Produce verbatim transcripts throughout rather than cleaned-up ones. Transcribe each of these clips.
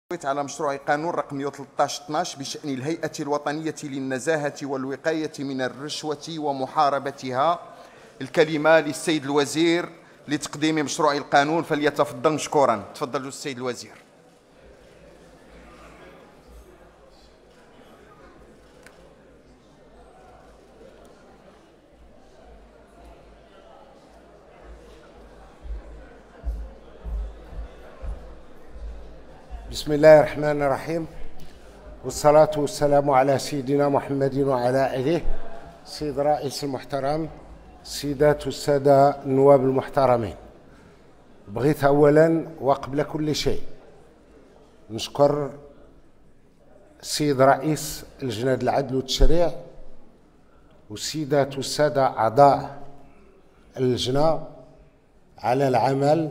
على مشروع قانون رقم مئة وثلاثة عشر اثناش بشأن الهيئة الوطنية للنزاهة والوقاية من الرشوة ومحاربتها. الكلمة للسيد الوزير لتقديم مشروع القانون، فليتفضل مشكورا. تفضل السيد الوزير. بسم الله الرحمن الرحيم، والصلاة والسلام على سيدنا محمد وعلى آله. سيد الرئيس المحترم، السيدات والسادة النواب المحترمين، بغيت أولا وقبل كل شيء نشكر السيد رئيس لجنة العدل والتشريع والسيدات والسادة أعضاء اللجنة على العمل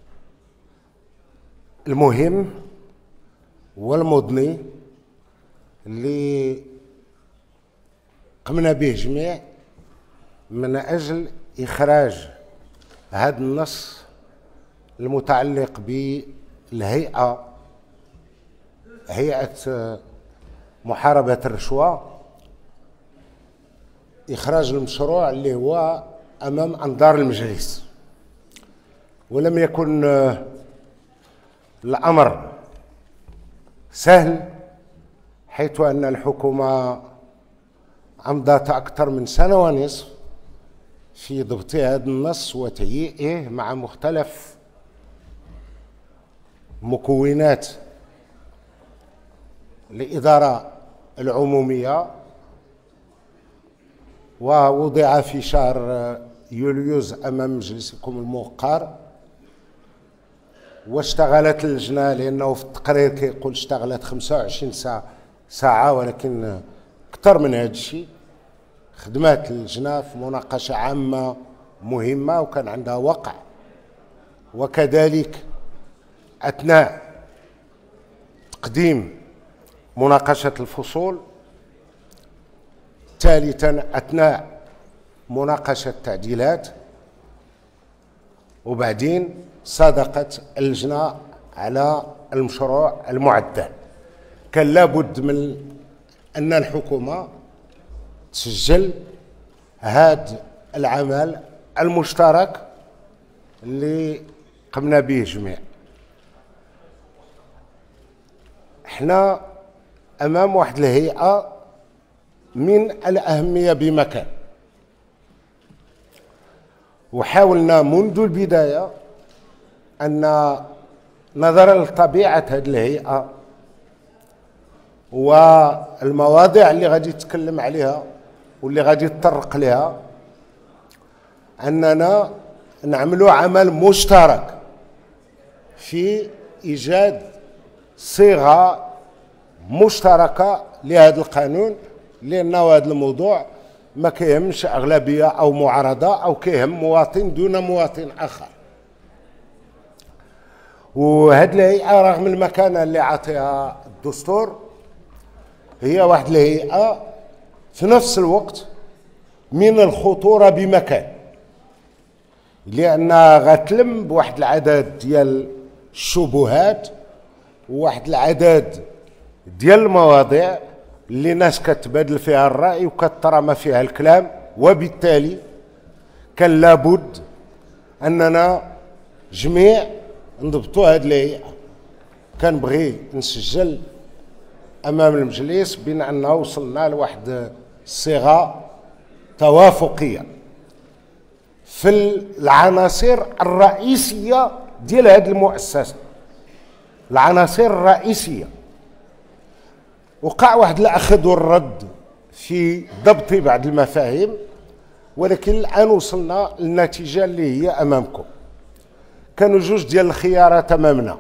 المهم والمضني اللي قمنا به جميع من أجل إخراج هذا النص المتعلق بالهيئة هيئة محاربة الرشوة، إخراج المشروع اللي هو أمام أنظار المجلس. ولم يكن الأمر سهل، حيث أن الحكومة أمضت أكثر من سنة ونصف في ضبط هذا النص وتهيئه مع مختلف مكونات الإدارة العمومية، ووضع في شهر يوليوز أمام مجلسكم الموقر. واشتغلت اللجنة، لأنه في التقرير كيقول اشتغلت خمسة وعشرين ساعة، ولكن أكثر من هذا الشيء. خدمات اللجنة في مناقشة عامة مهمة وكان عندها وقع، وكذلك أثناء تقديم مناقشة الفصول، ثالثا أثناء مناقشة التعديلات، وبعدين صادقت اللجنة على المشروع المعدل. كان لابد من أن الحكومة تسجل هذا العمل المشترك اللي قمنا به جميع. احنا أمام واحد الهيئة من الأهمية بمكان، وحاولنا منذ البداية أن نظرا لطبيعة هذه الهيئة والمواضيع اللي غادي تتكلم عليها واللي غادي تطرق لها، أننا نعملوا عمل مشترك في إيجاد صيغة مشتركة لهذا القانون، لأن هذا الموضوع ما كيهمش أغلبية أو معارضة، أو كيهم مواطن دون مواطن آخر. وهذه الهيئة رغم المكانة اللي عطيها الدستور، هي واحد الهيئة في نفس الوقت من الخطورة بمكان، لأنها غتلم بواحد العدد ديال الشبهات وواحد العدد ديال المواضيع اللي ناس كتبادل فيها الرأي وكترمى فيها الكلام، وبالتالي كان لابد أننا جميع نضبطوا هذه الهيئة. كنبغي نسجل أمام المجلس بين أننا وصلنا لواحد الصيغة توافقية في العناصر الرئيسية ديال هذه المؤسسة. العناصر الرئيسية وقع واحد الأخذ والرد في ضبط بعض المفاهيم، ولكن الآن وصلنا للنتيجة اللي هي أمامكم. كانوا جوج ديال الخيارات أمامنا.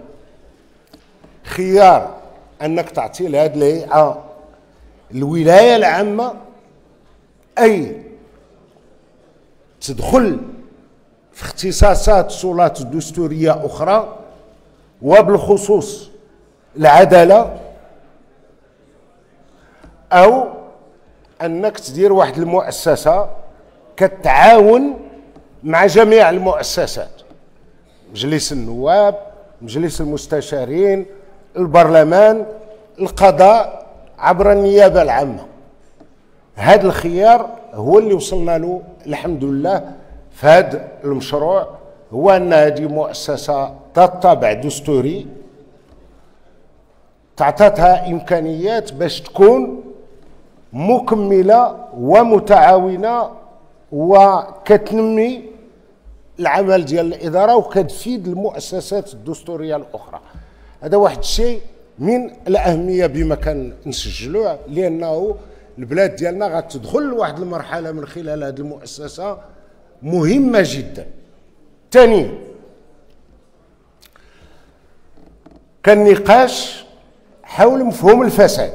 خيار أنك تعطي لهذه الهيئة الولاية العامة، أي تدخل في اختصاصات سلطات دستورية أخرى، وبالخصوص العدالة، أو أنك تدير واحد المؤسسة كتعاون مع جميع المؤسسات، مجلس النواب، مجلس المستشارين، البرلمان، القضاء عبر النيابة العامة. هذا الخيار هو اللي وصلنا له الحمد لله في هذا المشروع، هو أن هذه مؤسسة ذات طابع دستوري تعطتها إمكانيات باش تكون مكملة ومتعاونة وكتنمي العمل ديال الإدارة وكتفيد المؤسسات الدستورية الأخرى. هذا واحد الشيء من الأهمية بما كان نسجلوه، لأنه البلاد ديالنا غتدخل لواحد المرحلة من خلال هذه المؤسسة مهمة جدا. ثاني كان نقاش حول مفهوم الفساد،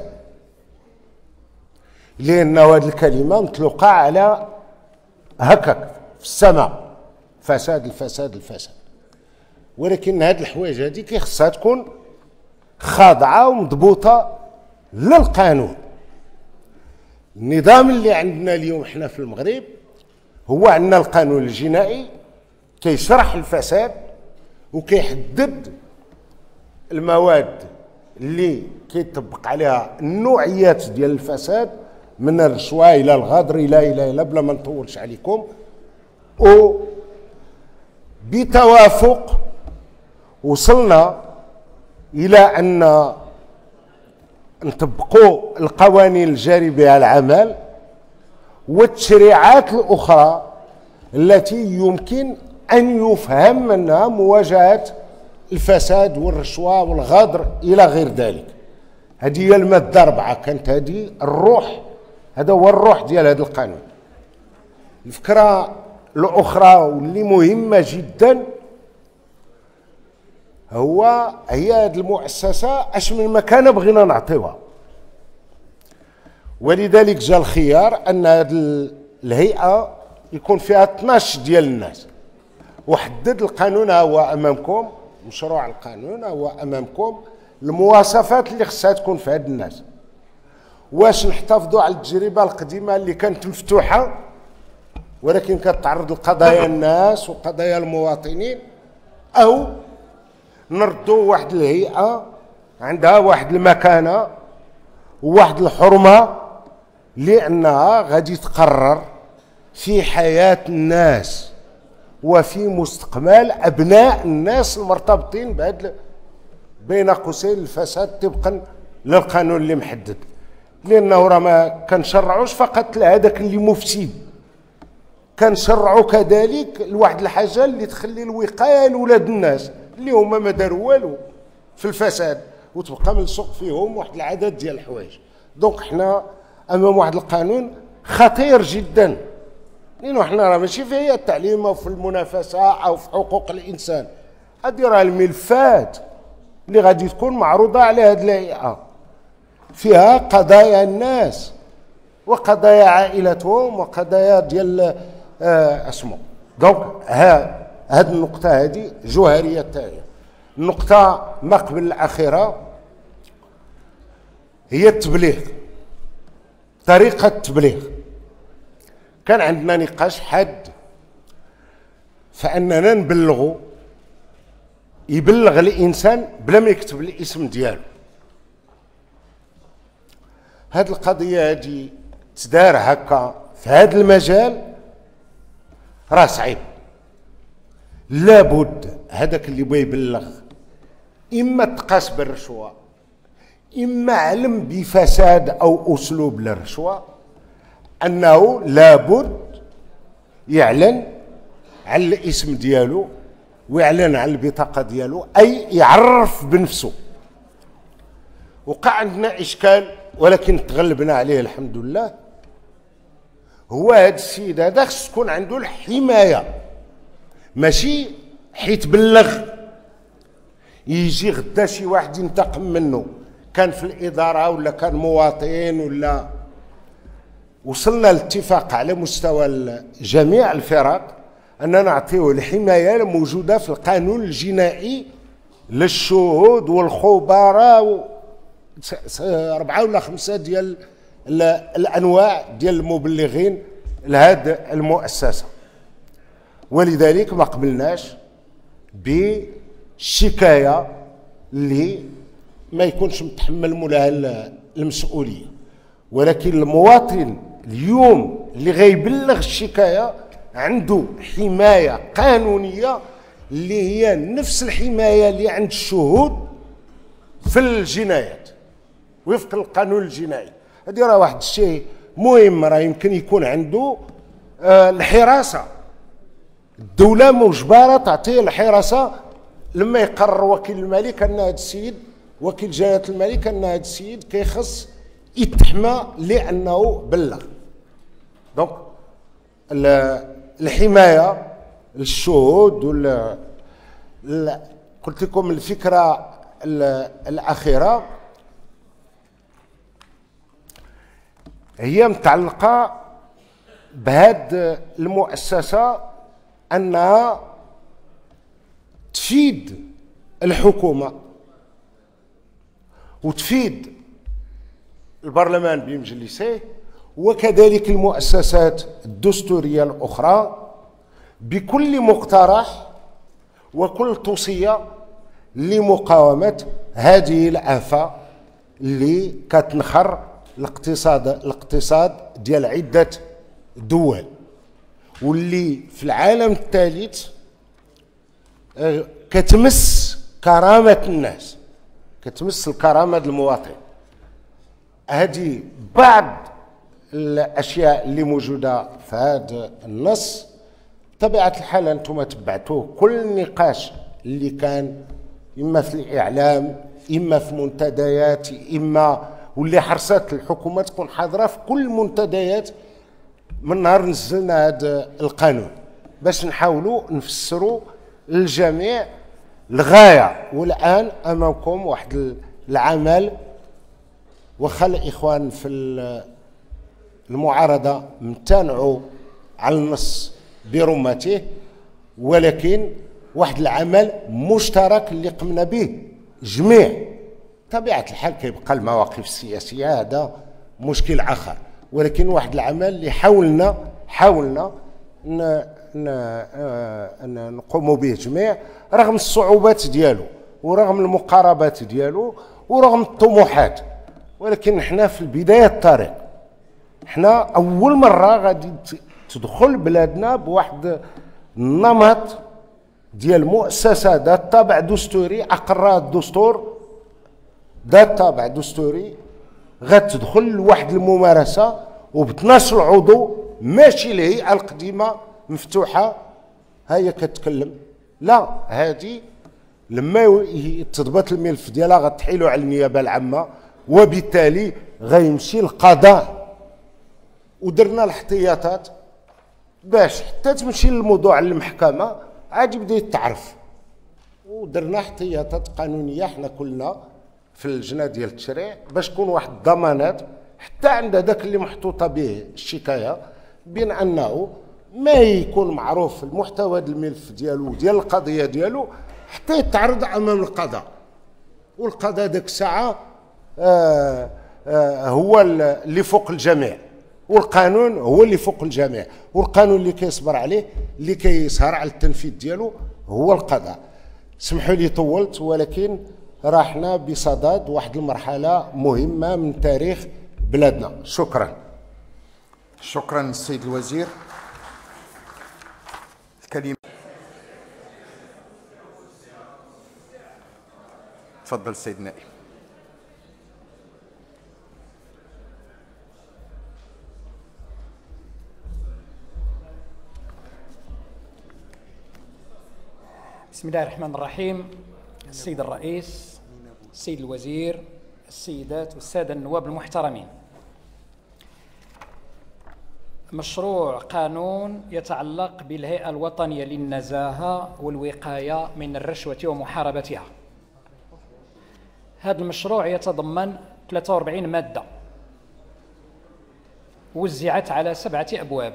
لأنه هذه الكلمة مطلقة على هكاك في السماء، فساد الفساد الفساد، ولكن هاد الحوايج هادي كيخصها تكون خاضعة ومضبوطة للقانون. النظام اللي عندنا اليوم حنا في المغرب هو عندنا القانون الجنائي كيشرح الفساد وكيحدد المواد اللي كيطبق عليها النوعيات ديال الفساد، من الرشوة الى الغدر الى الى الى بلا ما نطولش عليكم. و بتوافق وصلنا الى ان نطبقوا القوانين الجاري بها العمل والتشريعات الاخرى التي يمكن ان يفهم منها مواجهه الفساد والرشوه والغدر الى غير ذلك. هذه هي الماده أربعة، كانت هذه الروح، هذا هو الروح ديال هذا القانون. الفكره الاخرى واللي مهمه جدا هو هي هذه المؤسسه اش من مكانه بغينا نعطيوها، ولذلك جاء الخيار ان هذه الهيئه يكون فيها اثناش ديال الناس، وحدد القانون هو امامكم، مشروع القانون هو امامكم، المواصفات اللي خصها تكون في هاد الناس. واش نحتفظوا على التجربه القديمه اللي كانت مفتوحه ولكن كتعرض لقضايا الناس وقضايا المواطنين، او نردوا واحد الهيئه عندها واحد المكانه وواحد الحرمه لانها غادي تقرر في حياه الناس وفي مستقبل ابناء الناس المرتبطين بهذا بين قوسين الفساد طبقا للقانون اللي محدد. لانه راه ما كنشرعوش فقط لهذاك اللي مفسد، كنشرعوا كذلك لواحد الحاجه اللي تخلي الوقايه لولاد الناس اللي هما ما داروا والو في الفساد وتبقى ملصق فيهم واحد العدد ديال الحوايج. دونك حنا امام واحد القانون خطير جدا، لانه حنا راه ماشي في هيئه التعليم او في المنافسه او في حقوق الانسان، هذه راه الملفات اللي غادي تكون معروضه على هذه الهيئه، فيها قضايا الناس وقضايا عائلتهم وقضايا ديال آه اسمه. دونك ها هذه النقطه هذه جوهريه الثانيه. النقطه ما قبل الاخيره هي التبليغ، طريقه التبليغ. كان عندنا نقاش حاد فاننا نبلغوا، يبلغ الانسان بلا ما يكتب الاسم ديالو. هذه القضيه هذه تدار هكا في هذا المجال راه صعيب. لابد هذاك اللي بغى يبلغ اما تقاس بالرشوه، اما علم بفساد او اسلوب للرشوه، انه لابد يعلن على الاسم ديالو ويعلن على البطاقه ديالو، اي يعرف بنفسه. وقع عندنا اشكال ولكن تغلبنا عليه الحمد لله. هو هذا السيد هذا خص تكون عنده الحمايه، ماشي حيت بلغ يجي غدا شي واحد ينتقم منه، كان في الاداره ولا كان مواطن ولا. وصلنا لاتفاق على مستوى جميع الفرق اننا نعطيوه الحمايه الموجوده في القانون الجنائي للشهود والخبراء، أربعة ولا خمسة ديال الأنواع ديال المبلغين لهذه المؤسسة. ولذلك ما قبلناش بالشكاية ما يكونش متحمل مولاها المسؤوليه. ولكن المواطن اليوم اللي غيبلغ الشكايه عنده حمايه قانونيه اللي هي نفس الحمايه اللي عند الشهود في الجنايات وفق القانون الجنائي. هذه راه واحد الشيء مهم، راه يمكن يكون عنده آه الحراسه. الدوله مجبره تعطيه الحراسه لما يقرر وكيل الملك ان هذا السيد وكيل جلاله الملك ان هذا السيد كيخص يتحمى لانه بلغ. دونك الحمايه للشهود وال قلت لكم الفكره الاخيره هي متعلقه بهذه المؤسسه انها تفيد الحكومه وتفيد البرلمان بمجلسه وكذلك المؤسسات الدستوريه الاخرى بكل مقترح وكل توصيه لمقاومه هذه الآفة اللي كتنخر الاقتصاد الاقتصاد ديال عده دول واللي في العالم الثالث كتمس كرامه الناس، كتمس الكرامه ديال المواطن. هذه بعض الاشياء اللي موجوده في هذا النص. بطبيعه الحال انتم تبعتوه كل النقاش اللي كان اما في الاعلام اما في منتديات اما واللي حرصت الحكومه تكون حاضره في كل المنتديات من نهار نزلنا هذا القانون باش نحاولوا نفسروا للجميع الغايه. والان امامكم واحد العمل، واخا الاخوان في المعارضه امتنعوا على النص برمته، ولكن واحد العمل مشترك اللي قمنا به جميع. طبيعه الحال كيبقى المواقف السياسيه هذا مشكل اخر، ولكن واحد العمل اللي حاولنا حاولنا نقوموا به جميع رغم الصعوبات ديالو ورغم المقاربات ديالو ورغم الطموحات. ولكن حنا في بدايه الطريق، حنا اول مره غادي تدخل بلادنا بواحد النمط ديال مؤسسه ذات طابع دستوري اقرها الدستور، ذات طابع دستوري غتدخل لواحد الممارسه وبتناص العضو ماشي الهيئه القديمه مفتوحه هي كتكلم. لا، هذه لما تضبط الملف ديالها غتحيلو على النيابه العامه وبالتالي غيمشي القضاء. ودرنا الاحتياطات باش حتى تمشي للموضوع للمحكمه عاد يبدا يتعرف. ودرنا احتياطات قانونيه حنا كلنا في اللجنه ديال التشريع باش تكون واحد الضمانات حتى عند هذاك اللي محطوطه به الشكايه بين انه ما يكون معروف المحتوى ديال الملف ديالو ديال القضيه ديالو حتى يتعرض امام القضاء. والقضاء ديك الساعه آه آه هو اللي فوق الجميع، والقانون هو اللي فوق الجميع، والقانون اللي كيصبر عليه اللي كيسهر على التنفيذ ديالو هو القضاء. سمحوا لي طولت، ولكن راحنا بصدد واحد المرحله مهمه من تاريخ بلادنا. شكرا. شكرا السيد الوزير. الكلمه تفضل السيد النائب. بسم الله الرحمن الرحيم. السيد الرئيس، السيد الوزير، السيدات والسادة النواب المحترمين، مشروع قانون يتعلق بالهيئة الوطنية للنزاهة والوقاية من الرشوة ومحاربتها. هذا المشروع يتضمن ثلاثة وأربعين مادة وزعت على سبعة أبواب: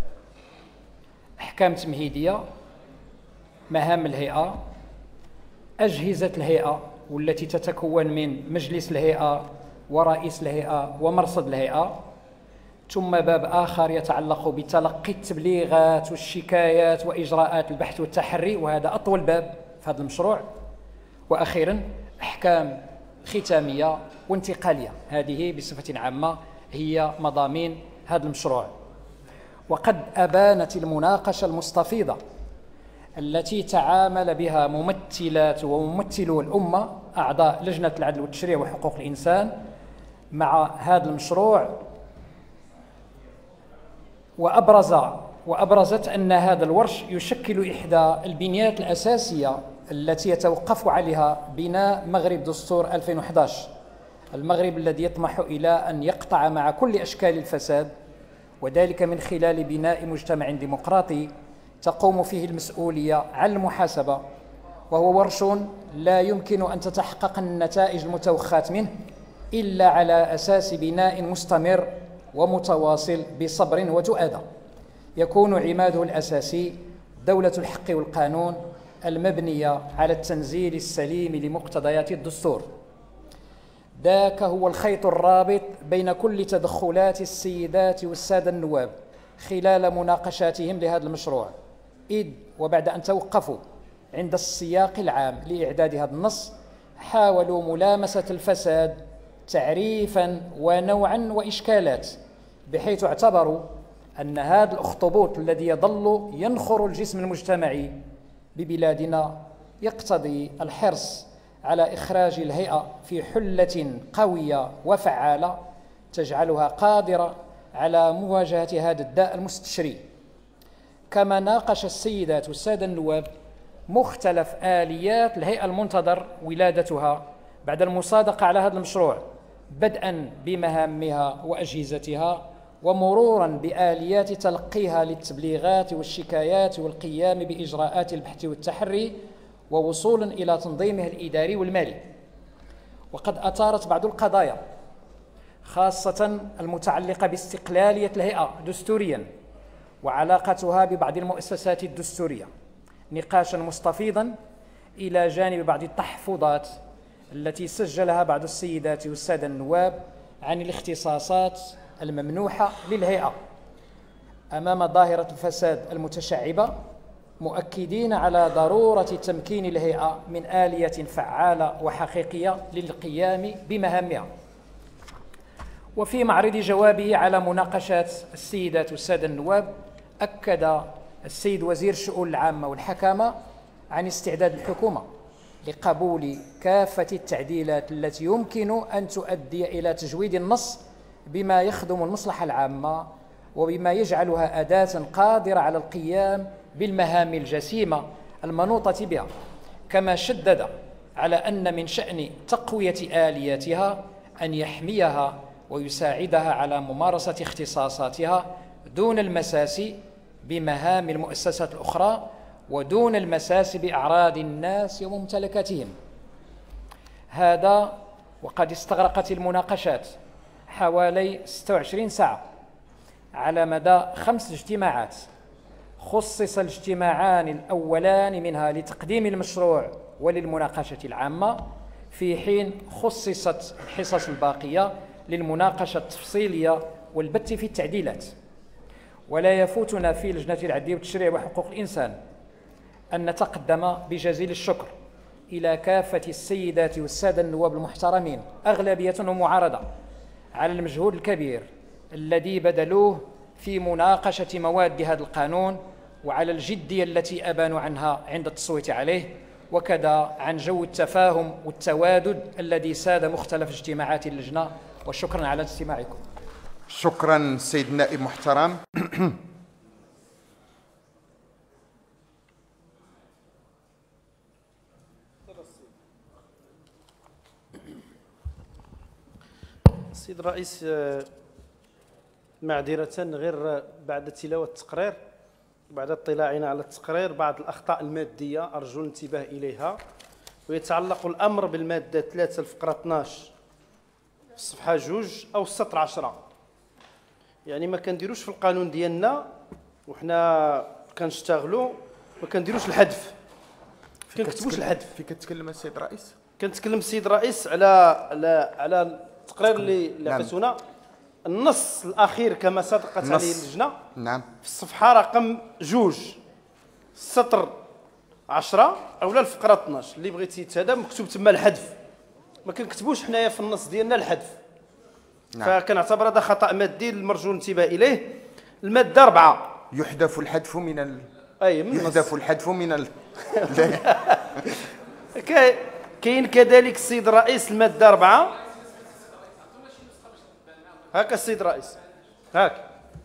أحكام تمهيدية، مهام الهيئة، أجهزة الهيئة والتي تتكون من مجلس الهيئة ورئيس الهيئة ومرصد الهيئة، ثم باب آخر يتعلق بتلقي التبليغات والشكايات وإجراءات البحث والتحري، وهذا أطول باب في هذا المشروع، وأخيرا أحكام ختامية وانتقالية. هذه بصفة عامة هي مضامين هذا المشروع. وقد أبانت المناقشة المستفيضة التي تعامل بها ممثلات وممثلو الأمة أعضاء لجنة العدل والتشريع وحقوق الإنسان مع هذا المشروع، وأبرز وأبرزت أن هذا الورش يشكل إحدى البنيات الأساسية التي يتوقف عليها بناء مغرب دستور ألفين وأحد عشر، المغرب الذي يطمح إلى أن يقطع مع كل أشكال الفساد، وذلك من خلال بناء مجتمع ديمقراطي تقوم فيه المسؤولية عن المحاسبة، وهو ورش لا يمكن أن تتحقق النتائج المتوخاة منه إلا على أساس بناء مستمر ومتواصل بصبر وتؤادة، يكون عماده الأساسي دولة الحق والقانون المبنية على التنزيل السليم لمقتضيات الدستور. ذاك هو الخيط الرابط بين كل تدخلات السيدات والسادة النواب خلال مناقشاتهم لهذا المشروع، إذ وبعد أن توقفوا عند السياق العام لإعداد هذا النص حاولوا ملامسة الفساد تعريفا ونوعا وإشكالات، بحيث اعتبروا أن هذا الأخطبوط الذي يظل ينخر الجسم المجتمعي ببلادنا يقتضي الحرص على إخراج الهيئة في حلة قوية وفعالة تجعلها قادرة على مواجهة هذا الداء المستشري. كما ناقش السيدات والسادة النواب مختلف آليات الهيئة المنتظر ولادتها بعد المصادقة على هذا المشروع، بدءا بمهامها وأجهزتها، ومرورا بآليات تلقيها للتبليغات والشكايات والقيام بإجراءات البحث والتحري، ووصولا إلى تنظيمها الإداري والمالي. وقد أثارت بعض القضايا خاصة المتعلقة باستقلالية الهيئة دستوريا وعلاقتها ببعض المؤسسات الدستورية نقاشا مستفيضا، إلى جانب بعض التحفظات التي سجلها بعض السيدات والسادة النواب عن الاختصاصات الممنوحة للهيئة أمام ظاهرة الفساد المتشعبة، مؤكدين على ضرورة تمكين الهيئة من آلية فعالة وحقيقية للقيام بمهامها. وفي معرض جوابه على مناقشات السيدات والسادة النواب، أكد السيد وزير الشؤون العامة والحكامة عن استعداد الحكومة لقبول كافة التعديلات التي يمكن أن تؤدي إلى تجويد النص بما يخدم المصلحة العامة وبما يجعلها أداة قادرة على القيام بالمهام الجسيمة المنوطة بها. كما شدد على أن من شأن تقوية آلياتها أن يحميها ويساعدها على ممارسة اختصاصاتها دون المساس بمهام المؤسسات الأخرى ودون المساس بأعراض الناس وممتلكاتهم. هذا وقد استغرقت المناقشات حوالي ستة وعشرين ساعة على مدى خمس اجتماعات. خصص الاجتماعان الأولان منها لتقديم المشروع وللمناقشة العامة، في حين خصصت الحصص الباقية للمناقشة التفصيلية والبت في التعديلات. ولا يفوتنا في لجنة العدل والتشريع وحقوق الإنسان أن نتقدم بجزيل الشكر إلى كافة السيدات والسادة النواب المحترمين أغلبية ومعارضة على المجهود الكبير الذي بذلوه في مناقشة مواد هذا القانون، وعلى الجدية التي أبانوا عنها عند التصويت عليه، وكذا عن جو التفاهم والتوادد الذي ساد مختلف اجتماعات اللجنة. وشكرا على استماعكم. شكرا سيد النائب محترم. السيد الرئيس، معذرة غير بعد تلاوة التقرير وبعد اطلاعنا على التقرير بعض الأخطاء المادية أرجو الانتباه إليها، ويتعلق الأمر بالمادة ثلاثة الفقرة اثناش في الصفحة جوج أو السطر عشرة. يعني ما كنديروش في القانون ديالنا وحنا كنشتغلوا ما كنديروش الحذف، ما كنكتبوش الحذف. في كتكلم السيد الرئيس؟ كنتكلم السيد الرئيس على على على التقرير اللي اللي عطيتونا. النص الأخير كما صدقت عليه اللجنة، نعم، في الصفحة رقم جوج السطر عشرة أو لا الفقرة اثناش اللي بغيتي يتهدى مكتوب تما الحذف. ما كنكتبوش حنايا في النص ديالنا الحذف. نعم. فكنعتبر هذا خطا مادي المرجو الانتباه اليه. الماده أربعة يحذف الحذف من ال... اي من يحذف الحذف من ال... كاين كاين كذلك السيد الرئيس الماده أربعة. هاك السيد الرئيس هاك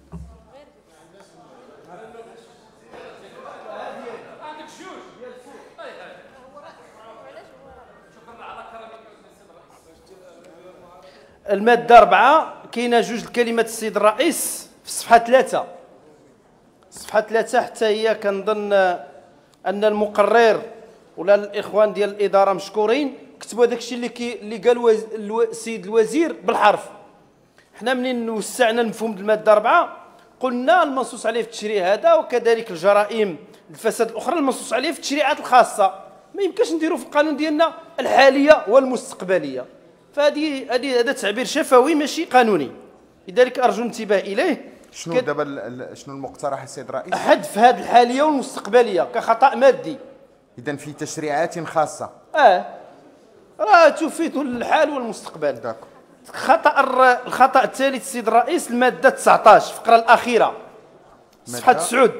الماده أربعة كاينه جوج الكلمات السيد الرئيس في صفحه ثلاثة. صفحه ثلاثة حتى هي كنظن ان المقرر ولا الاخوان ديال الاداره مشكورين كتبوا هذاك الشيء اللي كي اللي قال وز... الو... السيد الوزير بالحرف. حنا منين وسعنا المفهوم ديال الماده أربعة قلنا المنصوص عليه في التشريع هذا وكذلك الجرائم الفساد الاخرى المنصوص عليه في التشريعات الخاصه ما يمكنش نديروا في القانون ديالنا الحاليه والمستقبليه. فهذه هذه هذا تعبير شفوي ماشي قانوني، لذلك ارجو الانتباه اليه. شنو ك... دابا ال... شنو المقترح السيد الرئيس؟ حذف هذه الحاليه والمستقبليه كخطا مادي. اذا في تشريعات خاصه. اه راه تفيد الحال والمستقبل. داكو. خطا الخطا الثالث السيد الرئيس الماده تسعطاش الفقره الاخيره صفحه تسعود.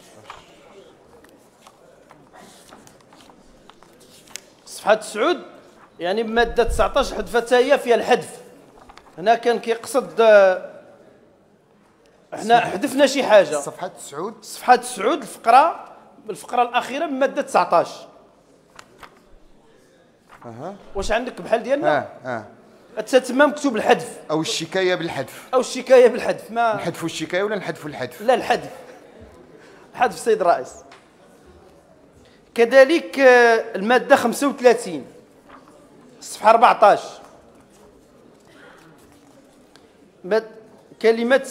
صفحه تسعود يعني بماده تسعطاش حذفتها هي فيها الحذف. هنا كان كيقصد احنا حذفنا شي حاجه. صفحه تسعود صفحه تسعود الفقره الفقره الاخيره من ماده تسعطاش. اها واش عندك بحال ديالنا؟ اه اه حتى تما مكتوب الحذف او الشكايه بالحذف او الشكايه بالحذف. ما نحذفوا الشكايه ولا نحذفوا الحذف؟ لا الحذف. الحذف السيد الرئيس. كذلك الماده خمسة وثلاثين صفحه أربعطاش كلمه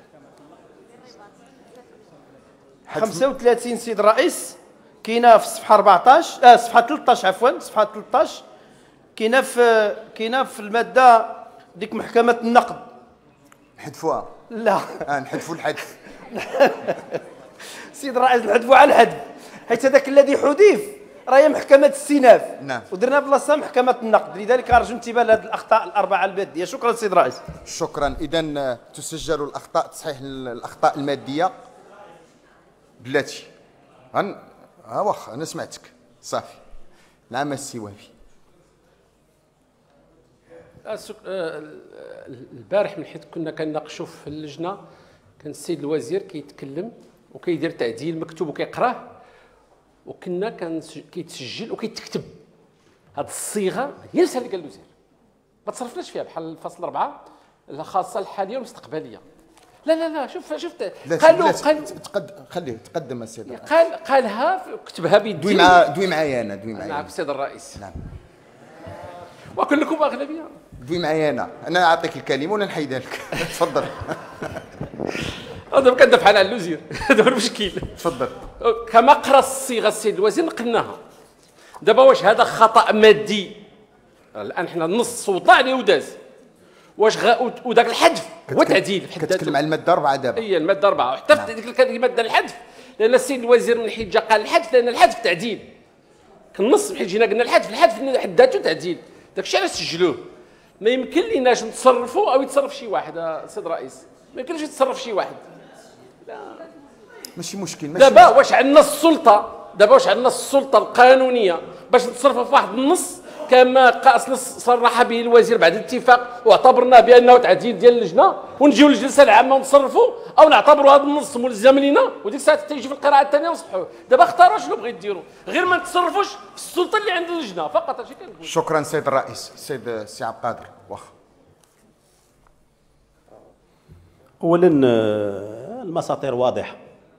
خمسة وثلاثين سيد الرئيس كاينه في الصفحه أربعطاش اه صفحه ثلاثطاش عفوا صفحه ثلاثطاش كاينه في كاينه في الماده ديك محكمه النقد. نحذفوها؟ لا اه نحذفوا الحذف. سيد الرئيس نحذفوا على الحذف حيت هذاك الذي حذف راهي محكمه الاستئناف. نعم. ودرنا بلاصه محكمه النقد، لذلك ارجو انتباه لهذه الاخطاء الاربعه الماديه. شكرا سيد الرئيس. شكرا. اذا تسجل الاخطاء تصحيح الاخطاء الماديه بلاتي. هن ها واخا انا سمعتك صافي. نعم السواوي. البارح من حيث كنا كنناقشوا في اللجنه كان السيد الوزير كيتكلم وكيدير تعديل مكتوب وكيقراه وكنا كان كيتسجل وكيتكتب. هذه الصيغه هي نفسها اللي قال الوزير ما تصرفناش فيها بحال الفصل أربعة الخاصه الحاليه والمستقبليه. لا لا لا شوف شفت قالوا قال تقدم خليه تقدم السيد الرئيس. قال قالها كتبها بيدي. دوي مع دوي معايا انا دوي معايا. نعم السيد الرئيس. نعم. وكلكم اغلبيه. دوي معايا انا انا نعطيك الكلمه ولا نحيدها لك. تفضل. هذا كندافع على الوزير هذا هو المشكل. تفضل. كما قرا الصيغه السيد الوزير نقلناها. دابا واش هذا خطا مادي الان حنا النص وطلع عليه وداز واش غا وداك الحذف هو تعديل في حد ذاته. كتكلم على الماده أربعة دابا. هي الماده أربعة حتى في ديك الماده الحذف لان السيد الوزير من حيت جا قال الحذف لان الحذف تعديل. كنص من حيت جينا قلنا الحذف الحذف في حد ذاته تعديل. داك الشيء علاش سجلوه. ما يمكن ليناش نتصرفوا او يتصرف شي واحد السيد الرئيس. ما يمكنش يتصرف شي واحد. لا ماشي مشكل. ماشي دابا واش عندنا السلطه دابا واش عندنا السلطه القانونيه باش نتصرفوا في واحد النص كما قاص صرح به الوزير بعد الاتفاق واعتبرنا بانه تعديل ديال اللجنه ونجيو للجلسه العامه ونتصرفوا او نعتبروا هذا النص ملزم لينا وديك الساعه حتى يجي في القراءه الثانيه ونصححوه. دابا اختاروا شنو بغيت ديروا غير ما نتصرفوش في السلطه اللي عند اللجنه فقط. هادشي كنقول. شكرا سيد الرئيس. السيد السي عبد القادر واخا. اولا المساطير واضحه.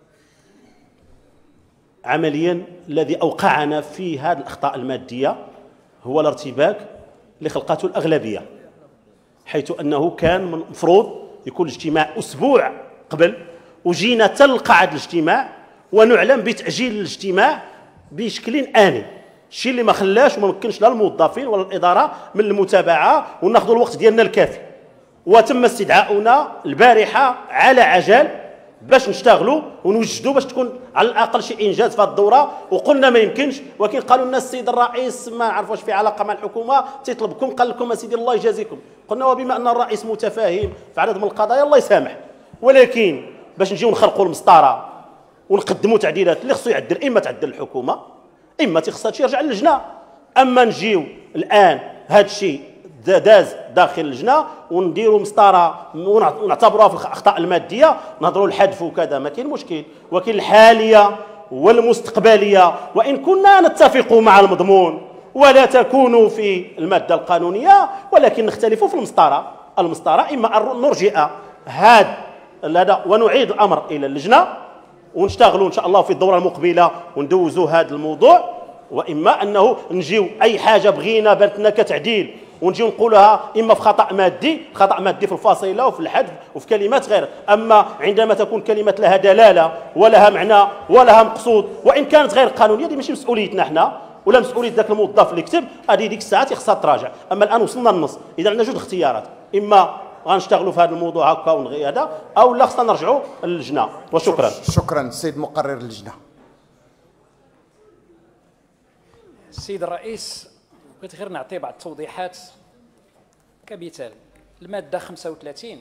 عمليا الذي اوقعنا في هذه الاخطاء الماديه هو الارتباك اللي خلقته الاغلبيه، حيث انه كان من المفروض يكون الاجتماع اسبوع قبل وجينا تلقعد الاجتماع ونعلم بتاجيل الاجتماع بشكل اني، الشيء اللي ما خلاش وما مكنش لا الموظفين ولا الاداره من المتابعه وناخذوا الوقت ديالنا الكافي. وتم استدعاؤنا البارحه على عجل باش نشتغلوا ونوجدوا باش تكون على الاقل شي انجاز في هذه الدوره. وقلنا ما يمكنش، ولكن قالوا لنا السيد الرئيس ما عرف واش في علاقه مع الحكومه تيطلبكم، قال لكم اسيدي الله يجازيكم. قلنا وبما ان الرئيس متفاهم في عدد من القضايا الله يسامح، ولكن باش نجيو نخرقوا المسطره ونقدموا تعديلات اللي خصو يعدل، اما تعدل الحكومه اما تيخصها شي يرجع للجنه. اما نجيو الان هذا الشيء داز داخل اللجنه ونديروا مسطره ونعتبروها في الاخطاء الماديه نهضروا الحذف وكذا، ما كاين مشكل. ولكن الحاليه والمستقبليه وان كنا نتفق مع المضمون ولا تكون في الماده القانونيه، ولكن نختلف في المسطره. المسطره اما ان نرجئ هذا هذا ونعيد الامر الى اللجنه ونشتغلوا ان شاء الله في الدوره المقبله وندوزوا هذا الموضوع، واما انه نجيو اي حاجه بغينا بانت لنا كتعديل ونجيو نقولها اما في خطا مادي، خطا مادي في الفاصله وفي الحذف وفي كلمات غير. اما عندما تكون كلمات لها دلاله ولها معنى ولها مقصود وان كانت غير قانونيه، دي ماشي مسؤوليتنا احنا ولا مسؤوليه ذاك الموظف اللي كتب، هذه ديك الساعات خصها تراجع. اما الان وصلنا للنص، اذا عندنا جوج اختيارات، اما غنشتغلوا في هذا الموضوع هكا ونغي هذا، او لا خصنا نرجعوا للجنه. وشكرا. شكرا السيد مقرر اللجنه. السيد الرئيس، بغيت غير نعطي بعض التوضيحات. كمثال الماده خمسة وثلاثين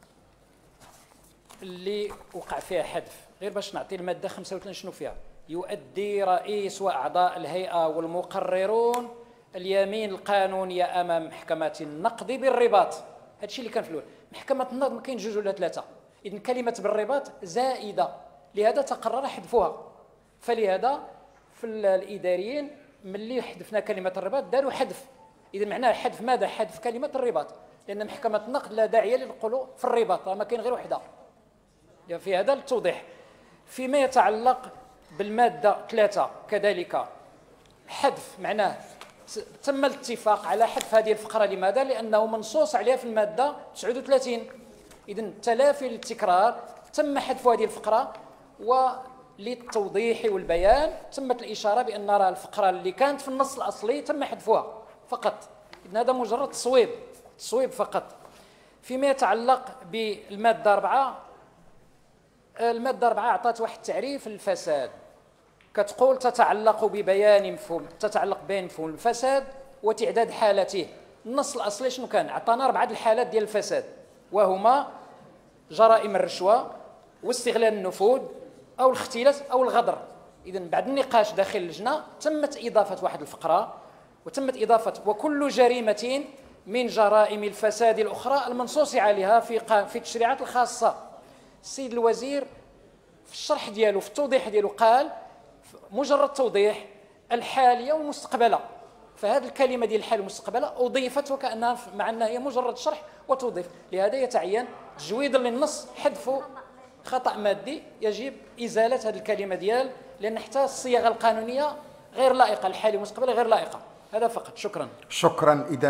اللي وقع فيها حذف، غير باش نعطي الماده خمسة وثلاثين شنو فيها: يؤدي رئيس واعضاء الهيئه والمقررون اليمين القانونيه امام محكمه النقد بالرباط. هذا الشيء اللي كان في الاول. محكمه النقد ما كاين جوج ولا ثلاثه، اذا كلمه بالرباط زائده، لهذا تقرر حذفها. فلهذا في الاداريين ملي حذفنا كلمه الرباط داروا حذف. اذا معناه حذف ماذا؟ حذف كلمه الرباط، لان محكمه النقد لا داعي لنقولوا في الرباط، ما كاين غير وحده. في هذا التوضيح. فيما يتعلق بالماده ثلاثه كذلك حذف، معناه تم الاتفاق على حذف هذه الفقره. لماذا؟ لانه منصوص عليها في الماده تسعة وثلاثين. اذا تلافي التكرار، تم حذف هذه الفقره. وللتوضيح والبيان تمت الاشاره بان نرى الفقره اللي كانت في النص الاصلي تم حذفها فقط. اذا هذا مجرد تصويب تصويب فقط. فيما يتعلق بالماده أربعة، الماده أربعة اعطت واحد التعريف للفساد، كتقول تتعلق ببيان مفهوم تتعلق بين مفهوم الفساد وتعداد حالته. النص الاصلي شنو كان؟ عطانا اربعه الحالات ديال الفساد، وهما جرائم الرشوه واستغلال النفوذ او الاختلاس او الغدر. اذا بعد النقاش داخل اللجنه تمت اضافه واحد الفقره، وتمت اضافه وكل جريمه من جرائم الفساد الاخرى المنصوص عليها في في التشريعات الخاصه. السيد الوزير في الشرح ديالو في التوضيح ديالو قال مجرد توضيح الحاليه والمستقبله، فهذه الكلمه ديال الحال والمستقبله اضيفت وكانها مع انها هي مجرد شرح وتوضيف. لهذا يتعين تجويدا للنص حذف خطا مادي، يجب ازاله هذه الكلمه ديال، لان حتى الصياغه القانونيه غير لائقه، الحالي والمستقبلي غير لائقه. هذا فقط. شكرا. شكرا. اذا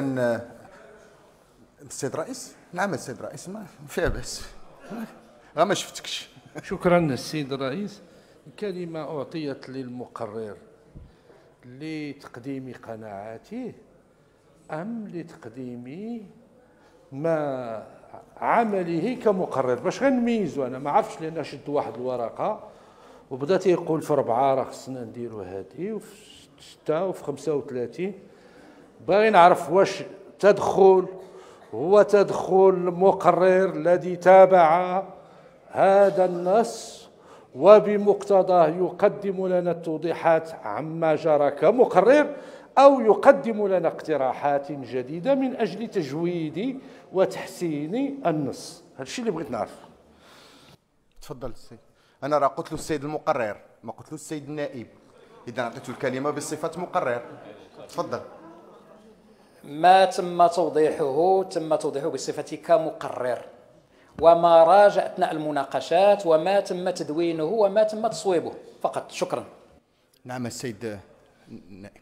السيد الرئيس. نعم السيد الرئيس، ما فيها باس، غير ما شفتكش. شكرا السيد الرئيس. الكلمة أعطيت للمقرر لتقديم قناعاته أم لتقديم ما عمله كمقرر؟ باش غنميزو أنا ما عرفتش، لأن شد واحد الورقة وبدا تيقول في أربعة راه خصنا نديرو هادي، وفي ستة وفي خمسة وثلاثين. باغي نعرف واش تدخل هو تدخل المقرر الذي تابع هذا النص وبمقتضاه يقدم لنا التوضيحات عما جرى كمقرر، أو يقدم لنا اقتراحات جديدة من أجل تجويد وتحسين النص. هذا الشيء اللي بغيت نعرف. تفضل السيد. أنا راه قلت له السيد المقرر، ما قلت له السيد النائب، إذا أعطيته الكلمة بصفة مقرر. تفضل. ما تم توضيحه تم توضيحه بصفتي كمقرر، وما راج أثناء المناقشات وما تم تدوينه وما تم تصويبه فقط. شكرا. نعم السيد النائب.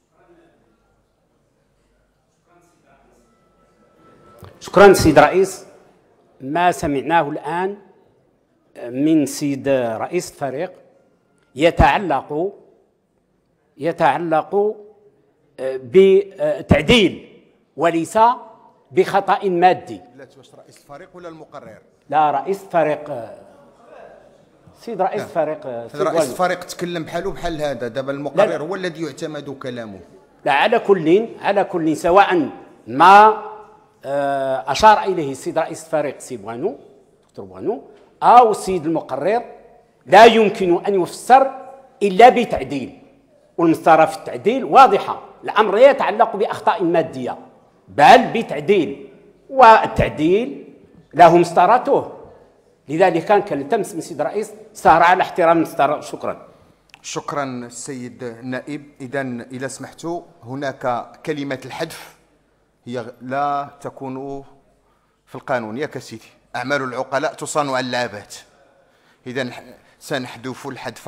شكرا سيد رئيس. ما سمعناه الآن من سيد رئيس الفريق يتعلق يتعلق بتعديل وليس بخطأ مادي. لا واش رئيس الفريق ولا المقرر؟ لا، رئيس الفريق سيد رئيس الفريق رئيس الفريق تكلم بحاله بحال هذا، دابا المقرر هو الذي يعتمد كلامه. لا، على كل على كل سواء ما اشار اليه السيد رئيس الفريق سي بوانو دكتور بوانو او السيد المقرر، لا يمكن ان يفسر الا بتعديل، والمسطره في التعديل واضحه. الامر لا يتعلق باخطاء ماديه بل بتعديل، والتعديل له مسطرته. لذلك كان كنلتمس من السيد الرئيس سهر على احترام المسطره. شكرا. شكرا السيد النائب. اذا الى سمحتوا، هناك كلمه الحذف هي لا تكون في القانون يا كسيدي. اعمال العقلاء تصان على اللعبات. اذا سنحذف الحذف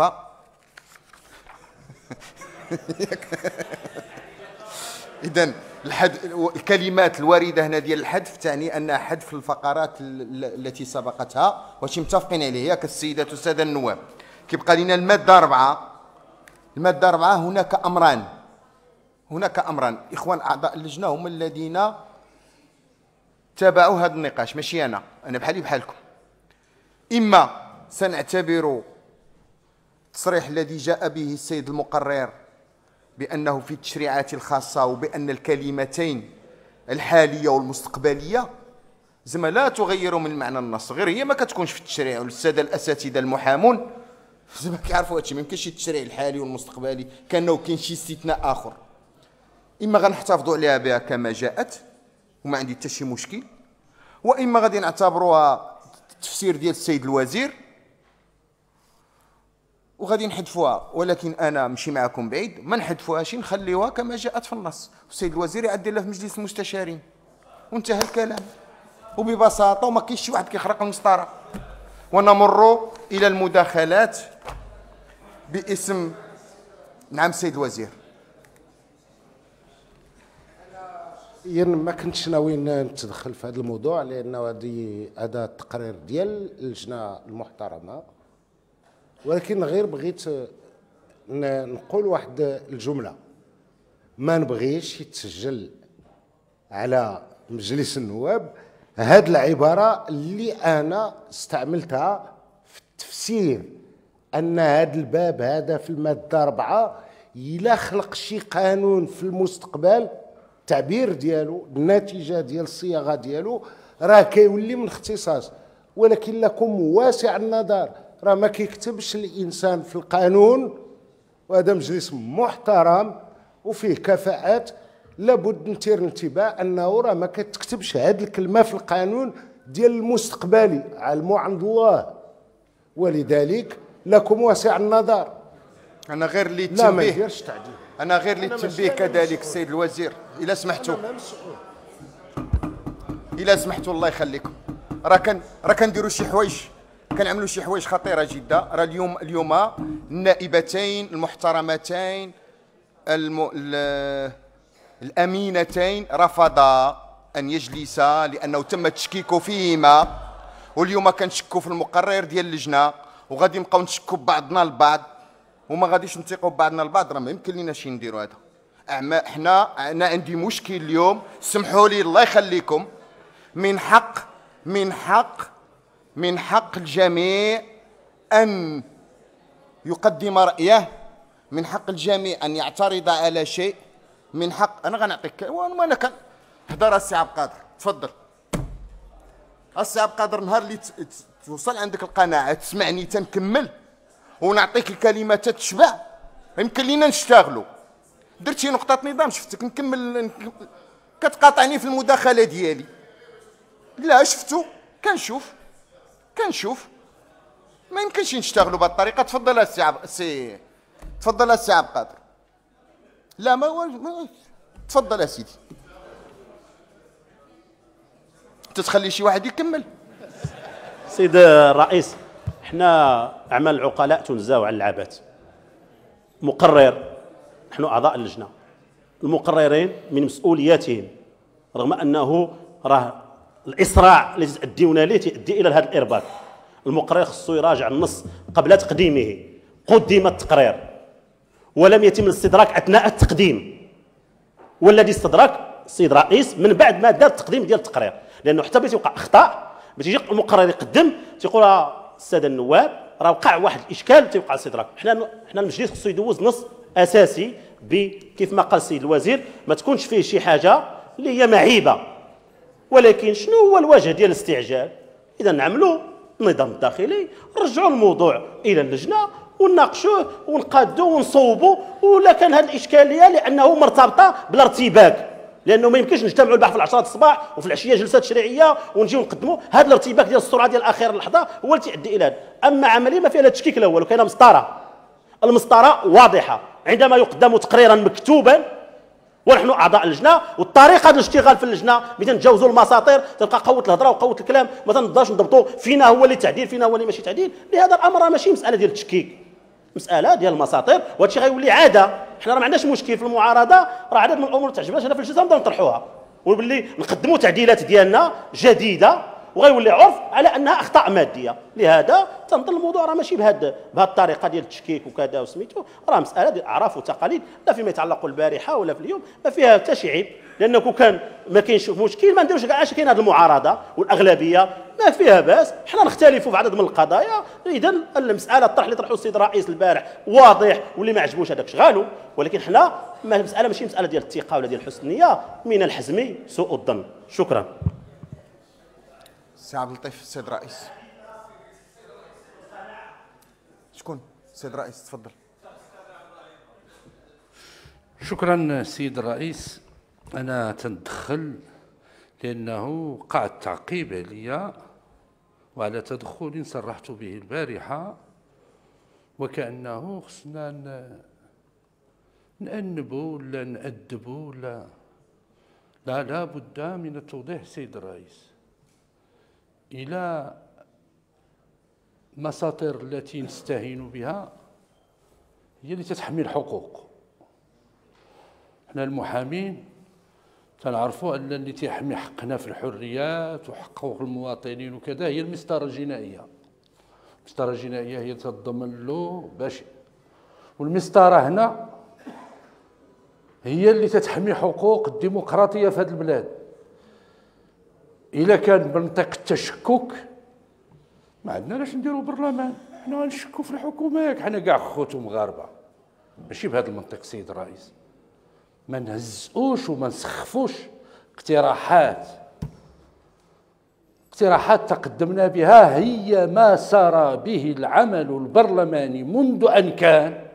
اذا الكلمات الوارده هنا ديال الحذف تعني انها حذف الفقرات التي سبقتها، واش متفقين عليه ياك السيدات والساده النواب؟ كيبقى لنا الماده أربعة. الماده أربعة هناك امران هناك امران اخوان اعضاء اللجنه هم الذين تابعوا هذا النقاش، ماشي انا انا بحالي بحالكم. اما سنعتبر التصريح الذي جاء به السيد المقرر بأنه في التشريعات الخاصة، وبأن الكلمتين الحالية والمستقبلية زعما لا تغير من معنى النص، غير هي ما كتكونش في التشريع. والسادة الأساتذة المحامون زعما كيعرفوا هادشي، ما يمكنش شي التشريع الحالي والمستقبلي كأنه كاين شي استثناء آخر. إما غنحتفظوا عليها بها كما جاءت وما عندي حتى شي مشكل، وإما غادي نعتبروها التفسير ديال السيد الوزير وغادي نحذفوها. ولكن انا مشي معكم بعيد، ما نحذفوهاش، نخليوها كما جاءت في النص، والسيد الوزير يعدلها في مجلس المستشارين وانتهى الكلام وببساطه، وما كاينش شي واحد كيخرق المسطره. ونمر الى المداخلات باسم نعم السيد الوزير. انا ما كنتش ناوي نتدخل في هذا الموضوع، لانه هذه هذا التقرير ديال اللجنه المحترمه، ولكن غير بغيت نقول واحد الجمله. ما نبغيش يتسجل على مجلس النواب هاد العباره اللي انا استعملتها في التفسير، ان هاد الباب هذا في الماده أربعة إلا خلق شي قانون في المستقبل، التعبير ديالو النتيجه ديال الصياغه ديالو راه كيولي من اختصاص. ولكن لكم واسع النظر، راه ما كيكتبش الانسان في القانون، وهذا مجلس محترم وفيه كفاءات، لابد نثير الانتباه انه راه ما كتكتبش هذه الكلمه في القانون ديال المستقبلي، علموا عند الله. ولذلك لكم واسع النظر. انا غير اللي لا ما تنبيه يديرش تعديل. انا غير اللي تنبيه كذلك السيد الوزير، الى سمحتوا الى سمحتوا الله يخليكم. راه كان راه كنديروا شي حوايج، كنعملوا شي حوايج خطيره جدا. راه اليوم اليوم النائبتين المحترمتين الم... الامينتين رفضا ان يجلسا لانه تم التشكيك فيهما، واليوم كنشكوا في المقرر ديال اللجنه، وغادي نبقاو نشكوا ببعضنا البعض وما غاديش نثيقوا ببعضنا البعض. راه ما يمكن ليناش نديروا هذا. أعما حنا انا عندي مشكل اليوم، سمحوا لي الله يخليكم، من حق من حق من حق الجميع أن يقدم رأيه، من حق الجميع أن يعترض على شيء، من حق. أنا غنعطيك وأنا كان هضر السي عبد القادر، تفضل السي عبد القادر. نهار اللي توصل عندك القناعة تسمعني تنكمل ونعطيك الكلمة تتشبع، يمكن لينا نشتغلوا. درت شي نقطة نظام، شفتك نكمل كتقاطعني في المداخلة ديالي. لا شفتوا كنشوف كنشوف ما يمكنش نشتغلوا بهذه الطريقه. تفضل السي عب... السي تفضل السي عبد القادر. لا ما, ما... تفضل يا سيدي، تتخلي شي واحد يكمل. سيد الرئيس، احنا اعمال العقلاء تنزاو على اللعبات. مقرر، نحن اعضاء اللجنه، المقررين من مسؤولياتهم رغم انه راه الاسراع الذي تؤديون اليه تؤدي الى هذا الارباك. المقرر خصو يراجع النص قبل تقديمه. قدم التقرير ولم يتم الاستدراك اثناء التقديم، والذي استدرك السيد الرئيس من بعد ما دار التقديم ديال التقرير، لانه حتى بغيت يوقع اخطاء بتيجي المقرر يقدم تيقول الساده النواب راه وقع واحد الاشكال تيوقع السيد راك. حنا حنا المجلس خصو يدوز نص اساسي كيف ما قال السيد الوزير، ما تكونش فيه شي حاجه اللي هي معيبه، ولكن شنو هو الوجه ديال الاستعجال؟ اذا نعملوا النظام الداخلي، نرجعوا الموضوع الى اللجنه ونناقشوه ونقادوه ونصوبوا، ولا كان هذه الاشكاليه لانه مرتبطه بالارتباك، لانه ما يمكنش نجتمعوا البارح في العشرة الصباح وفي العشيه جلسات تشريعيه ونجيو نقدموا هذا الارتباك ديال السرعه ديال اخر اللحظه هو اللي تيؤدي الى هذا. اما عمليه ما فيها لا التشكيك الاول، وكاينه مسطره، المسطره واضحه عندما يقدم تقريرا مكتوبا ونحن اعضاء اللجنه، والطريقه ديال الاشتغال في اللجنه مثلا نتجاوزوا المساطير، تلقى قوه الهضره وقوه الكلام، ما تنقدرش نضبطوا فينا هو اللي تعديل فينا هو اللي ماشي تعديل. لهذا الامر راه ماشي مساله ديال التشكيك، مساله ديال المساطير، وهذا الشيء غيولي عاده. حنا راه ما عندناش مشكل في المعارضه، راه عدد من الامور اللي تعجبناش هنا في الجلسه نبداو نطرحوها وباللي نقدموا تعديلات ديالنا جديده، وغيولي عرف على انها اخطاء ماديه. لهذا تنظن الموضوع راه ماشي بهذا بهذه الطريقه ديال التشكيك وكذا وسميتو، راه مساله ديال اعراف وتقاليد، لا فيما يتعلق البارحه ولا في اليوم ما فيها حتى شي عيب، لانه كون كان ما كاينش مشكل ما نديروش كاع. كاين هذه المعارضه والاغلبيه ما فيها باس، حنا نختلفوا في عدد من القضايا. اذا المساله الطرح اللي طرحه السيد الرئيس البارح واضح، واللي ما عجبوش هذاك شغالو، ولكن حنا ما المساله ماشي مساله ديال الثقه ولا ديال حسن النيه، من الحزم سوء الظن. شكرا. سي عبد اللطيف. السيد الرئيس. شكون؟ السيد الرئيس تفضل. شكرا سيد الرئيس. أنا تندخل لأنه وقع التعقيب عليا وعلى تدخل صرحت به البارحة، وكأنه خصنا نأنبوا ولا نأدبوا ولا لا. لا بد من التوضيح سيد الرئيس إلى مساطر التي نستهين بها هي اللي تتحمي الحقوق. احنا المحامين تنعرفوا ان اللي تيحمي حقنا في الحريات وحقوق المواطنين وكذا هي المسطره الجنائيه. المسطره الجنائيه هي تتضمن له باش، والمسطره هنا هي اللي تتحمي حقوق الديمقراطيه في هذه البلاد. إلا كان منطق التشكك ما عندنا لاش نديروا برلمان، حنا غنشكوا في الحكومه ياك، حنا كاع خوت ومغاربه، ماشي بهذا المنطق سيد الرئيس. ما نهزئوش وما نسخفوش اقتراحات اقتراحات تقدمنا بها هي ما سار به العمل البرلماني منذ أن كان.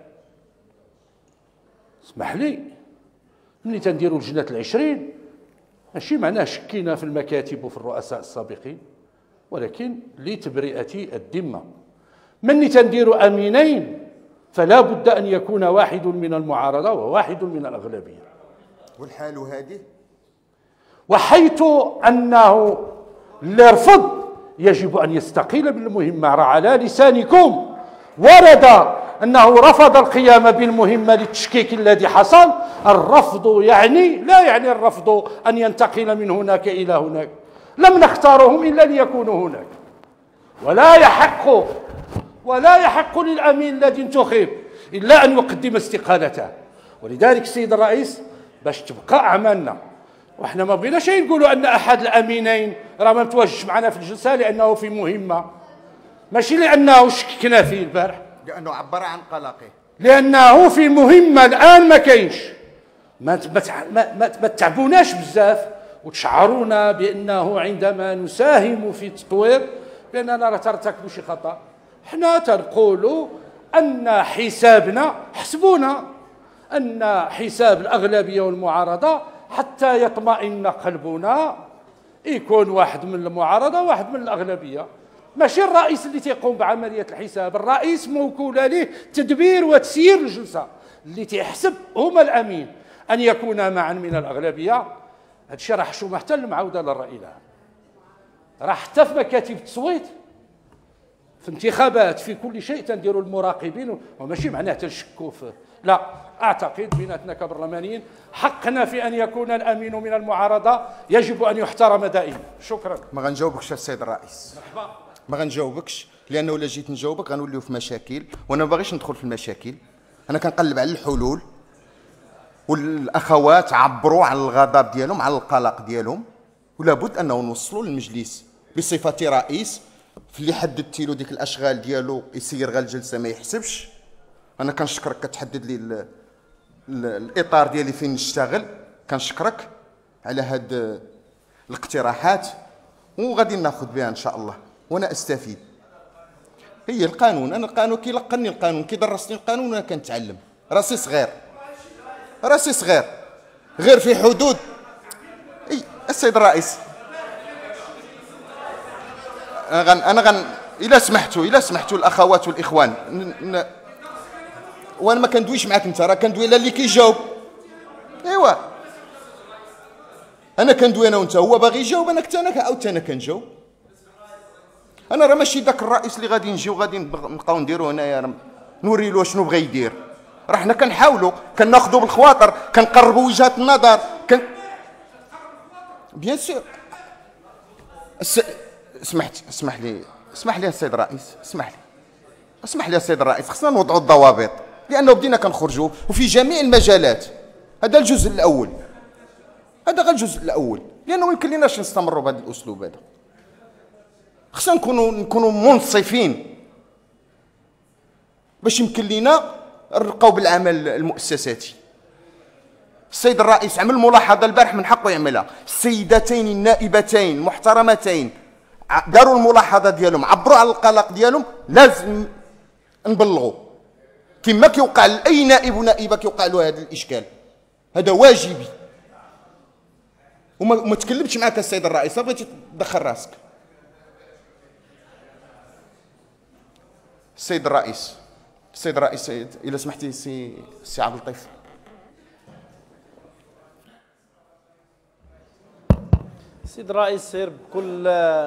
اسمح لي، ملي تنديروا لجنة العشرين ماشي معناه شكينا في المكاتب وفي الرؤساء السابقين، ولكن لتبرئة الذمة. مني تنديروا أمينين فلا بد أن يكون واحد من المعارضة وواحد من الأغلبية. والحال هذه، وحيث أنه اللي رفض يجب أن يستقيل بالمهمة. راه على لسانكم ورد أنه رفض القيام بالمهمة للتشكيك الذي حصل. الرفض يعني لا يعني الرفض أن ينتقل من هناك إلى هناك، لم نختارهم إلا ليكونوا هناك، ولا يحق ولا يحق للأمين الذي انتخب إلا أن يقدم استقالته. ولذلك السيد الرئيس باش تبقى أعمالنا، وإحنا ما بغيناش نقولوا أن أحد الأمينين راه ما متواجدش معنا في الجلسة لأنه في مهمة، ماشي لأنه شككنا فيه البارح، لأنه عبر عن قلقه، لأنه في مهمة الآن ما كاينش. ما ما ما تعبوناش بزاف وتشعرونا بأنه عندما نساهم في التطوير بأننا راه ترتكبوا شي خطأ. حنا تنقولوا أن حسابنا حسبونا أن حساب الأغلبية والمعارضة حتى يطمئن قلبنا يكون واحد من المعارضة وواحد من الأغلبية، ماشي الرئيس اللي تيقوم بعملية الحساب. الرئيس موكول له تدبير وتسيير الجلسة، اللي تيحسب هما الأمين أن يكون معا من الأغلبية. هذا الشيء راه حشومة حتى المعودة للرأي العام، راه حتى في مكاتب التصويت في انتخابات في كل شيء تنديروا المراقبين، وماشي معناه تنشكوا في لا. اعتقد بيناتنا كبرلمانيين حقنا في ان يكون الامين من المعارضه يجب ان يحترم دائما. شكرا. ما غنجاوبكش السيد الرئيس، مرحبا. ما غنجاوبكش لانه الا جيت نجاوبك غنوليو في مشاكل، وانا ما باغيش ندخل في المشاكل. انا كنقلب على الحلول، والاخوات عبروا على الغضب ديالهم على القلق ديالهم، ولا بد انه نوصلوا للمجلس بصفتي رئيس في اللي حددتي له ديك الاشغال ديالو يسير غير الجلسه ما يحسبش. انا كنشكرك كتحدد لي ال ال الاطار ديالي فين نشتغل، كنشكرك على هاد الاقتراحات وغادي ناخذ بها ان شاء الله وانا استفيد. هي القانون، انا القانون كيلقني القانون كيدرسني القانون وانا كنتعلم. راسي صغير راسي صغير غير في حدود. اي السيد الرئيس انا غن انا غن الا سمحتوا الا سمحتوا الاخوات والاخوان ن... ن... وانا ما كندويش معاك انت، راه كندوي على اللي كيجاوب. ايوا انا كندوي انا وانت، هو باغي يجاوب انا كنت انا عاودت انا كنجاوب. انا راه ماشي داك الرئيس اللي غادي نجيو غادي نبقاو نديرو هنايا راه نوري له شنو بغا يدير. راه حنا كنحاولوا كناخذوا بالخواطر كنقربوا وجهات النظر كن بيان سور. الس... سمحت اسمح لي اسمح لي السيد الرئيس اسمح لي اسمح لي السيد الرئيس، خصنا نوضعوا الضوابط لانه بدينا كنخرجوا وفي جميع المجالات. هذا الجزء الاول، هذا غير الجزء الاول، لانه ما يمكن لناش نستمروا بهذا الاسلوب هذا. خصنا نكونوا نكونوا منصفين باش يمكن لنا نرقاو بالعمل المؤسساتي. السيد الرئيس عمل ملاحظه البارح من حقه يعملها. السيدتين النائبتين المحترمتين داروا الملاحظه ديالهم، عبروا على القلق ديالهم، لازم نبلغوا كما كيوقع لاي نائب ونائبه كيوقع له هذا الاشكال. هذا واجبي وما ما تكلمتش معك السيد الرئيس، بغيتي تدخل راسك. السيد الرئيس السيد الرئيس اذا سمحتي سي سي عبد اللطيف. السيد الرئيس سير بكل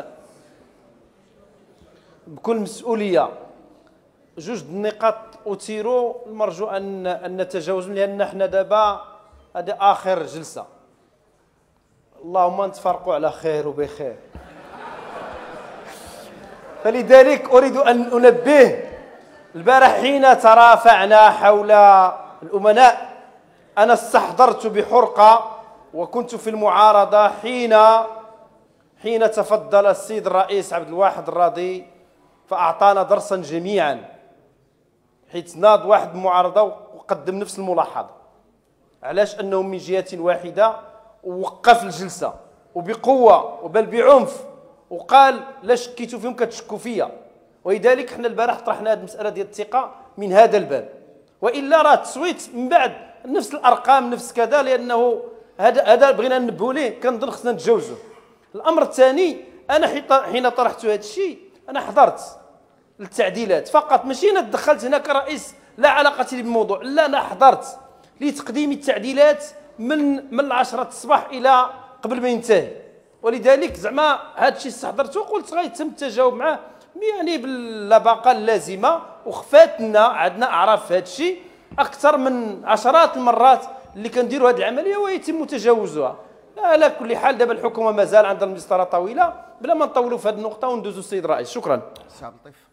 بكل مسؤوليه جوج النقاط اثيروا المرجو ان ان نتجاوزهم، لان حنا دابا هذه اخر جلسه، اللهم نتفرقوا على خير وبخير. فلذلك اريد ان انبه، البارح حين ترافعنا حول الامناء انا استحضرت بحرقه وكنت في المعارضه حين حين تفضل السيد الرئيس عبد الواحد الراضي فاعطانا درسا جميعا، حيث ناض واحد المعارضه وقدم نفس الملاحظه، علاش انه من جهه واحده ووقف الجلسه وبقوه وبل بعنف وقال لا شكيتوا فيهم كتشكوا فيا. ولذلك حنا البارح طرحنا هذه المساله ديال الثقه من هذا الباب، والا راه التصويت من بعد نفس الارقام نفس كذا، لانه هذا هذا بغينا ننبهوا ليه كنظن خصنا نتجاوزوه. الامر الثاني، انا حين طرحت هذا الشيء انا حضرت التعديلات فقط، ماشي انا تدخلت هنا كرئيس لا علاقه لي بالموضوع، لا انا حضرت لتقديم التعديلات من من عشرة الصباح الى قبل ما ينتهي. ولذلك زعما هذا الشيء استحضرته وقلت غيتم التجاوب معه يعني باللباقه اللازمه، وخفات لنا عندنا اعراف في هذا الشيء اكثر من عشرات المرات اللي كنديروا هذه العمليه ويتم تجاوزها. على كل حال دابا الحكومه مازال عندها المسطره طويله، بلا ما نطولوا في هذه النقطه وندوزوا السيد الرئيس. شكرا. سي عبد اللطيف.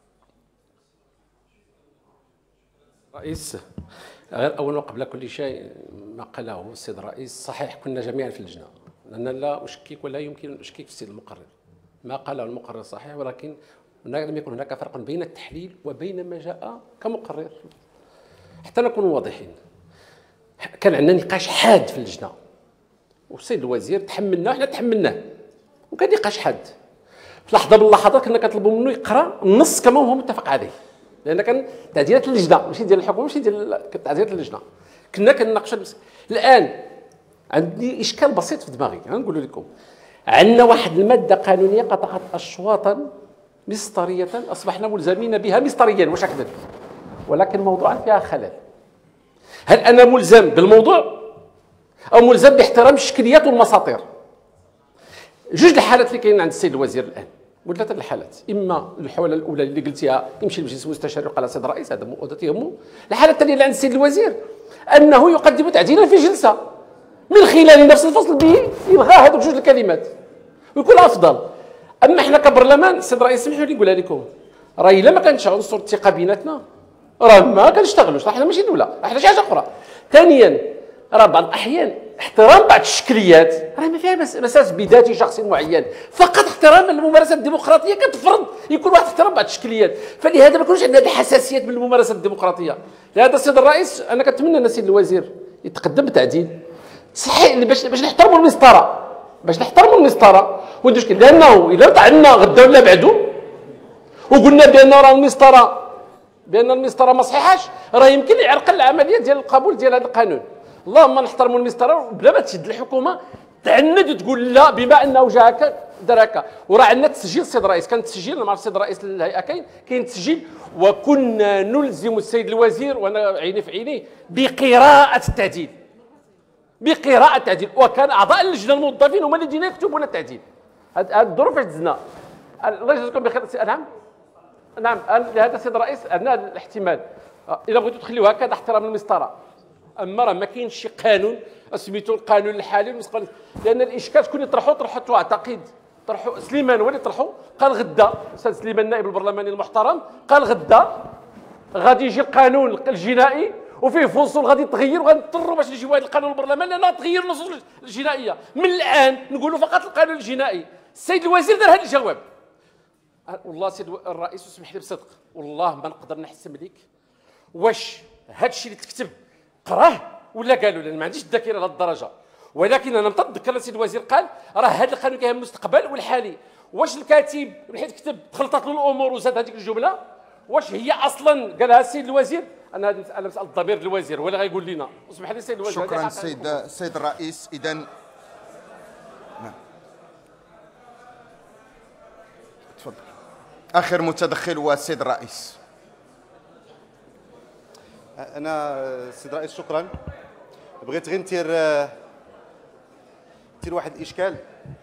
رئيس، غير اول وقبل كل شيء ما قاله السيد الرئيس صحيح، كنا جميعا في اللجنه، لان لا اشكك ولا يمكن ان اشكك في السيد المقرر. ما قاله المقرر صحيح، ولكن لم يكن هناك فرق بين التحليل وبين ما جاء كمقرر. حتى نكون واضحين، كان عندنا نقاش حاد في اللجنه والسيد الوزير تحملناه، حنا تحملناه، وكان نقاش حاد. في لحظه من اللحظات كنا كنطلبوا منه يقرا النص كما هو متفق عليه، لان كان تعديلات اللجنه ماشي ديال الحكومه ماشي ديال تعديلات اللجنه، كنا كنناقشوا. الان عندي اشكال بسيط في دماغي غنقول لكم. عندنا واحد الماده قانونيه قطعت اشواطا مسطريه اصبحنا ملزمين بها مسطريا، واش هكذا، ولكن موضوعا فيها خلل. هل انا ملزم بالموضوع او ملزم باحترام الشكليات والمساطير؟ جوج الحالات اللي كاينين عند السيد الوزير الان، ولا ثلاث الحالات، اما الحاله الاولى اللي قلتيها يمشي لمجلس المستشار ويقال السيد الرئيس هذا مؤودة يهمه. الحاله الثانيه اللي عند السيد الوزير انه يقدم تعديلا في جلسه من خلال نفس الفصل به يلغى هذوك جوج الكلمات ويكون افضل. اما احنا كبرلمان السيد الرئيس سمحوا لي نقولها لكم، راه الا ما كانش عنصر الثقه بيناتنا راه ما كنشتغلوش، راه حنا ماشي دوله، حنا شي حاجه اخرى. ثانيا راه بعض الاحيان احترام بعض الشكليات راه ما فيها مساس بذات شخص معين، فقط احترام الممارسه الديمقراطيه كتفرض يكون واحد احترام بعض الشكليات، فلهذا ما يكونش عندنا هذه الحساسيات من الممارسه الديمقراطيه. لهذا السيد الرئيس انا كنتمنى ان السيد الوزير يتقدم بتعديل صحيح باش باش نحترموا المسطره، باش نحترموا المسطره وندير مشكل، لانه الا طعنا غدا ولا بعدو وقلنا بان راه المسطره بان المسطره ما صحيحاش، راه يمكن يعرقل العمليه ديال القبول ديال هذا القانون. اللهم نحترموا المسطره بلا ما تشد الحكومه تعند وتقول لا بما انه جا هكا دار هكا. وراه عندنا تسجيل السيد الرئيس، كان تسجيل ما عرف السيد الرئيس الهيئه كاين كاين تسجيل، وكنا نلزم السيد الوزير وانا عيني في عيني بقراءه التعديل، بقراءه التعديل، وكان اعضاء اللجنه الموظفين هما اللي جينا يكتبون التعديل. هذه الظروف فاش دزنا. الله يجزيكم بخير. نعم نعم لهذا السيد الرئيس عندنا الاحتمال الا بغيتوا تخليوها هكذا احترام المسطره، اما راه ما كاينش شي قانون سميتو القانون الحالي المسقط، لان الاشكال شكون اللي طرحوا طرحوا اعتقد طرحوا سليمان هو اللي طرحوا، قال غدا الاستاذ سليمان النائب البرلماني المحترم قال غدا غادي يجي القانون الجنائي وفيه فصول غادي تغير وغنضطروا باش نجيبوا هذا القانون البرلماني لانه تغير النصوص الجنائيه. من الان نقولوا فقط القانون الجنائي. السيد الوزير دار هذا الجواب. والله سيد الرئيس اسمح لي بصدق والله ما نقدر نحسم لك واش هذا الشيء اللي تكتب قراه ولا قالوا، لان ما عنديش الذاكره لهذه الدرجه، ولكن انا متذكر السيد الوزير قال راه هذا القانون كيهم المستقبل والحالي. واش الكاتب حيت كتب تخلطت له الامور وزاد هذيك الجمله واش هي اصلا قالها السيد الوزير؟ انا هذه انا مساله الضمير الوزير هو اللي غيقول لنا. اسمح لي السيد الوزير. شكرا السيد السيد الرئيس. اذا نعم تفضل. اخر متدخل هو السيد الرئيس. انا السيد الرئيس شكرا. بغيت غير ندير ندير واحد الاشكال،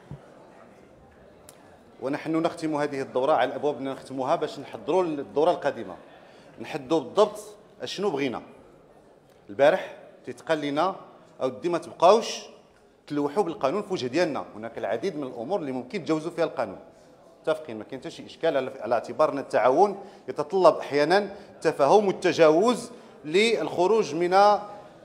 ونحن نختم هذه الدوره على الابواب نختموها باش نحضروا الدوره القادمه، نحدوا بالضبط اشنو بغينا. البارح تيتقال لنا اودي ما تبقاوش تلوحوا بالقانون في وجه ديالنا، هناك العديد من الامور اللي ممكن تجاوزوا فيها القانون. متفقين، ما كاين حتى شي اشكال على اعتبار ان التعاون يتطلب احيانا التفاهم والتجاوز للخروج من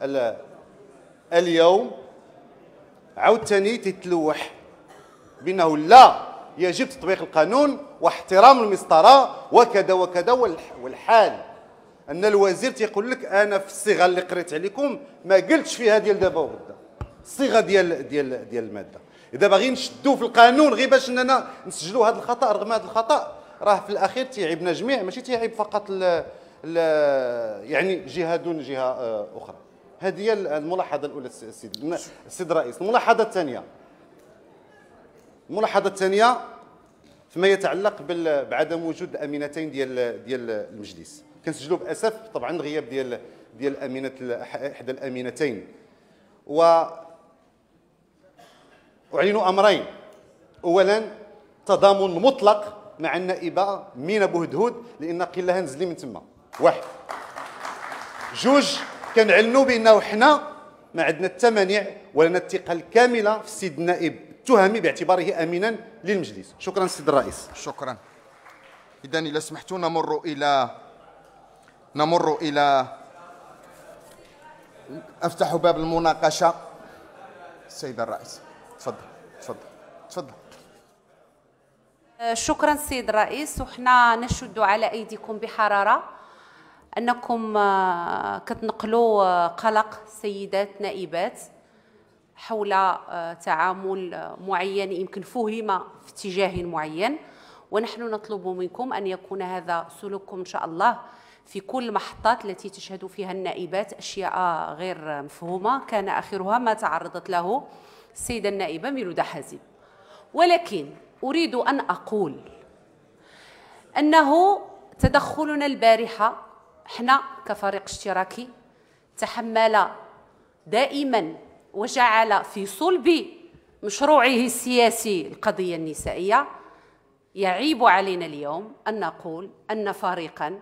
اليوم. عاوتاني تتلوح بانه لا يجب تطبيق القانون واحترام المسطره وكذا وكذا، والحال ان الوزير تيقول لك انا في الصيغه اللي قريت عليكم ما قلتش فيها ديال دابا وغدا، الصيغه ديال ديال ديال الماده. اذا باغيين نشدوا في القانون غير باش اننا نسجلوا هذا الخطا، رغم هذا الخطا راه في الاخير تيعيبنا جميع، ماشي تيعيب فقط ل يعني جهه دون جهه اخرى. هذه هي الملاحظه الاولى السيد السيد الرئيس. الملاحظه الثانيه الملاحظه الثانيه فيما يتعلق بعدم وجود الامينتين ديال ديال المجلس. كنسجلوا باسف طبعا الغياب ديال ديال امينه احدى الامينتين، و اعلنوا امرين. اولا تضامن مطلق مع النائبه مينا بوهدهود لان قلها نزلي من تما. واحد. جوج كنعلنوا بانه حنا ما عندنا التمانع ولنا الثقه الكامله في السيد النائب التهمي باعتباره امينا للمجلس. شكرا السيد الرئيس. شكرا. اذا اذا سمحتوا نمر الى نمر الى افتح باب المناقشه. السيد الرئيس تفضل تفضل تفضل. شكرا السيد الرئيس. وحنا نشد على ايديكم بحراره انكم كتنقلوا قلق سيدات نائبات حول تعامل معين يمكن فهم في اتجاه معين، ونحن نطلب منكم ان يكون هذا سلوككم ان شاء الله في كل المحطات التي تشهد فيها النائبات اشياء غير مفهومه، كان اخرها ما تعرضت له السيده النائبه ميلودة حازم. ولكن اريد ان اقول انه تدخلنا البارحه احنا كفريق اشتراكي تحمل دائما وجعل في صلب مشروعه السياسي القضيه النسائيه. يعيب علينا اليوم ان نقول ان فريقا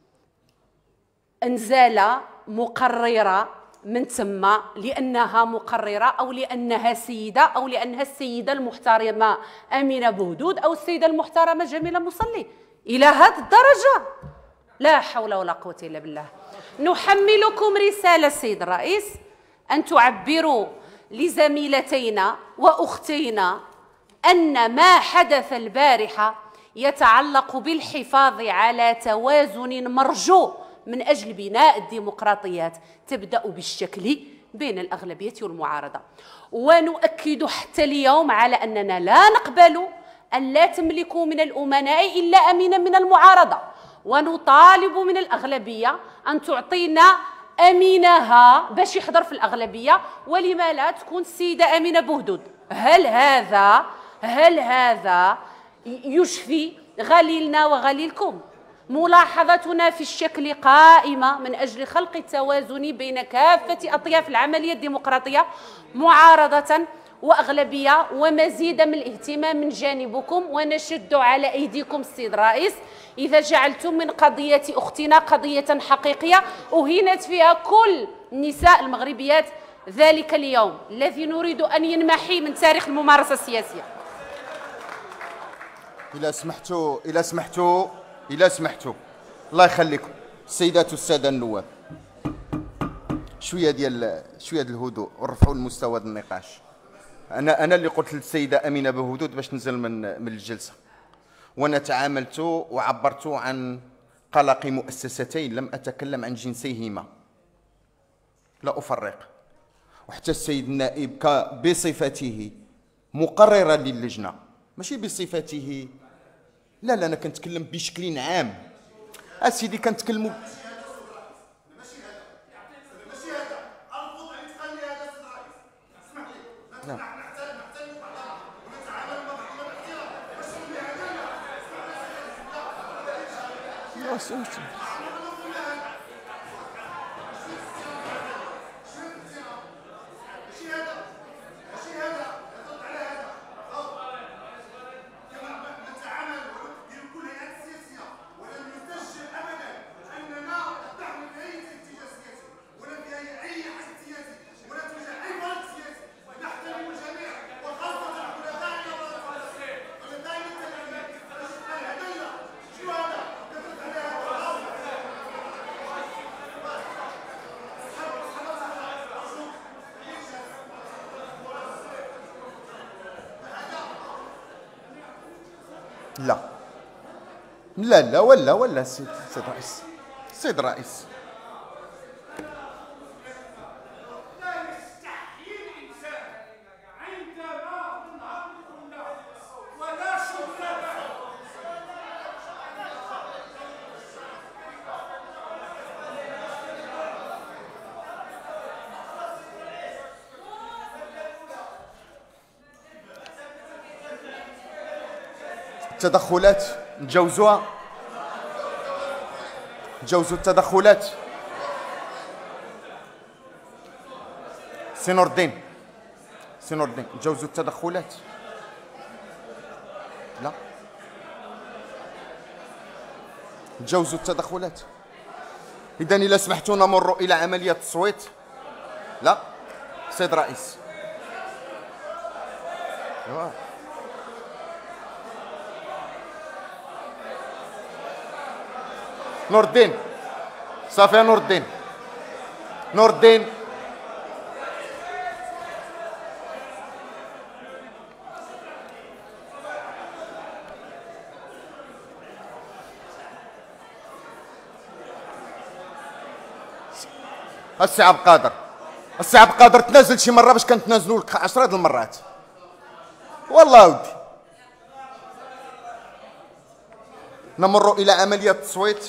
انزل مقرره من ثم لانها مقرره او لانها سيده او لانها السيده المحترمه امينه بوهدود او السيده المحترمه جميله مصلي. الى هذه الدرجه؟ لا حول ولا قوه الا بالله. نحملكم رساله السيد الرئيس ان تعبروا لزميلتينا وأختينا أن ما حدث البارحة يتعلق بالحفاظ على توازن مرجو من أجل بناء الديمقراطيات تبدأ بالشكل بين الأغلبية والمعارضة. ونؤكد حتى اليوم على أننا لا نقبل أن لا تملكوا من الأمناء إلا أمينا من المعارضة، ونطالب من الأغلبية أن تعطينا أمينها باش يحضر في الأغلبية، ولما لا تكون السيدة أمينة بوهدود. هل هذا هل هذا يشفي غليلنا وغليلكم؟ ملاحظتنا في الشكل قائمة من أجل خلق التوازن بين كافة أطياف العملية الديمقراطية، معارضة وأغلبية، ومزيدا من الاهتمام من جانبكم. ونشد على أيديكم السيد الرئيس إذا جعلتم من قضية أختنا قضية حقيقية أهينت فيها كل النساء المغربيات ذلك اليوم الذي نريد أن ينمحي من تاريخ الممارسة السياسية. إلا سمحتوا إلا سمحتوا إلا سمحتوا الله يخليكم السيدات والسادة النواب، شوية ديال شوية ديال الهدوء ورفعوا المستوى ديال النقاش. أنا أنا اللي قلت للسيدة أمينة بوهدود باش تنزل من من الجلسة، وأنا تعاملت وعبرت عن قلق مؤسستين لم أتكلم عن جنسيهما، لا أفرق. وحتى السيد النائب بصفته مقررا للجنة، ماشي بصفته، لا لا أنا كنتكلم بشكل عام. أسيدي كنتكلموا نعم. لا لا لا ولا ولا سيد سيد رئيس سيد رئيس التدخلات نتجاوزوها، نتجاوزوا التدخلات. سي نور الدين سي نور الدين نتجاوزوا التدخلات. لا نتجاوزوا التدخلات. إذا إلا سمحتوا نمر إلى عملية التصويت. لا سيد رئيس نور الدين صافي نور الدين نور الدين السي عبد القادر السي عبد القادر تنازل شي مره باش كنتنازلوا لك عشرة د المرات والله ودي. نمر الى عمليه التصويت.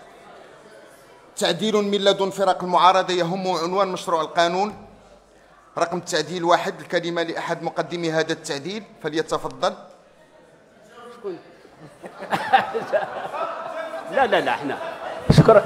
تعديل من لدن فرق المعارضة يهم عنوان مشروع القانون. رقم التعديل واحد، الكلمة لأحد مقدمي هذا التعديل فليتفضل. لا لا لا احنا شكرا.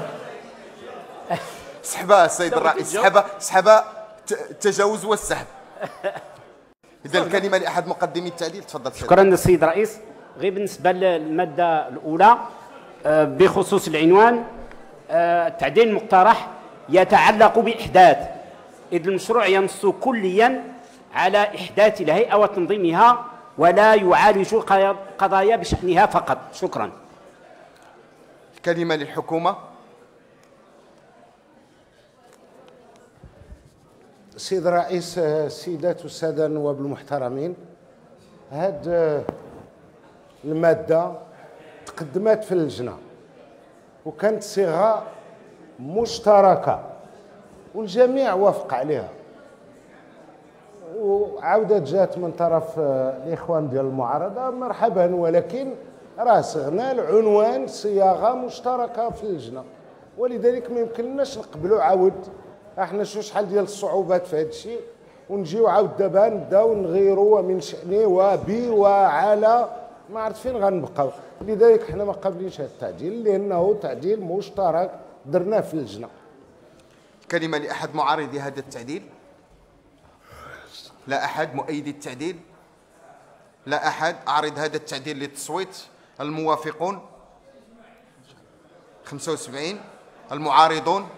سحبها السيد الرئيس، سحبها سحبها التجاوز والسحب. إذا الكلمة لأحد مقدمي التعديل تفضل. شكرا السيد الرئيس. غير بالنسبة للمادة الأولى بخصوص العنوان، التعديل المقترح يتعلق بإحداث، إذ المشروع ينص كليا على إحداث الهيئة وتنظيمها ولا يعالج قضايا بشأنها فقط. شكرا. الكلمة للحكومة. سيد الرئيس، السيدات والساده النواب المحترمين، هاد الماده تقدمت في اللجنه وكانت صيغه مشتركه والجميع وافق عليها، وعاودت جات من طرف الاخوان ديال المعارضه مرحبا، ولكن راسغنا العنوان صياغه مشتركه في اللجنه، ولذلك ما يمكنناش نقبلوا عاود. احنا شو شحال ديال الصعوبات في هذا الشيء، ونجيو عاود دابا نبداو نغيروا ومن شأنه وبي وعلى ما عرفت فين غنبقاو. لذلك حنا ما قابلينش هذا التعديل لانه تعديل مشترك درناه في اللجنه. كلمه لاحد معارضي هذا التعديل؟ لا أحد مؤيد التعديل؟ لا أحد. أعرض هذا التعديل للتصويت. الموافقون خمسة وسبعين، المعارضون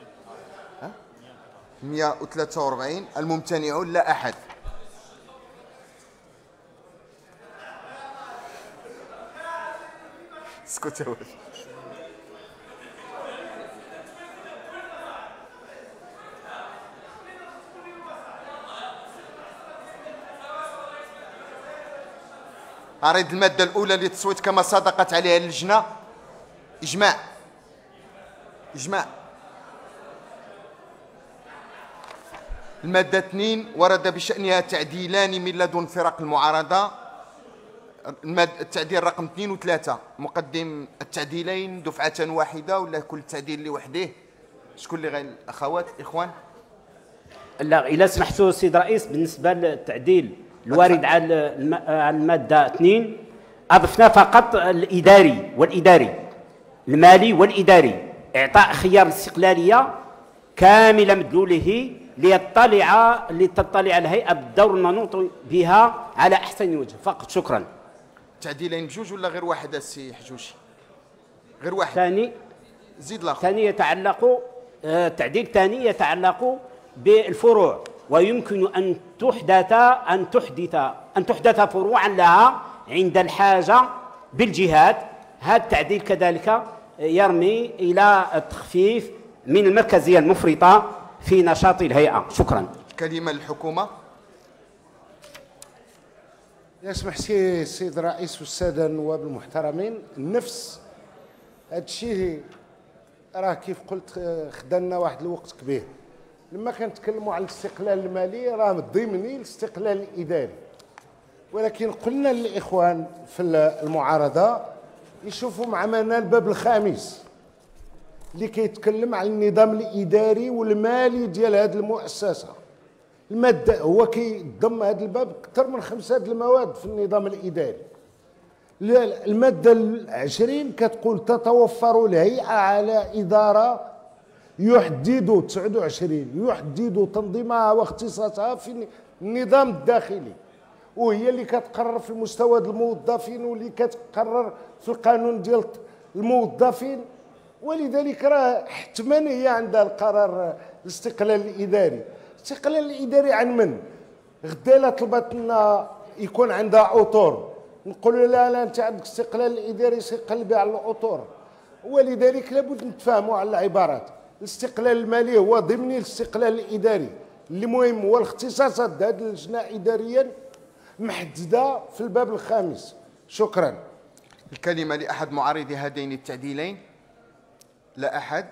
مئة وثلاثة وأربعين، الممتنعون لا أحد. اسكت يا ولد. أعرض المادة الأولى للتصويت كما صادقت عليها اللجنة. إجماع. إجماع. المادة اثنين ورد بشأنها تعديلان من لدن فرق المعارضة. التعديل رقم اثنين وثلاثة، مقدم التعديلين دفعة واحدة ولا كل تعديل لوحده؟ شكون اللي غير الأخوات الإخوان؟ لا، إلا سمحتوا سيد رئيس، بالنسبة للتعديل الوارد على المادة اثنين أضفنا فقط الإداري والإداري المالي والإداري، إعطاء خيار الاستقلالية كامل مدلوله ليطلع لتطلع الهيئة بالدور المنوط بها على أحسن وجه فقط. شكرا. تعديلين بجوج ولا غير واحد السي حجوشي؟ غير واحد. ثاني زيد الآخر. ثاني يتعلق التعديل الثاني يتعلق بالفروع، ويمكن أن تحدث أن تحدث أن تحدث فروعا لها عند الحاجة بالجهات. هذا التعديل كذلك يرمي إلى التخفيف من المركزية المفرطة في نشاط الهيئة. شكرا. كلمة للحكومة. يسمح سي السيد الرئيس والساده النواب المحترمين، نفس هذا الشيء راه كيف قلت خدنا واحد الوقت كبير لما كنتكلموا على الاستقلال المالي، راه ضمني الاستقلال الاداري، ولكن قلنا للاخوان في المعارضه يشوفوا معنا الباب الخامس اللي كيتكلم على النظام الاداري والمالي ديال هذه المؤسسه. الماده هو كيضم هذا الباب اكثر من خمسه د المواد في النظام الاداري. الماده العشرين كتقول تتوفر الهيئه على اداره يحدد تسعة وعشرين يحدد تنظيمها واختصاصها في النظام الداخلي، وهي اللي كتقرر في المستوى ديال الموظفين واللي كتقرر في القانون ديال الموظفين، ولذلك راه حتما هي عندها القرار الاستقلال الاداري. الاستقلال الاداري عن من؟ غدا الا طلبت لنا يكون عندها اطور نقولوا لا لا انت عندك استقلال الاداري سي قلبي على الاطور، ولذلك لابد نتفاهموا على العبارات. الاستقلال المالي هو ضمن الاستقلال الاداري، اللي مهم هو الاختصاصات هذه اللجنه اداريا محدده في الباب الخامس. شكرا. الكلمه لاحد معارضي هذين التعديلين؟ لا احد.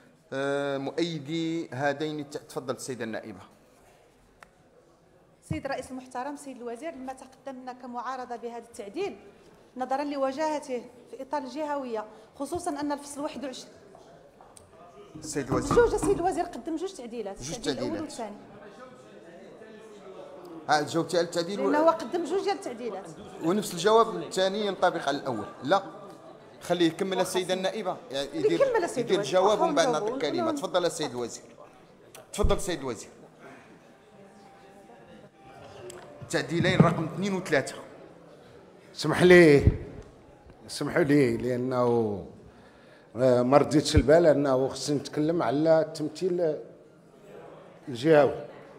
مؤيدي هذين الت... تفضل السيده النائبه. سيد الرئيس المحترم، سيد الوزير، لما تقدمنا كمعارضه بهذا التعديل نظرا لوجاهته في اطار الجهويه، خصوصا ان الفصل واحد وعشرين السيد الوزير جوج السيد الوزير قدم جوج تعديلات، جوج التعديل تعديلات. الاول والثاني. ها جاوبتي على التعديل لانه هو قدم جوج ديال التعديلات ونفس الجواب الثاني ينطبق على الاول. لا خليه يكمل السيده النائبه، يعني يدير يكمل السيد يدير الوزير. الجواب ومن بعد أخوهم نعطيك جاوبوا. الكلمه. تفضل السيد الوزير. تفضل السيد الوزير. تعديلين رقم اثنين وثلاثة. اسمح لي اسمحوا لي لانه ما رديتش البال انه خصني نتكلم على التمثيل الجهوي.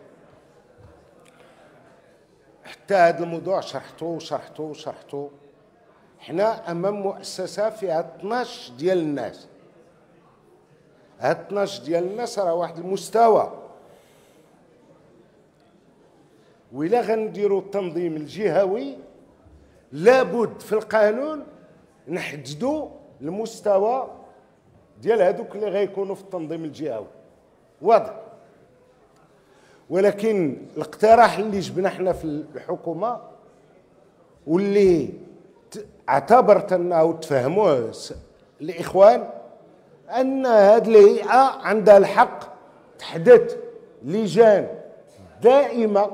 حتى هذا الموضوع شرحته وشرحته وشرحته. حنا امام مؤسسه فيها اثناش ديال الناس. هاد اثناش ديال الناس راه واحد المستوى وإلا غنديروا التنظيم الجهوي لابد في القانون نحددوا المستوى ديال هذوك اللي غيكونوا في التنظيم الجهوي واضح. ولكن الاقتراح اللي جبنا حنا في الحكومه واللي اعتبرت انه تفهموه الاخوان ان هذه الهيئه عندها الحق تحدث لجان دائمه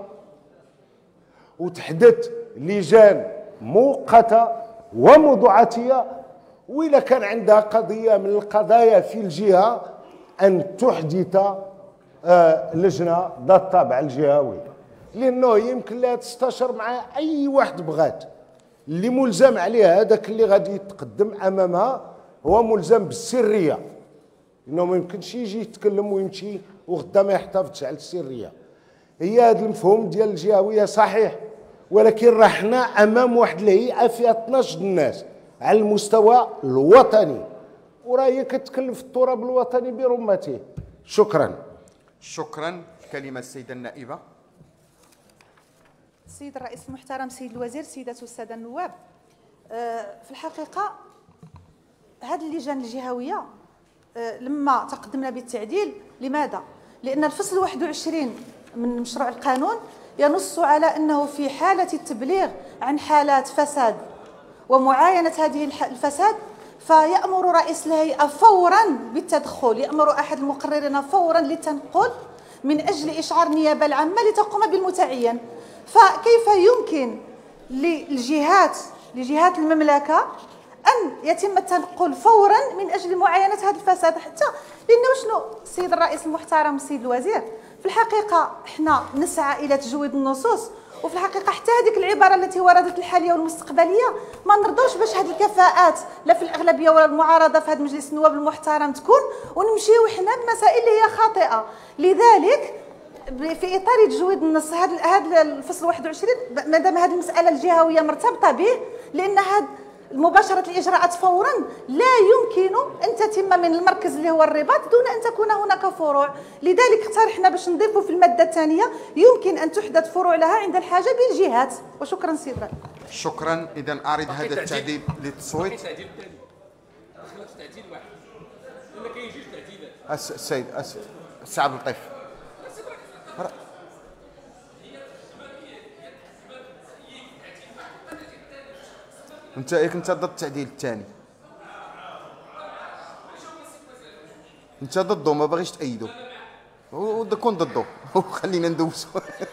وتحدث لجان مؤقته وموضوعاتيه، وإلا كان عندها قضيه من القضايا في الجهه ان تحدث آه لجنه ذات الطابع الجهوي، لانه يمكن لها تستشر مع اي واحد بغات. اللي ملزم عليه هذاك اللي غادي يتقدم امامها هو ملزم بالسريه، انه ما يمكنش يجي يتكلم ويمشي وغدا ما يحتفظش على السريه. هي هذا المفهوم ديال الجهويه صحيح، ولكن راه حنا امام واحد الهيئه فيها اثناش الناس على المستوى الوطني، وراه هي كتكلم في التراب الوطني برمته. شكرا. شكرا. كلمه السيده النائبه. السيد الرئيس المحترم، سيد الوزير، سيدات والساده النواب، في الحقيقه هذه اللجان الجهويه لما تقدمنا بالتعديل، لماذا؟ لان الفصل واحد وعشرين من مشروع القانون ينص على انه في حاله التبليغ عن حالات فساد ومعاينه هذه الفساد فيأمر رئيس الهيئة فورا بالتدخل، يأمر أحد المقررين فورا للتنقل من أجل إشعار النيابة العامة لتقوم بالمتعين. فكيف يمكن للجهات لجهات المملكة أن يتم التنقل فورا من أجل معاينة هذا الفساد؟ حتى لأنه شنو السيد الرئيس المحترم السيد الوزير، في الحقيقة احنا نسعى إلى تجويد النصوص، وفي الحقيقه حتى هذيك العباره التي وردت الحاليه والمستقبليه ما نرضوش باش هذه الكفاءات لا في الاغلبيه ولا المعارضه في هذا مجلس النواب المحترم تكون، ونمشيو حنا بمسائل اللي هي خاطئه. لذلك في اطار تجويد النص هذا هذا الفصل واحد وعشرين مادام هذه المساله الجهويه مرتبطه به، لان هذا مباشرة الإجراءات فورا لا يمكن أن تتم من المركز اللي هو الرباط دون أن تكون هناك فروع. لذلك اقترحنا باش نضيفوا في المادة الثانية يمكن أن تحدث فروع لها عند الحاجة بالجهات. وشكرا سيد الرئيس. شكرا. إذا أعرض هذا التعديل للتصويت. تعديل ثاني. خلص تعديل واحد. ولا كاين جوج تعديلات. السيد السي عبد اللطيف. انت انت ضد التعديل الثاني، انت ضده ما باغيش تأيده وكون ضده وخلينا ندوزو.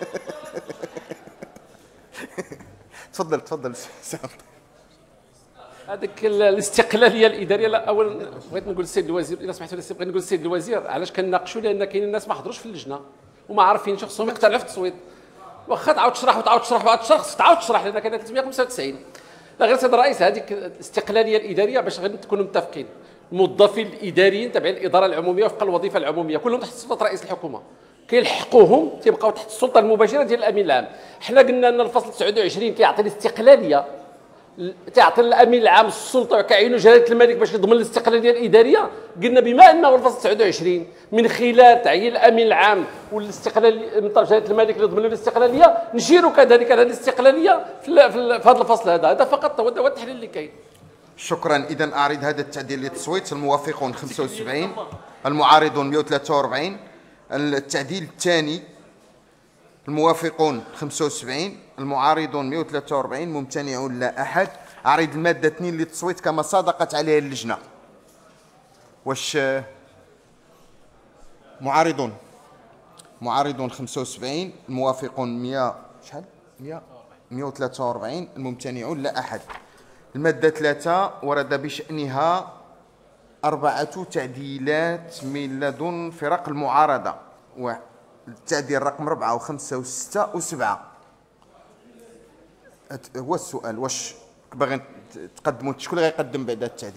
تفضل تفضل سي عبد. هذيك الاستقلاليه الاداريه، لا اولا بغيت نقول للسيد الوزير الا سمحتوا لي، بغيت نقول للسيد الوزير علاش كنناقشوا، لان كاينين الناس ما حضروش في اللجنه وما عارفينش خصهم يقتنعوا في التصويت. واخا تعاود تشرح وتعاود تشرح وتعاود تشرح خصك تعاود تشرح، لان كاين ثلاثمائة وخمسة وتسعين. لا غير سيد الرئيس، هذيك الاستقلاليه الاداريه باش غير نكونوا متفقين، الموظفين الاداريين تابعين الاداره العموميه وفق الوظيفه العموميه كلهم تحت سلطه رئيس الحكومه، كيلحقوهم تيبقاو تحت السلطه المباشره ديال الامين العام. حنا قلنا ان الفصل تسعة وعشرين كيعطي الاستقلاليه، تعطي الامين العام السلطه وكيعينوا جلاله الملك باش يضمن الاستقلاليه الاداريه. قلنا بما انه الفصل تسعة وعشرين من خلال تعيين الامين العام والاستقلال من طرف جلاله الملك اللي يضمن الاستقلاليه، نشيروا كذلك على الاستقلاليه في, في هذا الفصل. هذا هذا فقط هو التحليل اللي كاين. شكرا. اذا اعرض هذا التعديل للتصويت. الموافقون خمسة وسبعين، المعارضون مئة وثلاثة وأربعين. التعديل الثاني، الموافقون خمسة وسبعين، المعارضون مئة وثلاثة وأربعين، ممتنعون لا احد. اعرض الماده اثنين للتصويت كما صادقت عليها اللجنه. واش معارضون معارضون خمسة وسبعين، الموافقون مئة شحال مئة مئة وثلاثة وأربعين، الممتنعون لا احد. الماده ثلاثة ورد بشانها اربعه تعديلات من لدن فرق المعارضه، والتعديل رقم أربعة وخمسة وستة وسبعة. هو السؤال، واش باغي تقدموا؟ شكون اللي غيقدم بعد التعديل؟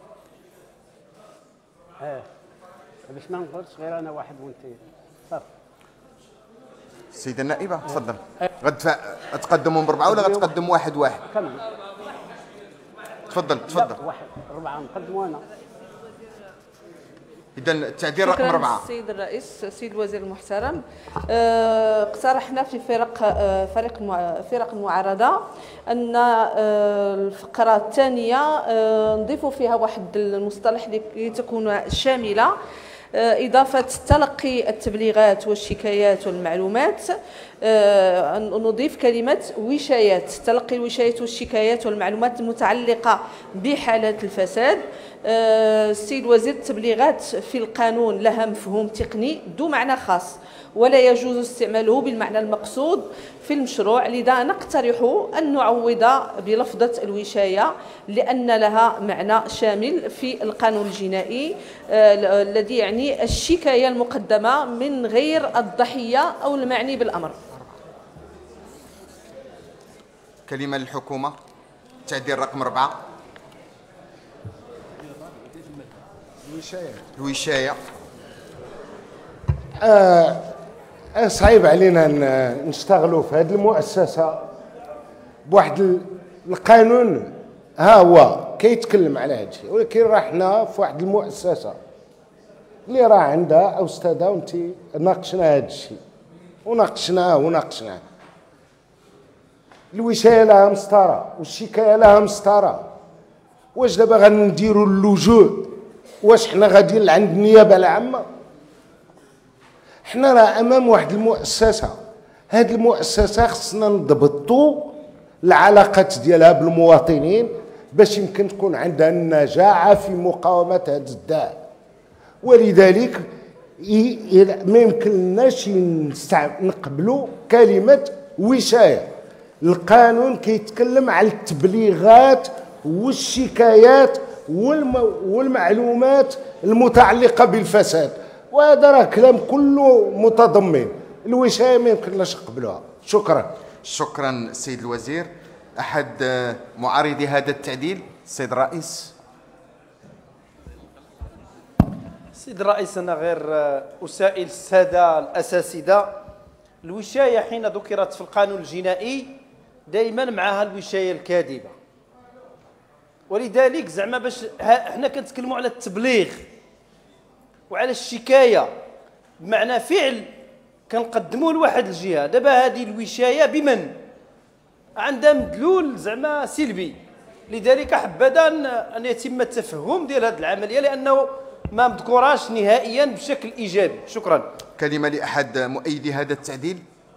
اه باش ما نقولش غير انا واحد وانت صافي. السيده النائبه تفضل. غتقدمهم بربعه ولا غتقدم واحد واحد؟ كمل. تفضل تفضل. واحد أربعة نقدموا أنا. إذا التعديل رقم أربعة. السيد الرئيس، السيد الوزير المحترم، آه، اقترحنا في فرق آه، فريق المع- فرق المعارضة أن آه، الفقرة الثانية آه، نضيف فيها واحد المصطلح لكي تكون شاملة، آه، إضافة تلقي التبليغات والشكايات والمعلومات، آه، نضيف كلمة وشايات، تلقي الوشايات والشكايات والمعلومات المتعلقة بحالات الفساد. آه، السيد وزير، التبليغات في القانون لها مفهوم تقني ذو معنى خاص ولا يجوز استعماله بالمعنى المقصود في المشروع، لذا نقترح أن نعوض بلفظة الوشاية لأن لها معنى شامل في القانون الجنائي آه، الذي يعني الشكاية المقدمة من غير الضحية أو المعني بالأمر. كلمة للحكومة. تعديل رقم أربعة. الوشاية. الوشاية. آه صعيب علينا ن- نشتغلوا في هذه المؤسسة بواحد ال- القانون ها هو كيتكلم على هذا الشيء، ولكن راه حنا في واحد المؤسسة اللي راه عندها أستاذة وانت ناقشنا هذا الشيء وناقشناه وناقشناه. الوشاية لها مسطرة والشكاية لها مسطرة. واش دابا غنديروا اللجوء؟ واش حنا غاديين لعند النيابة العامة؟ حنا راه امام واحد المؤسسه، هذه المؤسسه خصنا نضبطوا العلاقات ديالها بالمواطنين باش يمكن تكون عندها النجاعه في مقاومه هذا الداء. ولذلك ي- ي- ما يمكنناش نستع- نقبلوا كلمه وشايه. القانون كيتكلم على التبليغات والشكايات والم- والمعلومات المتعلقه بالفساد، وهذا راه كلام كله متضمن. الوشايه ما يمكنناش نقبلوها. شكرا. شكرا السيد الوزير. أحد آه، معارضي هذا التعديل؟ السيد الرئيس. سيد الرئيس، أنا غير آه، أسائل السادة الأساتذة. الوشاية حين ذكرت في القانون الجنائي دائما معها الوشاية الكاذبة، ولذلك زعما باش ها- حنا كنتكلموا على التبليغ وعلى الشكاية بمعنى فعل كنقدموه لواحد الجهة. دابا هذه الوشاية بمن عندها مدلول زعما سلبي، لذلك حبذا أن أن يتم التفهم ديال هذه العملية لأنه ما مذكوراش نهائيا بشكل إيجابي. شكرا. كلمة لأحد مؤيدي هذا التعديل؟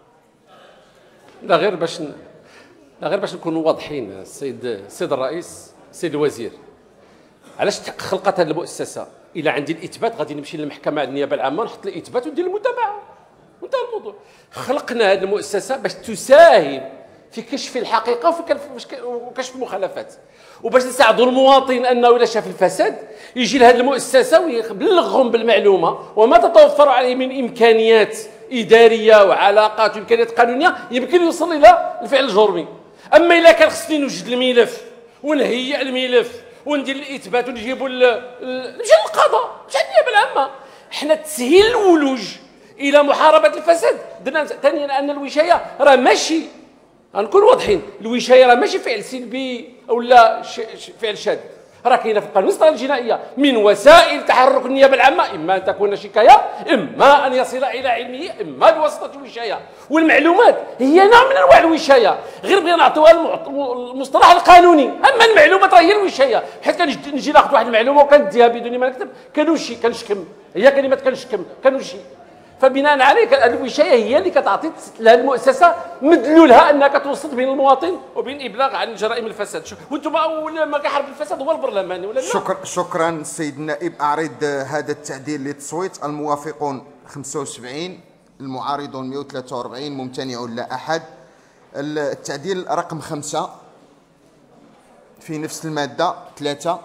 لا غير باش ن... لا غير باش نكونوا واضحين السيد السيد الرئيس، السيد الوزير، علاش خلقت هذه المؤسسه؟ الى عندي الاثبات غادي نمشي للمحكمه النيابه العامه نحط الاثبات وندير المتابعه وانتهى الموضوع. خلقنا هذه المؤسسه باش تساهم في كشف الحقيقه وفي كشف وكشف المخالفات، وباش نساعدوا المواطن انه اذا شاف الفساد يجي لهذه المؤسسه ويبلغهم بالمعلومه وما تتوفر عليه من امكانيات اداريه وعلاقات وامكانيات قانونيه يمكن يوصل الى الفعل الجرمي. اما اذا كان خصني نوجد الملف ونهيئ الملف وندير الاثبات ونجيبوا نمشي للقضاء نمشي للنيابه العامه، حنا تسهيل الولوج الى محاربه الفساد. درنا ثانيا ان الوشايه راه ماشي، غنكون واضحين، الوشايه راه ماشي فعل سلبي او لا فعل شاذ، راه كاينه في القانون الإصلاحية الجنائيه من وسائل تحرك النيابه العامه اما ان تكون شكايه اما ان يصل الى علمه اما بواسطه الوشايه، والمعلومات هي نوع من انواع الوشايه، غير بغينا نعطيوها المصطلح القانوني. اما المعلومات راه هي الوشايه، حيت كنجي ناخذ واحد المعلومه وكنديها بدون ما نكتب كنوشي كنشكم، هي كلمه كنشكم كنوشي. فبناء عليه الوشايه هي اللي كتعطي لهذه المؤسسه مدلولها انها كتوسط بين المواطن وبين ابلاغ عن جرائم الفساد. وانتم اول ما كيحارب الفساد هو البرلماني ولا لا؟ شكرا شكرا السيد النائب. اعرض هذا التعديل للتصويت. الموافقون خمسة وسبعين، المعارضون مئة وثلاثة وأربعين، ممتنعون لا احد. التعديل رقم خمسة في نفس الماده ثلاثة.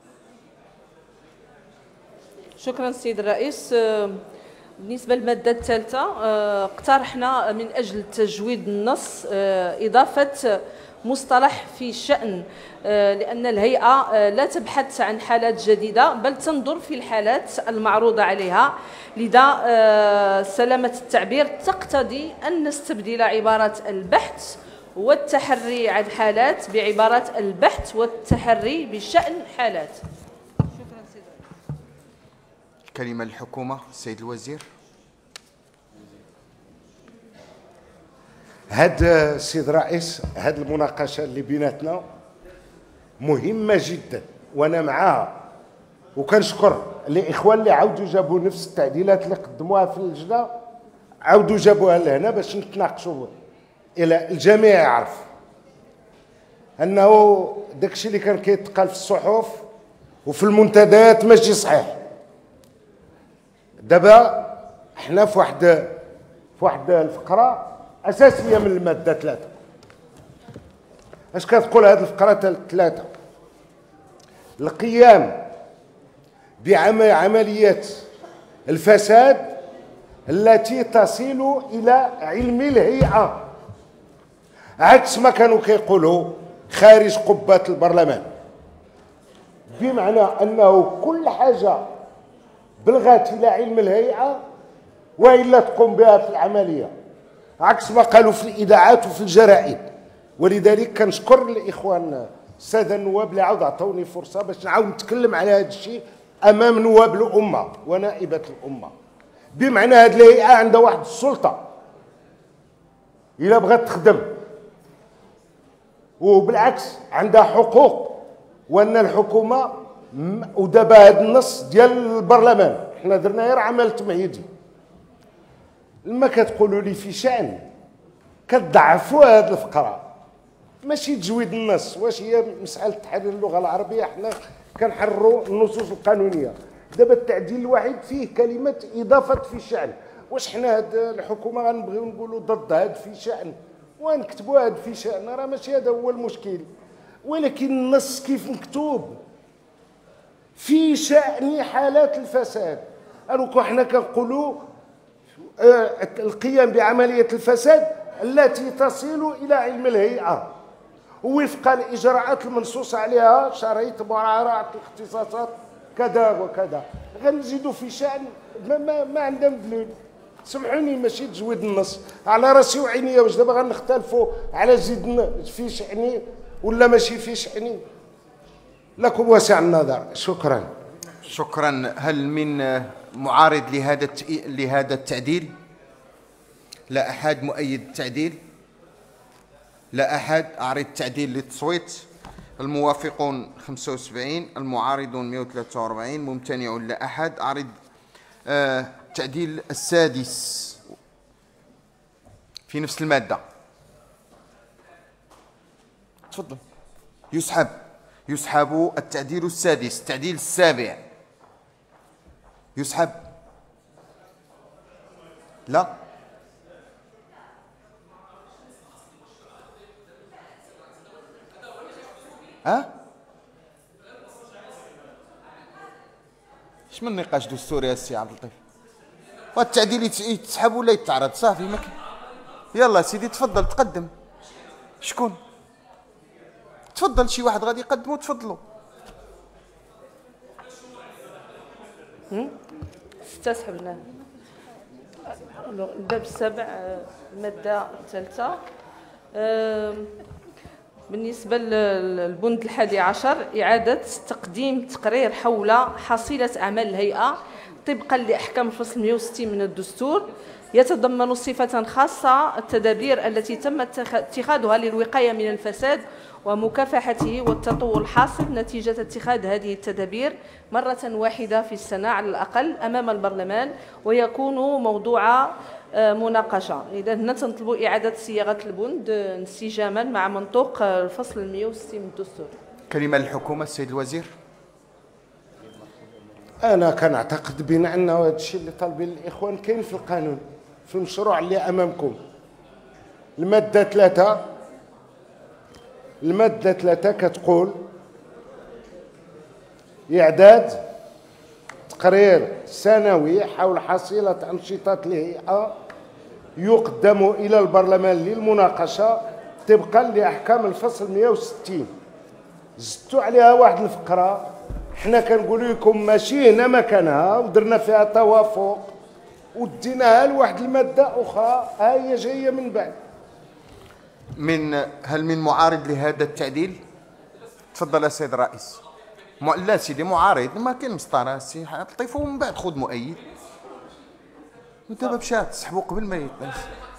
شكرا السيد الرئيس. بالنسبة للمادة الثالثة اقترحنا من أجل تجويد النص إضافة مصطلح في شأن، لأن الهيئة لا تبحث عن حالات جديدة بل تنظر في الحالات المعروضة عليها، لذا سلامة التعبير تقتضي أن نستبدل عبارة البحث والتحري عن حالات بعبارة البحث والتحري بشأن حالات. كلمة للحكومة السيد الوزير. هاد السيد الرئيس، هاد المناقشه اللي بيناتنا مهمه جدا وانا معاها، وكنشكر الاخوان اللي عاودوا جابوا نفس التعديلات اللي قدموها في اللجنه، عاودوا جابوها لهنا باش نتناقشوا. الى الجميع يعرف انه داكشي اللي كان كيتقال في الصحف وفي المنتديات ماشي صحيح. دابا حنا في واحد في واحد الفقره اساسيه من الماده ثلاثه. اش كتقول هذه الفقره ثلاثه؟ القيام بعمليات الفساد التي تصل الى علم الهيئه، عكس ما كانوا كيقولوا خارج قبات البرلمان، بمعنى انه كل حاجه بلغت الى علم الهيئه والا تقوم بها في العمليه، عكس ما قالوا في الاذاعات وفي الجرائد. ولذلك كنشكر الاخوان الساده النواب اللي عاود عطوني فرصه باش نعاود نتكلم على هذا الشيء امام نواب الامه ونائبه الامه. بمعنى هذه الهيئه عندها واحد السلطه الا بغات تخدم، وبالعكس عندها حقوق، وان الحكومه ودابا هذا النص ديال البرلمان حنا درنا غير عمل تمهيدي. لما كتقولوا لي في شأن كتضعفوا هذه الفقره، ماشي تجويد النص، واش هي مساله تحرير اللغه العربيه؟ حنا كنحرروا النصوص القانونيه. دابا التعديل الوحيد فيه كلمه اضافه في شأن، واش حنا هاد الحكومه غنبغيو نقولوا ضد هاد في شأن ونكتبوا هاد في شأن؟ راه ماشي هذا هو المشكل، ولكن النص كيف مكتوب في شأن حالات الفساد. أنو حنا كنقولوا القيام بعملية الفساد التي تصل إلى علم الهيئة وفق الإجراءات المنصوص عليها شرعية مراعاة الاختصاصات كذا وكذا. غنزيدوا في شأن ما, ما, ما عندنا دليل. سمحوني ماشي تجويد النص على راسي وعيني. واش دابا غنختلفوا على زيد في شأني ولا ماشي في شأني؟ لكم واسع النظر. شكرا. شكرا. هل من معارض لهذا لهذا التعديل؟ لا أحد مؤيد التعديل؟ لا أحد. أعرض التعديل للتصويت. الموافقون خمسة وسبعين، المعارضون مئة وثلاثة وأربعين، ممتنعون لا أحد. أعرض آه التعديل السادس في نفس المادة. تفضل. يسحب يسحب التعديل السادس. التعديل السابع يسحب. لا ها اش من نقاش دستوري السي عبد اللطيف؟ والتعديل يتسحب ولا يتعرض صافي. ما كاين. يلا سيدي تفضل تقدم. شكون؟ تفضل. شي واحد غادي يقدموا. تفضلوا. ستة سحبناه. الباب السابع المادة الثالثة. بالنسبة للبند الحادي عشر إعادة تقديم تقرير حول حصيلة أعمال الهيئة طبقا لأحكام الفصل مئة وستين من الدستور، يتضمن صفة خاصة التدابير التي تم اتخاذها للوقاية من الفساد ومكافحته والتطور الحاصل نتيجة اتخاذ هذه التدابير مرة واحدة في السنة على الأقل أمام البرلمان، ويكون موضوع مناقشة. إذا هنا تنطلبوا إعادة صياغة البند انسجاما مع منطوق الفصل مئة وستين من الدستور. كلمة للحكومة السيد الوزير. أنا كنعتقد بناء أنه هذا الشيء اللي طالبين الإخوان كاين في القانون في المشروع اللي أمامكم. المادة ثلاثة المادة ثلاثة كتقول إعداد تقرير سنوي حول حصيلة أنشطة الهيئة يقدم إلى البرلمان للمناقشة طبقا لأحكام الفصل مئة وستين. زدتوا عليها واحد الفقرة حنا كنقول لكم ماشي هنا مكانها، ودرنا فيها توافق وديناها لواحد المادة أخرى ها هي جاية من بعد. من هل من معارض لهذا التعديل؟ تفضل السيد الرئيس. مع... لا سيدي معارض ما كاين مسطره سي طيفوا ومن بعد خذ مؤيد ودابا مشات تسحبوا قبل ما يطيش.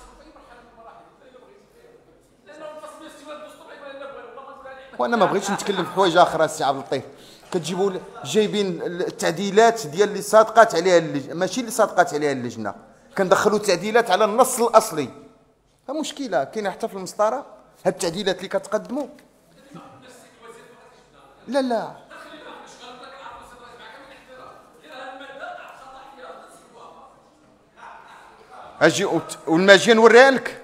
وانا ما بغيتش نتكلم في حوايج اخرى السي عبد اللطيف. كتجيبوا جايبين التعديلات ديال اللي صادقات عليها اللجنه ماشي اللي صادقات عليها اللجنه، كندخلوا تعديلات على النص الاصلي. فمشكله كاينه حتى في المسطره هاد التعديلات اللي كتقدموا. لا لا اجي والماجي نوريها لك.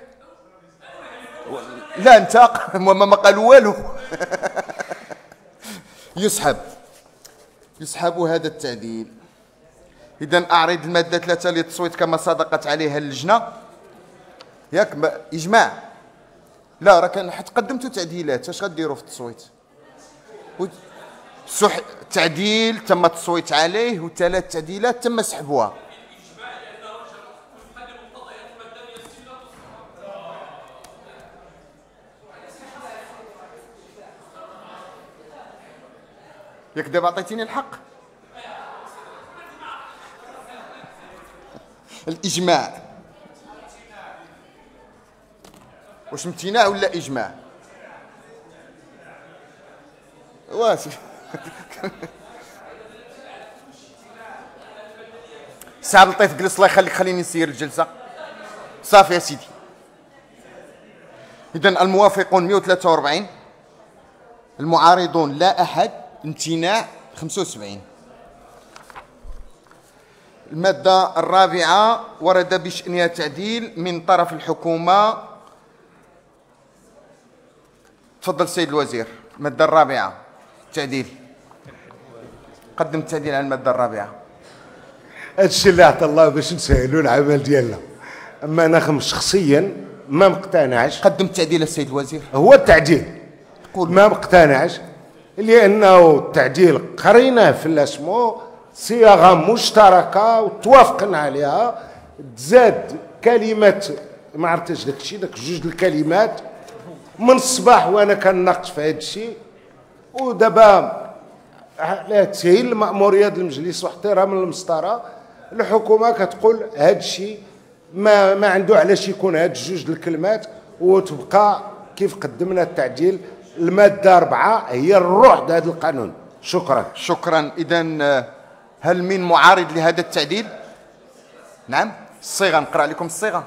لا انت ما قالوا والو. يسحب يسحب هذا التعديل. اذا اعرض الماده ثلاثة للتصويت كما صادقت عليها اللجنه. ياك اجماع. لا راه كان حتى قدمتوا تعديلات، اش غديروا في التصويت؟ سح... تعديل تم التصويت عليه وثلاث تعديلات تم سحبها. ياك دابا عطيتيني الحق. الإجماع واش امتناع ولا إجماع؟ واسي سي عبد اللطيف جلس الله يخليك خليني نسير الجلسة. صافي يا سيدي. إذا الموافقون مئة وثلاثة وأربعين، المعارضون لا أحد، امتناع خمسة وسبعين. المادة الرابعة ورد بشأنها تعديل من طرف الحكومة. تفضل سيد الوزير. المادة الرابعة تعديل. قدم التعديل على المادة الرابعة. هادشي اللي عطى الله باش نسهلوا العمل ديالنا. اما انا شخصيا ما مقتنعش. قدم التعديل السيد الوزير. هو التعديل قول. ما مقتنعش لانه التعديل قريناه في الاسمو صياغه مشتركه وتوافقنا عليها. تزاد كلمه ما عرفتش داك الشيء داك جوج الكلمات من الصباح وانا كنناقش في هذا الشيء. ودابا على تسهيل المأمورية ديال المجلس واحترام المسطره الحكومه كتقول هذا الشيء ما ما عنده علاش يكون هاد جوج الكلمات وتبقى كيف قدمنا التعديل. الماده أربعة هي الروح ديال هذا القانون. شكرا. شكرا. اذا هل من معارض لهذا التعديل؟ نعم. الصيغه نقرا لكم الصيغه.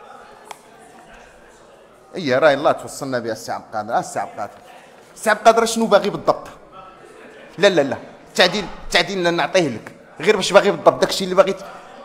اي راهي الله توصلنا بها السي عبد القادر. السي عبد القادر السي عبد القادر شنو باغي بالضبط؟ لا لا لا التعديل التعديل نعطيه لك غير باش باغي بالضبط داك الشيء اللي باغي.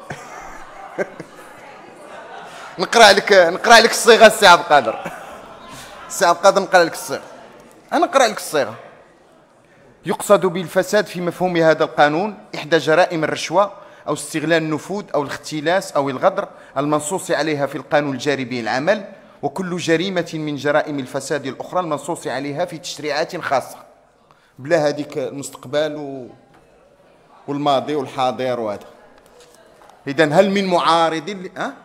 نقرا لك نقرا لك الصيغه السي عبد القادر. السي عبد القادر نقرا لك الصيغه. انا نقرا لك الصيغه. يقصد بالفساد في مفهوم هذا القانون إحدى جرائم الرشوة أو استغلال النفوذ أو الاختلاس أو الغدر المنصوص عليها في القانون الجاري به العمل، وكل جريمة من جرائم الفساد الأخرى المنصوص عليها في تشريعات خاصة. بلا هذيك المستقبل و... والماضي والحاضر وهذا. إذن هل من معارض ل... أه؟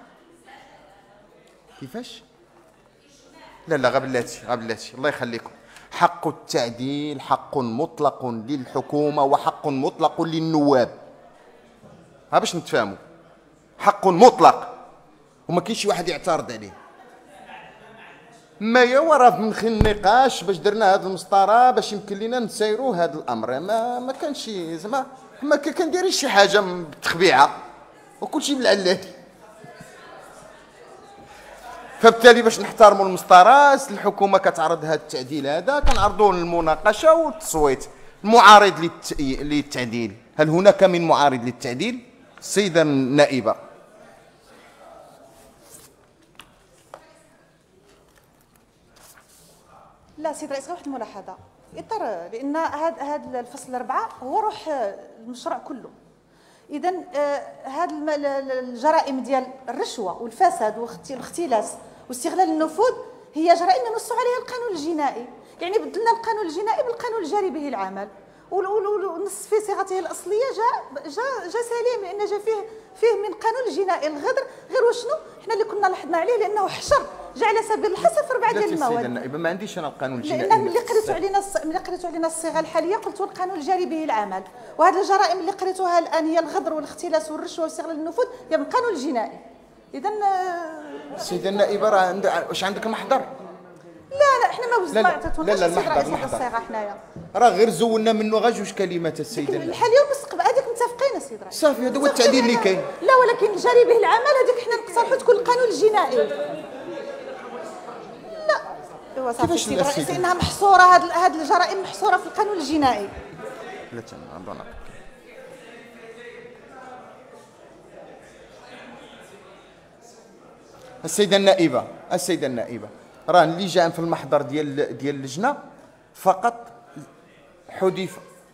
كيفاش؟ لا لا غبلاتي غبلاتي الله يخليكم. حق التعديل حق مطلق للحكومة وحق مطلق للنواب. ها باش نتفاهموا. حق مطلق وما كاينش شي واحد يعترض عليه. ما يا وراه من خلال النقاش باش درنا هذه المسطره باش يمكن لنا نسيروا هذا الامر. ما ما كانش زعما ما كنديرش شي حاجه بالتخبيعه وكل شيء بالعلاني. فبالتالي باش نحترموا المسطرات الحكومه كتعرض هذا التعديل هذا كنعرضوه للمناقشه والتصويت. المعارض للت... للتعديل هل هناك من معارض للتعديل؟ السيده النائبه. لا سيد رئيس غير واحد الملاحظه اطار لان هذا هذا الفصل الأربعة هو روح المشروع كله. اذا هذه الجرائم ديال الرشوه والفساد والاختلاس واستغلال النفوذ هي جرائم ينص عليها القانون الجنائي. يعني بدلنا القانون الجنائي بالقانون الجاري به العمل والنص في صيغته الاصليه جاء جاء جاء سليم لان جاء فيه فيه من قانون الجنائي الغدر غير وشنو حنا اللي كنا لاحظنا عليه لانه حشر جا على سبيل الحصر في اربعه ديال السيده المواد. النائبه ما عنديش انا القانون الجنائي. لان ملي قريتوا علينا ملي قريتوا علينا الصيغه الحاليه قلتوا القانون الجاري به العمل، وهذه الجرائم اللي قريتوها الان هي الغدر والاختلاس والرشوه واستغلال النفوذ هي من القانون الجنائي. اذا السيده النائبه راه عندها واش عندك محضر؟ لا لا احنا ما لا ما لا عطيتوناش لا المحضر الصيغه الصيغه حنايا راه غير زولنا منه غير جوج كلمات السيده الحاليه والمستقبل هذيك متفقين السيد رئيس. صافي هذا هو التعديل اللي كاين. لا ولكن الجاري به العمل هذيك حنا نقترحوا تكون القانون الجنائي. لا ايوا صافي السيد الرئيس انها محصوره هاد هاد الجرائم محصوره في القانون الجنائي. لا تنظن السيده النائبه السيده النائبه راه اللي جاء في المحضر ديال ديال اللجنه فقط حذف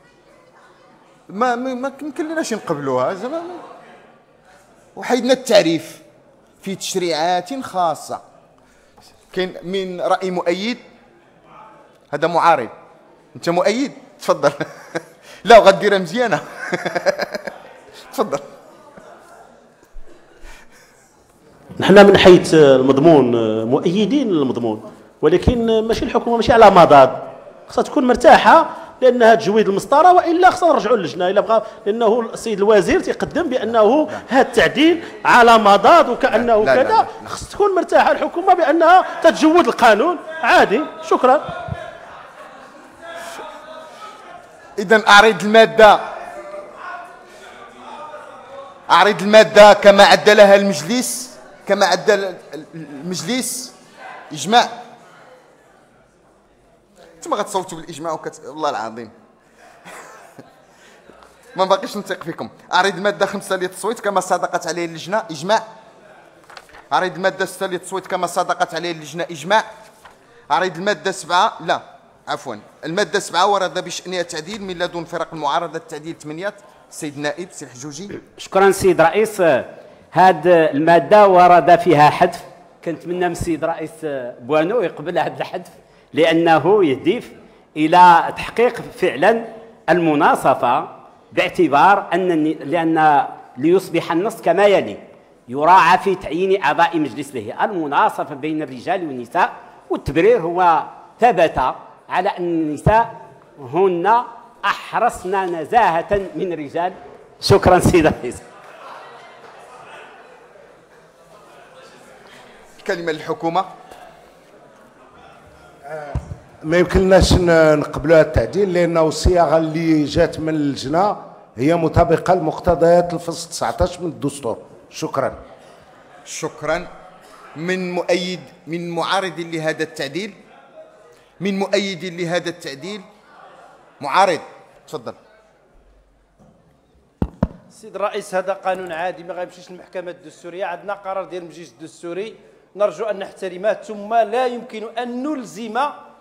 ما ما يمكنلناش نقبلوها زعما وحيدنا التعريف في تشريعات خاصه. كاين من راي مؤيد هذا معارض انت مؤيد تفضل. لا وغديرها مزيانه. تفضل. نحن من حيث المضمون مؤيدين للمضمون، ولكن ماشي الحكومه ماشي على مضاد، خصها تكون مرتاحه لانها تجويد المسطره، والا خصنا نرجعوا للجنه الا بغى، لانه السيد الوزير تيقدم بانه هذا التعديل على مضاد وكانه لا لا كذا. خص تكون مرتاحه الحكومه بانها تتجود القانون عادي. شكرا. اذا اعرض الماده اعرض الماده كما عدلها المجلس كما عدل المجلس اجماع. انتم غتصوتوا بالاجماع وكت... والله العظيم ما باقيش نثق فيكم. اعرض الماده خمسة للتصويت كما صادقت عليه اللجنه اجماع. اعرض الماده ستة للتصويت كما صادقت عليه اللجنه اجماع. اعرض الماده سبعة لا عفوا الماده سبعة ورد بشانها تعديل من لدن فرق المعارضه التعديل ثمانيات. السيد النائب سي الحجوجي. شكرا سيد رئيس. هاد الماده ورد فيها حذف، كنتمنى من السيد رئيس بوانو يقبل هذا الحذف لانه يهدف الى تحقيق فعلا المناصفه، باعتبار ان لان ليصبح النص كما يلي: يراعى في تعيين اعضاء مجلس له المناصفه بين الرجال والنساء. والتبرير هو ثبت على ان النساء هن احرصن نزاهه من الرجال. شكرا سيد الرئيس. كلمه للحكومه. ما يمكنناش نقبلوا هذا التعديل لانه الصياغه اللي جات من اللجنه هي مطابقه لمقتضيات الفصل تسعطاش من الدستور. شكرا. شكرا. من مؤيد من معارض لهذا التعديل من مؤيد لهذا التعديل معارض تفضل. السيد الرئيس هذا قانون عادي ما غيمشيش للمحكمه الدستوريه، عندنا قرار ديال المجلس الدستوري نرجو ان نحترمه، ثم لا يمكن ان نلزم،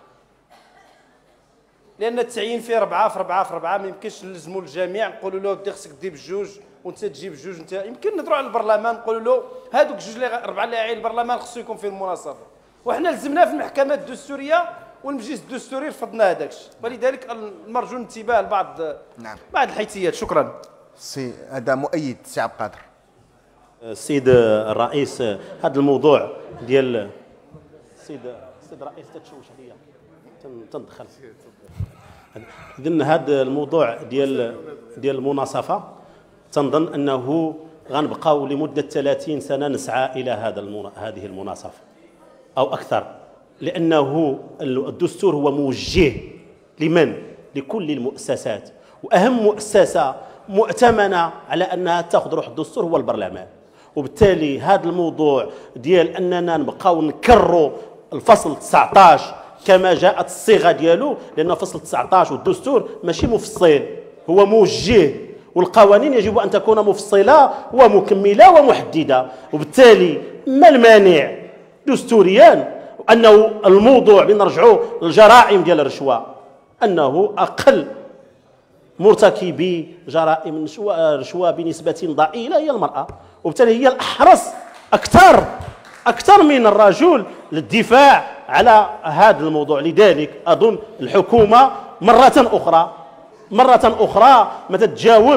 لان التعيين فيه ربعه في ربعه في ربعه، ما يمكنش نلزموا الجميع نقولوا له بدي خصك تجيب جوج وانت تجيب جوج. انت يمكن نهضروا على البرلمان نقولوا له هذوك جوج اللي ربعه اللي عين البرلمان خصو يكون فيه المناصفه، وحنا لزمناه في المحكمه الدستوريه والمجلس الدستوري رفضنا هذاك الشيء، ولذلك المرجو الانتباه لبعض نعم بعض الحيثيات. شكرا. سي هذا مؤيد سي عبد القادر. السيد الرئيس هذا الموضوع ديال السيد السيد الرئيس تتشوش عليا تندخل. اذا هذا الموضوع ديال ديال المناصفه تنظن انه غنبقاو لمده ثلاثين سنه نسعى الى هذا المنا... هذه المناصفه او اكثر، لانه الدستور هو موجه لمن؟ لكل المؤسسات، واهم مؤسسه مؤتمنه على انها تاخذ روح الدستور هو البرلمان. وبالتالي هذا الموضوع ديال اننا نبقاو نكرروا الفصل تسعطاش كما جاءت الصيغه ديالو، لان فصل تسعطاش والدستور ماشي مفصل، هو موجه، والقوانين يجب ان تكون مفصله ومكمله ومحدده. وبالتالي ما المانع دستوريا انه الموضوع بنرجعوا للجرائم ديال الرشوه، انه اقل مرتكبي جرائم الرشوه بنسبه ضئيله هي المراه، وبالتالي هي الاحرص اكثر اكثر من الرجل للدفاع على هذا الموضوع. لذلك اظن الحكومه مره اخرى مره اخرى ما تتجاوبش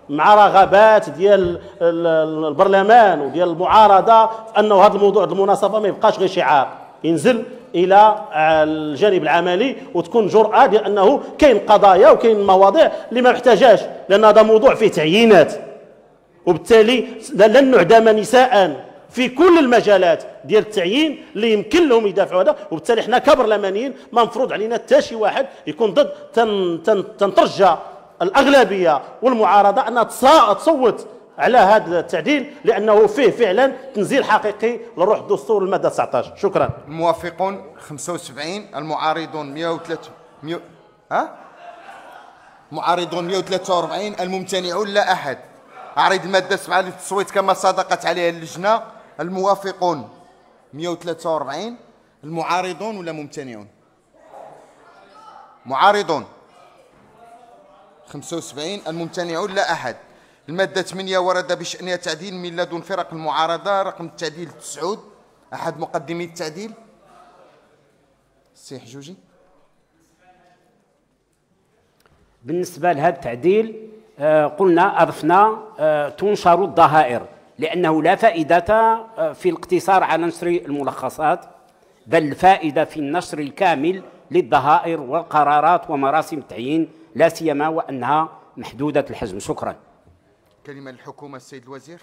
مع رغبات ديال البرلمان وديال المعارضه في انه هذا الموضوع المناصفه ما يبقاش غير شعار، ينزل الى الجانب العملي وتكون جرأه ديال انه كاين قضايا وكاين مواضيع اللي ما محتاجاش، لان هذا موضوع فيه تعيينات، وبالتالي لن نعدم نساء في كل المجالات ديال التعيين اللي يمكن لهم يدافعوا هذا، وبالتالي حنا كبرلمانيين ما مفروض علينا حتى شي واحد يكون ضد تن تن تنترجى الاغلبيه والمعارضه انها تصوت على هذا التعديل، لانه فيه فعلا تنزيل حقيقي لروح الدستور الماده تسعطاش. شكرا. الموافقون خمسة وسبعين، المعارضون مئة وثلاثة مئة ها معارضون مئة وثلاثة وأربعين، الممتنعون لا احد. اعرض الماده سبعة للتصويت كما صادقت عليها اللجنه. الموافقون مئة وثلاثة وأربعين، المعارضون ولا ممتنعون؟ معارضون خمسة وسبعين، الممتنعون لا احد. الماده ثمانية ورد بشأنها تعديل من لدن فرق المعارضه، رقم التعديل تسعود. احد مقدمي التعديل؟ السي حجوجي. بالنسبه لهذا التعديل آه قلنا اضفنا آه تنشر الضهائر، لانه لا فائده آه في الاقتصار على نشر الملخصات، بل الفائده في النشر الكامل للضهائر والقرارات ومراسم التعيين، لا سيما وانها محدوده الحجم. شكرا. كلمه للحكومه السيد الوزير.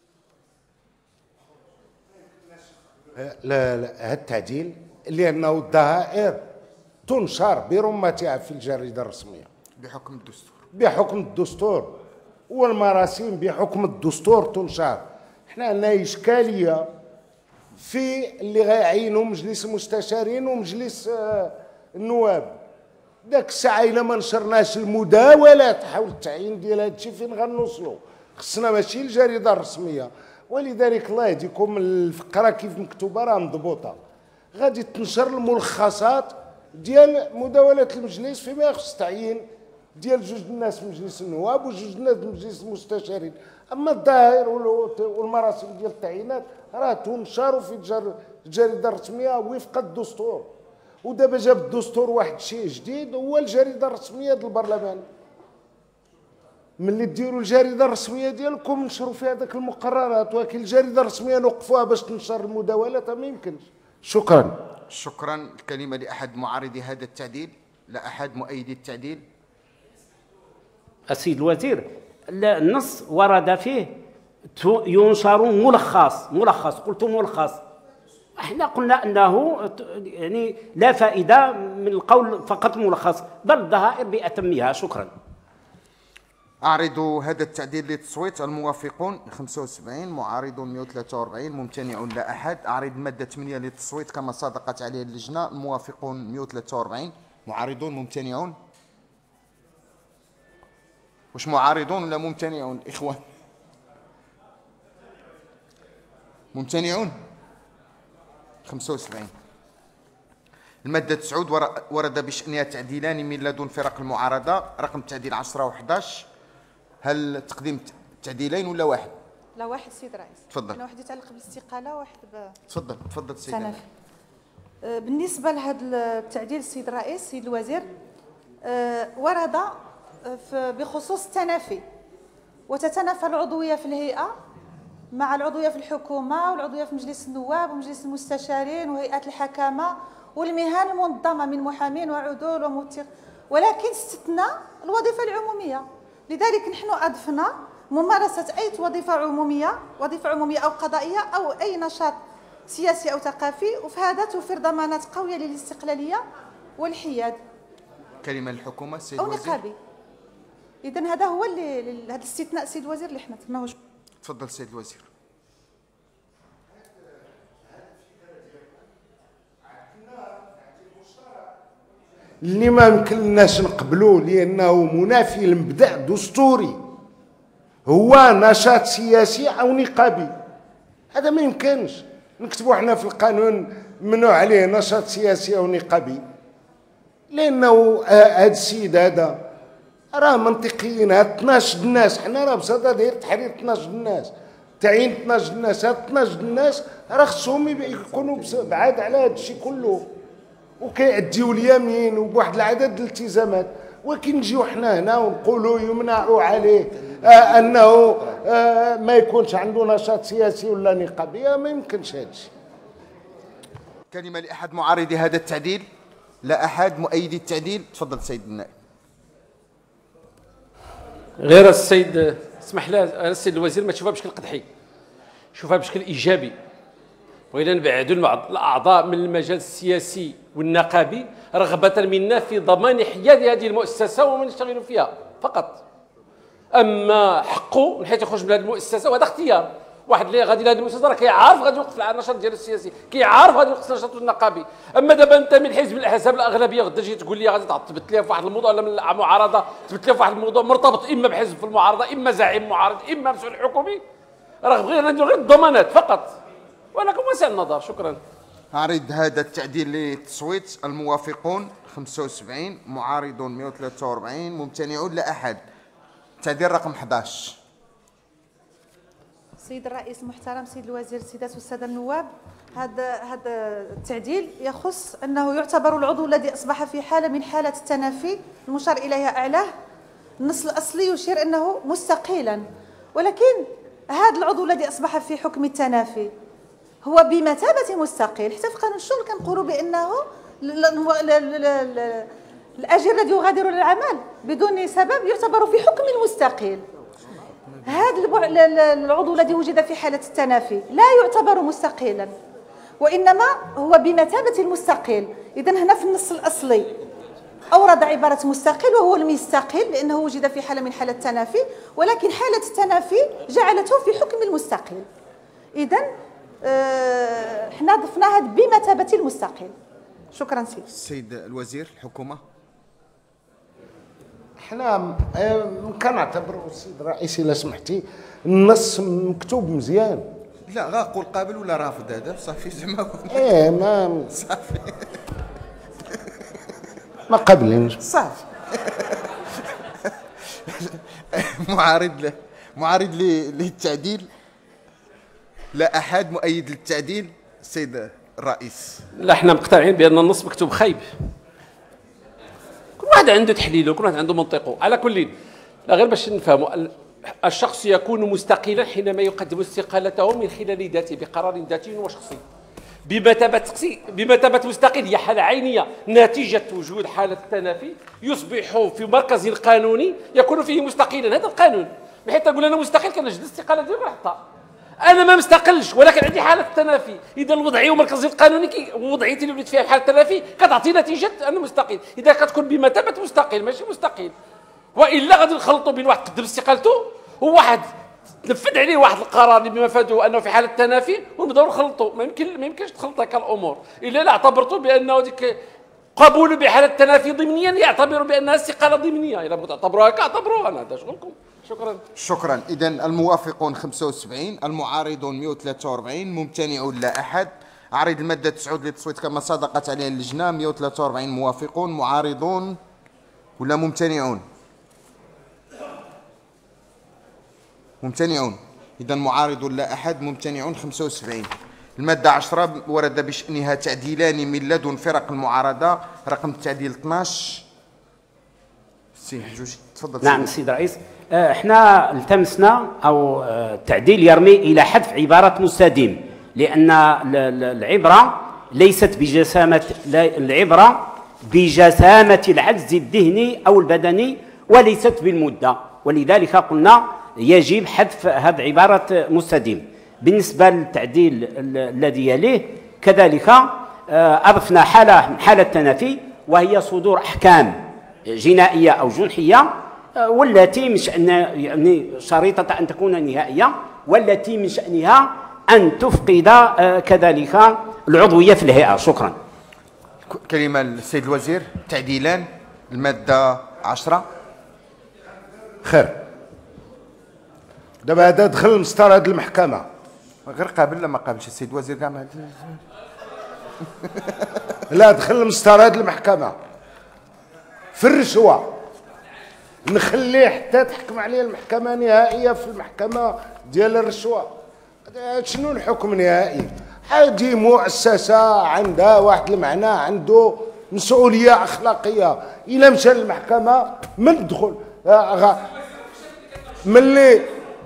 لا لا هذا التعديل لانه الضهائر تنشر برمتها في الجريده الرسميه بحكم الدستور بحكم الدستور والمراسيم بحكم الدستور تنشر. احنا عندنا اشكاليه في اللي غيعينوا مجلس المستشارين ومجلس آه النواب. داك الساعه الا ما نشرناش المداولات حول التعيين ديال هذا الشيء فين غنوصلوا؟ خصنا ماشي الجريده الرسميه. ولذلك الله يهديكم الفقره كيف مكتوبه راه مضبوطه، غادي تنشر الملخصات ديال مداولات المجلس فيما يخص التعيين ديال جوج الناس في مجلس النواب وجوج الناس في مجلس المستشارين. اما الظاهر والمراسم ديال التعيينات راه تنشر في الجريده الرسميه وفق الدستور. ودابا جاب الدستور واحد الشيء جديد هو الجريده الرسميه ديال البرلمان. ملي ديروا الجريده الرسميه ديالكم نشروا فيها داك المقررات، ولكن الجريده الرسميه نوقفوها باش تنشر المداولات ما يمكنش. شكرا. شكرا. الكلمه لاحد معارضي هذا التعديل. لا احد مؤيدي التعديل. السيد الوزير، النص ورد فيه ينشر ملخص، ملخص قلت ملخص. احنا قلنا انه يعني لا فائده من القول فقط ملخص، بل الضهائر باتمها. شكرا. اعرض هذا التعديل للتصويت. الموافقون خمسة وسبعين، معارضون مئة وثلاثة وأربعين، ممتنعون لا احد. اعرض الماده ثمانية للتصويت كما صادقت عليه اللجنه. الموافقون مئة وثلاثة وأربعين، معارضون ممتنعون. واش معارضون ولا ممتنعون اخوان؟ ممتنعون خمسة وسبعين. الماده تسعود ورد بشأنها تعديلان من لدن فرق المعارضه، رقم التعديل عشرة وحداش. هل تقديم تعديلين ولا واحد؟ لا واحد سيد الرئيس. تفضل. انا واحد يتعلق بالاستقاله وواحد ب تفضل تفضل سيدي. تنافي. بالنسبه لهذا التعديل السيد الرئيس سيد الوزير، ورد بخصوص التنافي، وتتنافى العضويه في الهيئه مع العضويه في الحكومه والعضويه في مجلس النواب ومجلس المستشارين وهيئات الحكامه والمهن المنظمه من محامين وعدول وموثق، ولكن استثناء الوظيفه العموميه. لذلك نحن اضفنا ممارسه اي وظيفه عموميه، وظيفه عموميه او قضائيه او اي نشاط سياسي او ثقافي، وفي هذا توفر ضمانات قويه للاستقلاليه والحياد. كلمه للحكومه السيد او الوزير. نقابي. اذا هذا هو اللي هذا الاستثناء سيد الوزير اللي حنا درناه. تفضل سيد الوزير. اللي ما يمكنناش نقبلوه لانه منافي للمبدا الدستوري هو نشاط سياسي او نقابي. هذا ما يمكنش نكتبوا احنا في القانون ممنوع عليه نشاط سياسي او نقابي، لانه هذا السيد هذا راه منطقيين. هاد اثناش الناس حنا راه بصدد داير تحرير اثناش الناس، تعيين اثناش الناس. هاد اثناش الناس راه خصهم يكونوا بعاد على هذا الشيء كله وكيأديوا اليمين وبواحد العدد الالتزامات. ولكن نجيو حنا هنا ونقولوا يمنعوا عليه آه انه آه ما يكونش عنده نشاط سياسي ولا نقابيه، ما يمكنش هذا الشيء. كلمه لاحد معارضي هذا التعديل؟ لا احد مؤيدي التعديل؟ تفضل سيد النائب. غير السيد اسمح لي السيد الوزير ما تشوفها بشكل قدحي، شوفها بشكل ايجابي. بغينا نبعدوا بعض الاعضاء من المجال السياسي والنقابي رغبه منا في ضمان حياد هذه المؤسسه ومن يشتغلوا فيها فقط. اما حقه من حيث يخرج من هذه المؤسسه وهذا اختيار، واحد اللي غادي لهذه المؤسسه راه كيعارف غادي يوقف النشاط ديالو السياسي، كيعارف غادي يوقف النشاط النقابي. اما دابا انت من حزب الاحزاب الاغلبيه غدا تجي تقول لي غادي تبت لي في واحد الموضوع ولا من المعارضه تبت لي في واحد الموضوع مرتبط اما بحزب في المعارضه اما زعيم معارض اما مسؤول حكومي، راه بغينا نديروا غير الضمانات فقط ولكم وسع النظر. شكرا. أعرض هذا التعديل للتصويت. الموافقون خمسة وسبعين، معارضون مئة وثلاثة وأربعين، ممتنعون لا أحد. تعديل رقم أحد عشر. سيد الرئيس المحترم، سيد الوزير، السيدات والساده النواب، هذا هذا التعديل يخص انه يعتبر العضو الذي اصبح في حاله من حالات التنافي المشار اليها اعلاه. النص الاصلي يشير انه مستقيلا، ولكن هذا العضو الذي اصبح في حكم التنافي هو بمثابه مستقل. حتى في قانون الشغل كنقولوا بانه الاجير الذي يغادر العمل بدون سبب يعتبر في حكم مستقل. هذا العضو الذي وجد في حالة التنافي لا يعتبر مستقلا، وإنما هو بمثابة المستقل. إذن هنا في النص الأصلي أورد عبارة مستقل وهو المستقل لأنه وجد في حالة من حالة التنافي، ولكن حالة التنافي جعلته في حكم المستقل. إذن آه حنا ضفناها بمثابة المستقل. شكرا سيدي. السيد الوزير الحكومة. احنا كنعتبروا السيد الرئيس الا سمحتي النص مكتوب مزيان. لا غاقول قابل ولا رافض هذا صافي زعما. ايه ما صافي ما قابلينش صافي. معارض له معارض للتعديل؟ لا احد مؤيد للتعديل؟ السيد الرئيس. لا احنا مقتنعين بان النص مكتوب خايب. كل واحد عنده تحليله، كل واحد عنده منطقه. على كل لا غير باش نفهموا، الشخص يكون مستقلا حينما يقدم استقالته من خلال ذاته بقرار ذاتي وشخصي. بمثابة بمثابة مستقل هي حالة عينية ناتجة وجود حالة التنافي، يصبح في مركز قانوني يكون فيه مستقلا. هذا القانون بحيث تقول انا مستقل كنجد الاستقاله ديالي ونحطها. انا ما مستقلش ولكن عندي حاله التنافي. اذا الوضعيه والمركزيه القانوني كي وضعيتي اللي وليت فيها في حاله التنافي كتعطي نتيجه انا مستقل. اذا كتكون بمثابه مستقل ماشي مستقل، والا غادي نخلطوا بين واحد قدم استقالته وواحد تنفذ عليه واحد القرار اللي بمفاده انه في حاله التنافي ونبداو نخلطوا. ما يمكن ما يمكنش تخلط هكا الامور الا لا اعتبرتوا بانه ديك قبول بحاله التنافي ضمنيا يعتبروا بانها استقاله ضمنيه. اذا بغيتوا تعتبروها هكا اعتبروها، انا هذا شغلكم. شكرا. شكرا. اذا الموافقون خمسة وسبعين، المعارضون مئة وثلاثة وأربعين، ممتنعون لا احد. اعرض الماده تسعود للتصويت كما صادقت عليها اللجنه. مئة وثلاثة وأربعين موافقون، معارضون ولا ممتنعون؟ ممتنعون. اذا معارض لا احد، ممتنعون خمسة وسبعين. الماده عشرة ورد بشانها تعديلان من لدن فرق المعارضه. رقم التعديل اثناش. سي حجوجي تفضل. نعم سيد الرئيس، احنا التمسنا او التعديل يرمي الى حذف عباره مستديم، لان العبره ليست بجسامه، العبره بجسامه العجز الذهني او البدني وليست بالمده، ولذلك قلنا يجب حذف هذه عباره مستديم. بالنسبه للتعديل الذي يليه كذلك اضفنا حاله من حاله التنافي وهي صدور احكام جنائيه او جنحيه والتي من شأنها يعني شريطة أن تكون نهائية، والتي من شأنها أن تفقد كذلك العضوية في الهيئة. شكرا. كلمة للسيد الوزير. تعديلان المادة عشرة. خير. دابا هذا دخل المسترد المحكمة. غير قابل ولا ما قابلش السيد الوزير كاع ما لا دخل المسترد المحكمة في الرشوة، نخليه حتى تحكم عليه المحكمة نهائية في المحكمة ديال الرشوة. شنو الحكم النهائي؟ هذه مؤسسة عندها واحد المعنى، عنده مسؤوليه اخلاقيه. الا مشى للمحكمه من الدخول ملي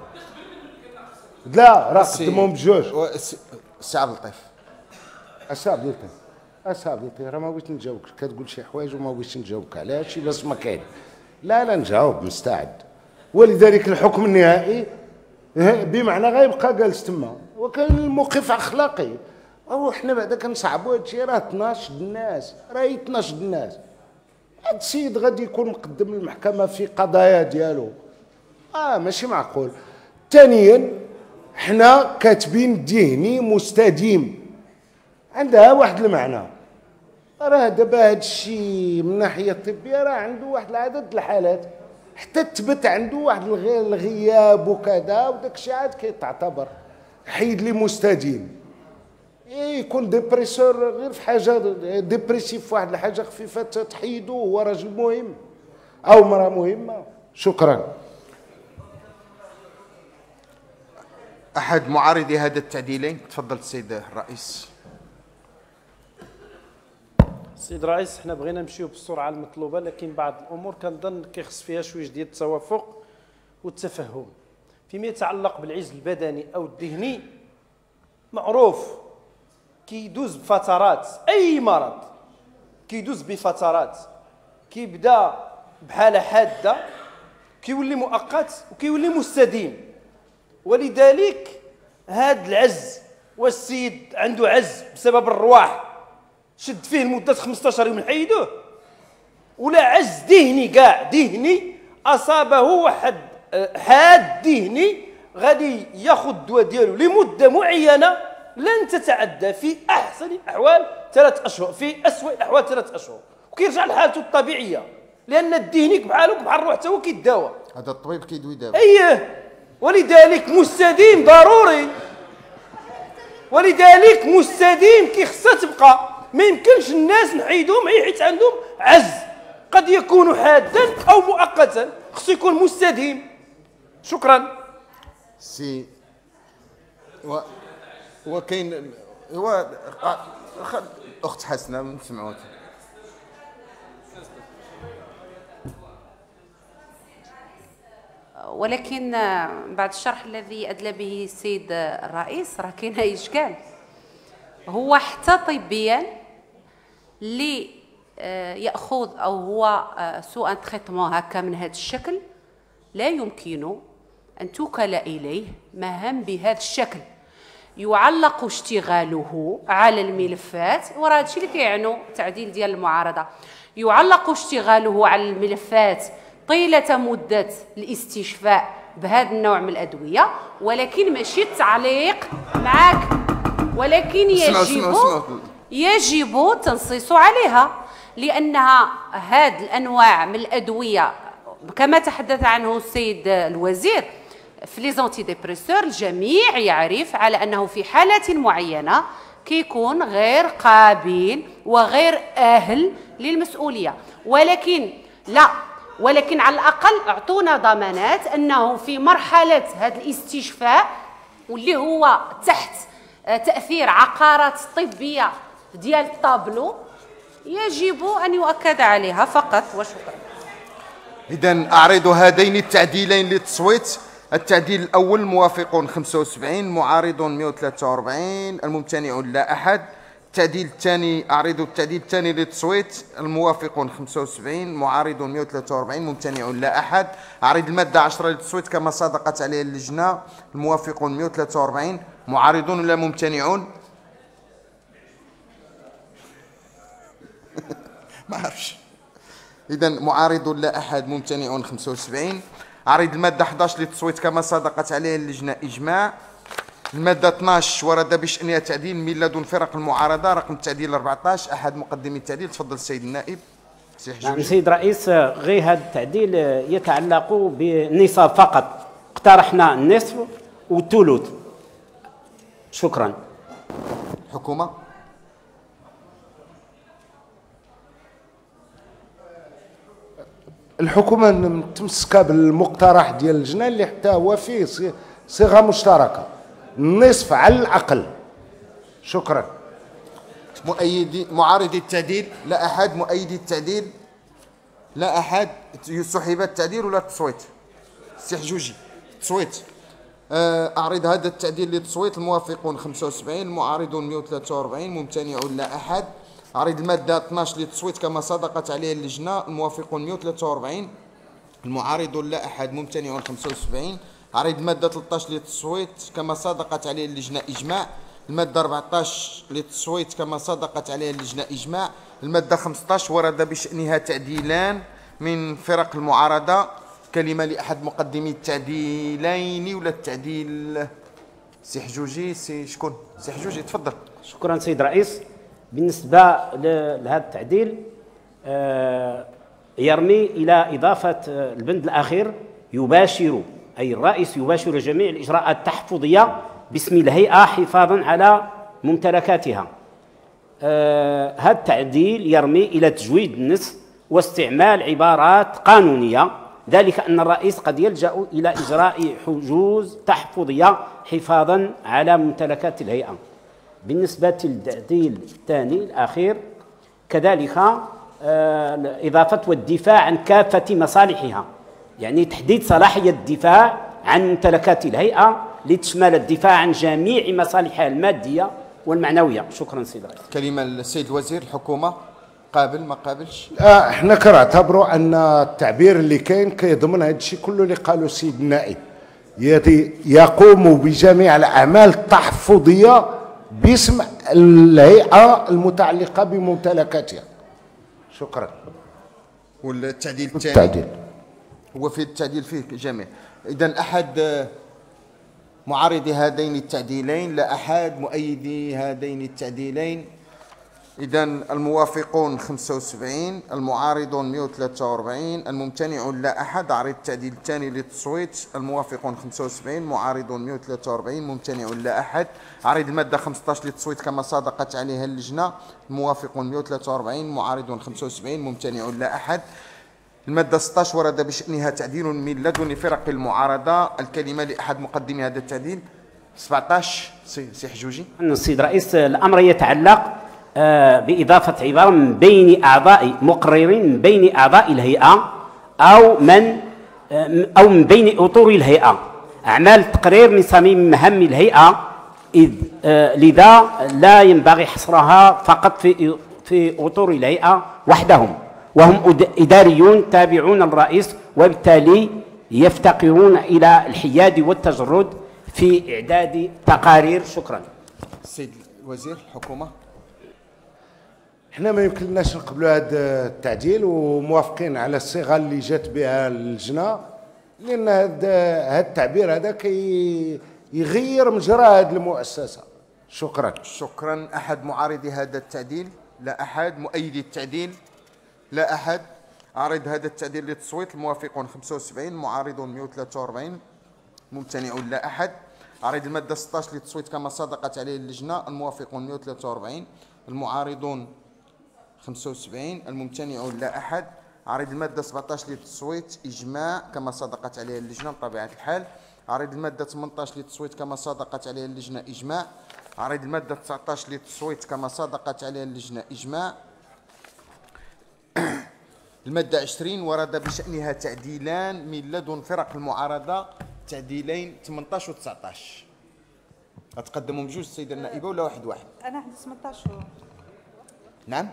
لا راه قدمهم بجوج. السي عبد اللطيف السي عبد اللطيف السي عبد اللطيف راه ما بغيتش نجاوبك، كتقول شي حوايج وما بغيتش نجاوبك على هادشي باش ما كاين. لا لا نجاوب مستعد. ولذلك الحكم النهائي بمعنى غيبقى جالس تما، وكاين الموقف اخلاقي. او حنا بعدا كنصعبوا هادشي، راه اثناش د الناس، راه اثناش د الناس. هاد السيد غادي يكون مقدم للمحكمه في قضايا ديالو، اه ماشي معقول. ثانيا حنا كاتبين ذهني مستديم، عندها واحد المعنى. راه دابا هاد الشيء من الناحيه الطبيه راه عنده واحد العدد الحالات، حتى تثبت عنده واحد الغياب وكذا وداك الشيء عاد كيتعتبر. حيد لي مستديم يكون ديبريسور غير في حاجه ديبريسيف في واحد الحاجه خفيفه تحيدو، هو راجل مهم او مراه مهمه. شكرا. احد معارضي هذا التعديلين؟ تفضل السيد الرئيس. السيد الرئيس، حنا بغينا نمشيو بالسرعه المطلوبه، لكن بعض الامور كنظن كيخص فيها شويه ديال التوافق والتفهم. فيما يتعلق بالعجز البدني او الذهني، معروف كيدوز بفترات، اي مرض كيدوز بفترات، كيبدا بحاله حاده كيولي مؤقت وكيولي مستديم. ولذلك هذا العجز، والسيد عنده عجز بسبب الرواح شد فيه لمده خمسطاش يوم نحيدوه، ولا عجز ذهني كاع ذهني اصابه واحد حاد ذهني غادي ياخذ الدواء ديالو لمده معينه لن تتعدى في احسن الاحوال ثلاث اشهر، في اسوء الاحوال ثلاث اشهر، وكيرجع لحالته الطبيعيه، لان الذهني بحالو بحال الروح حتى هو كيداوى. هذا الطبيب كيدوي دابا. اييه، ولذلك مستديم ضروري، ولذلك مستديم كيخصها تبقى. ما يمكنش الناس نحيدهم حيت عندهم عجز، قد يكون حادا او مؤقتا، خصو يكون مستديم. شكرا. سي و وكاين هو اخت حسنه نسمعوك. ولكن بعد الشرح الذي أدلى به السيد الرئيس راه كاين إشكال. هو حتى طبيا اللي يأخذ أو هو سوء تريتمون هكا من هذا الشكل لا يمكن أن توكل إليه مهام بهذا الشكل، يعلق اشتغاله على الملفات. وراه هادشي اللي كيعنو التعديل ديال المعارضة، يعلق اشتغاله على الملفات طيلة مدة الاستشفاء بهذا النوع من الأدوية، ولكن ماشي التعليق معك، ولكن يجب يجب التنصيص عليها، لأنها هذه الأنواع من الأدوية كما تحدث عنه السيد الوزير في لي زونتي ديبريسور، الجميع يعرف على أنه في حالات معينة كيكون غير قابل وغير أهل للمسؤولية. ولكن لا، ولكن على الأقل أعطونا ضمانات أنه في مرحلة هذا الاستشفاء واللي هو تحت تأثير عقارات طبية ديال الطابلو يجب أن يؤكد عليها فقط وشكرا. إذن أعرض هذين التعديلين للتصويت. التعديل الأول موافق خمسة وسبعين، معارض مئة وثلاثة وأربعين، الممتنع لا أحد. التعديل الثاني أعرض التعديل الثاني للتصويت. الموافق خمسة وسبعين، معارض مئة وثلاثة وأربعين، ممتنع لا أحد. أعرض المادة عشرة للتصويت كما صادقت عليها اللجنة. الموافق مئة وثلاثة وأربعين، معارضون ولا ممتنعون؟ ما عرفش. إذن معارض لا أحد، ممتنع خمسة وسبعين. أعرض المادة أحد عشر للتصويت كما صادقت عليها اللجنة إجماع. المادة اثناش ورد بشأنها تعديل من لدن فرق المعارضة، رقم التعديل أربعة عشر. أحد مقدمي التعديل، تفضل السيد النائب. نعم سيد رئيس، غير هذا التعديل يتعلق بالنصاب فقط، اقترحنا النصف والثلث. شكرا. حكومة. الحكومة متمسكة بالمقترح ديال اللجنة اللي حتى هو فيه صيغة مشتركة، النصف على الأقل. شكرا. مؤيدي معارضي التعديل؟ لا أحد. مؤيدي التعديل؟ لا أحد. سحب التعديل ولا التصويت؟ سي حجوجي تصويت. أعرض هذا التعديل للتصويت. الموافقون خمسة وسبعين، المعارضون مئة وثلاثة وأربعين، ممتنعون لا أحد. أعرض المادة اثناش للتصويت كما صدقت عليها اللجنة. الموافقون مئة وثلاثة وأربعين، المعارضون لا أحد، ممتنعون خمسة وسبعين. أعرض المادة ثلاثة عشر للتصويت كما صدقت عليها اللجنة إجماع. المادة أربعة عشر للتصويت كما صدقت عليها اللجنة إجماع. المادة خمسة عشر ورد بشأنها تعديلان من فرق المعارضة. كلمة لأحد مقدمي التعديلين ولا التعديل؟ سي حجوجي. سي شكون؟ سي حجوجي تفضل. شكرا سيد رئيس. بالنسبة لهذا التعديل آه يرمي إلى إضافة البند الأخير يباشر، أي الرئيس يباشر جميع الإجراءات التحفظية باسم الهيئة حفاظا على ممتلكاتها. آه هذا التعديل يرمي إلى تجويد النص واستعمال عبارات قانونية، ذلك أن الرئيس قد يلجأ إلى إجراء حجوز تحفظية حفاظا على ممتلكات الهيئة. بالنسبة للتعديل الثاني الأخير كذلك آه إضافة والدفاع عن كافة مصالحها، يعني تحديد صلاحية الدفاع عن ممتلكات الهيئة لتشمل الدفاع عن جميع مصالحها المادية والمعنوية. شكرا سيد الرئيس. كلمة للسيد الوزير. الحكومة قابل ما قابلش؟ لا احنا كنعتبروا ان التعبير اللي كاين كيضمن هذا الشيء كله اللي قالوا السيد النائب، يقوم بجميع الاعمال التحفظيه باسم الهيئه المتعلقه بممتلكاتها. شكرا. والتعديل الثاني؟ التعديل هو في التعديل فيه جميع. اذا احد معارضي هذين التعديلين؟ لا احد. مؤيدي هذين التعديلين؟ إذا الموافقون خمسة وسبعين، المعارضون مئة وثلاثة وأربعين، الممتنعون لا أحد. أعرض التعديل الثاني للتصويت. الموافقون خمسة وسبعين، المعارضون مئة وثلاثة وأربعين، ممتنعون لا أحد. أعرض المادة خمسة عشر للتصويت كما صادقت عليها اللجنة. الموافقون مئة وثلاثة وأربعين، المعارضون خمسة وسبعين، ممتنعون لا أحد. المادة ستة عشر ورد بشأنها تعديل من لدن فرق المعارضة. الكلمة لأحد مقدمي هذا التعديل. سبعة عشر سي حجوجي. السيد رئيس، الأمر يتعلق بإضافة عبارة من بين أعضاء مقررين من بين أعضاء الهيئة أو من أو من بين أطر الهيئة أعمال التقرير من صميم مهام الهيئة، إذ لذا لا ينبغي حصرها فقط في في أطر الهيئة وحدهم، وهم إداريون تابعون للرئيس وبالتالي يفتقرون إلى الحياد والتجرد في إعداد تقارير. شكرا. السيد الوزير. الحكومة. احنا ما يمكنناش نقبلوا هذا التعديل وموافقين على الصيغه اللي جات بها اللجنه، لان هذا التعبير هذا كي يغير مجرى هذه المؤسسه. شكرا. شكرا. احد معارضي هذا التعديل؟ لا احد. مؤيدي التعديل؟ لا احد. اعرض هذا التعديل للتصويت. الموافقون خمسة وسبعين، المعارضون مئة وثلاثة وأربعين، ممتنعون لا احد. اعرض الماده ستة عشر للتصويت كما صدقت عليه اللجنه. الموافقون مئة وثلاثة وأربعين، المعارضون خمسة وسبعين، الممتنعون لا أحد. أعرض المادة سبعة عشر للتصويت إجماع كما صدقت عليها اللجنة بطبيعة الحال. أعرض المادة ثمانية عشر للتصويت كما صدقت عليها اللجنة إجماع. أعرض المادة تسعة عشر للتصويت كما صدقت عليها اللجنة إجماع. المادة عشرين ورد بشأنها تعديلان من لدن فرق المعارضة، تعديلين ثمانية عشر و تسعة عشر. أتقدموا بجوج السيدة النائبة ولا واحد واحد؟ أنا عندي ثمانية عشر. نعم؟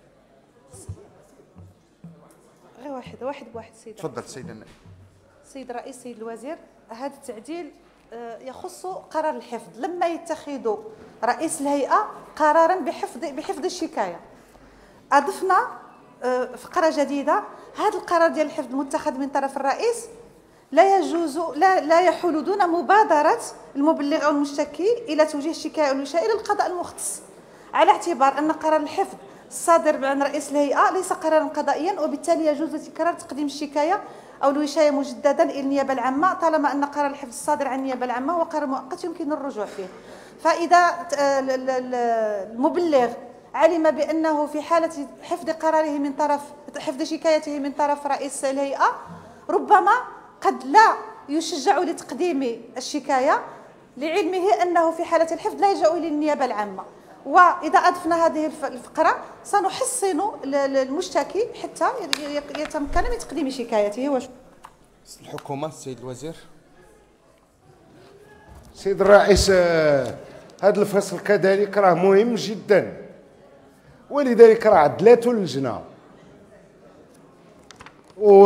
غير واحد واحد بواحد سيدة. تفضل سيدة النائب. سيد الرئيس، سيد الوزير، هذا التعديل يخص قرار الحفظ. لما يتخذ رئيس الهيئة قرارا بحفظ بحفظ الشكاية، أضفنا فقرة جديدة. هذا القرار ديال الحفظ المتخذ من طرف الرئيس لا يجوز لا لا يحول دون مبادرة المبلغ أو المشتكي إلى توجيه الشكاية أو الوشاية إلى القضاء المختص، على اعتبار أن قرار الحفظ الصادر عن رئيس الهيئة ليس قرارا قضائيا، وبالتالي يجوز تكرار تقديم الشكاية أو الوشاية مجددا إلى النيابة العامة طالما أن قرار الحفظ الصادر عن النيابة العامة هو قرار مؤقت يمكن الرجوع فيه. فإذا المبلغ علم بأنه في حالة حفظ قراره من طرف حفظ شكايته من طرف رئيس الهيئة ربما قد لا يشجع لتقديم الشكاية، لعلمه أنه في حالة الحفظ لا يلجأ إلى النيابة العامة. وإذا أضفنا هذه الف- الفقرة سنحصن ال- ال- المشتكي حتى ي- ي- يتمكن من تقديم شكايته. وش الحكومة السيد الوزير. سيد الرئيس، آه، هذا الفصل كذلك راه مهم جدا، ولذلك راه عدلته اللجنه. و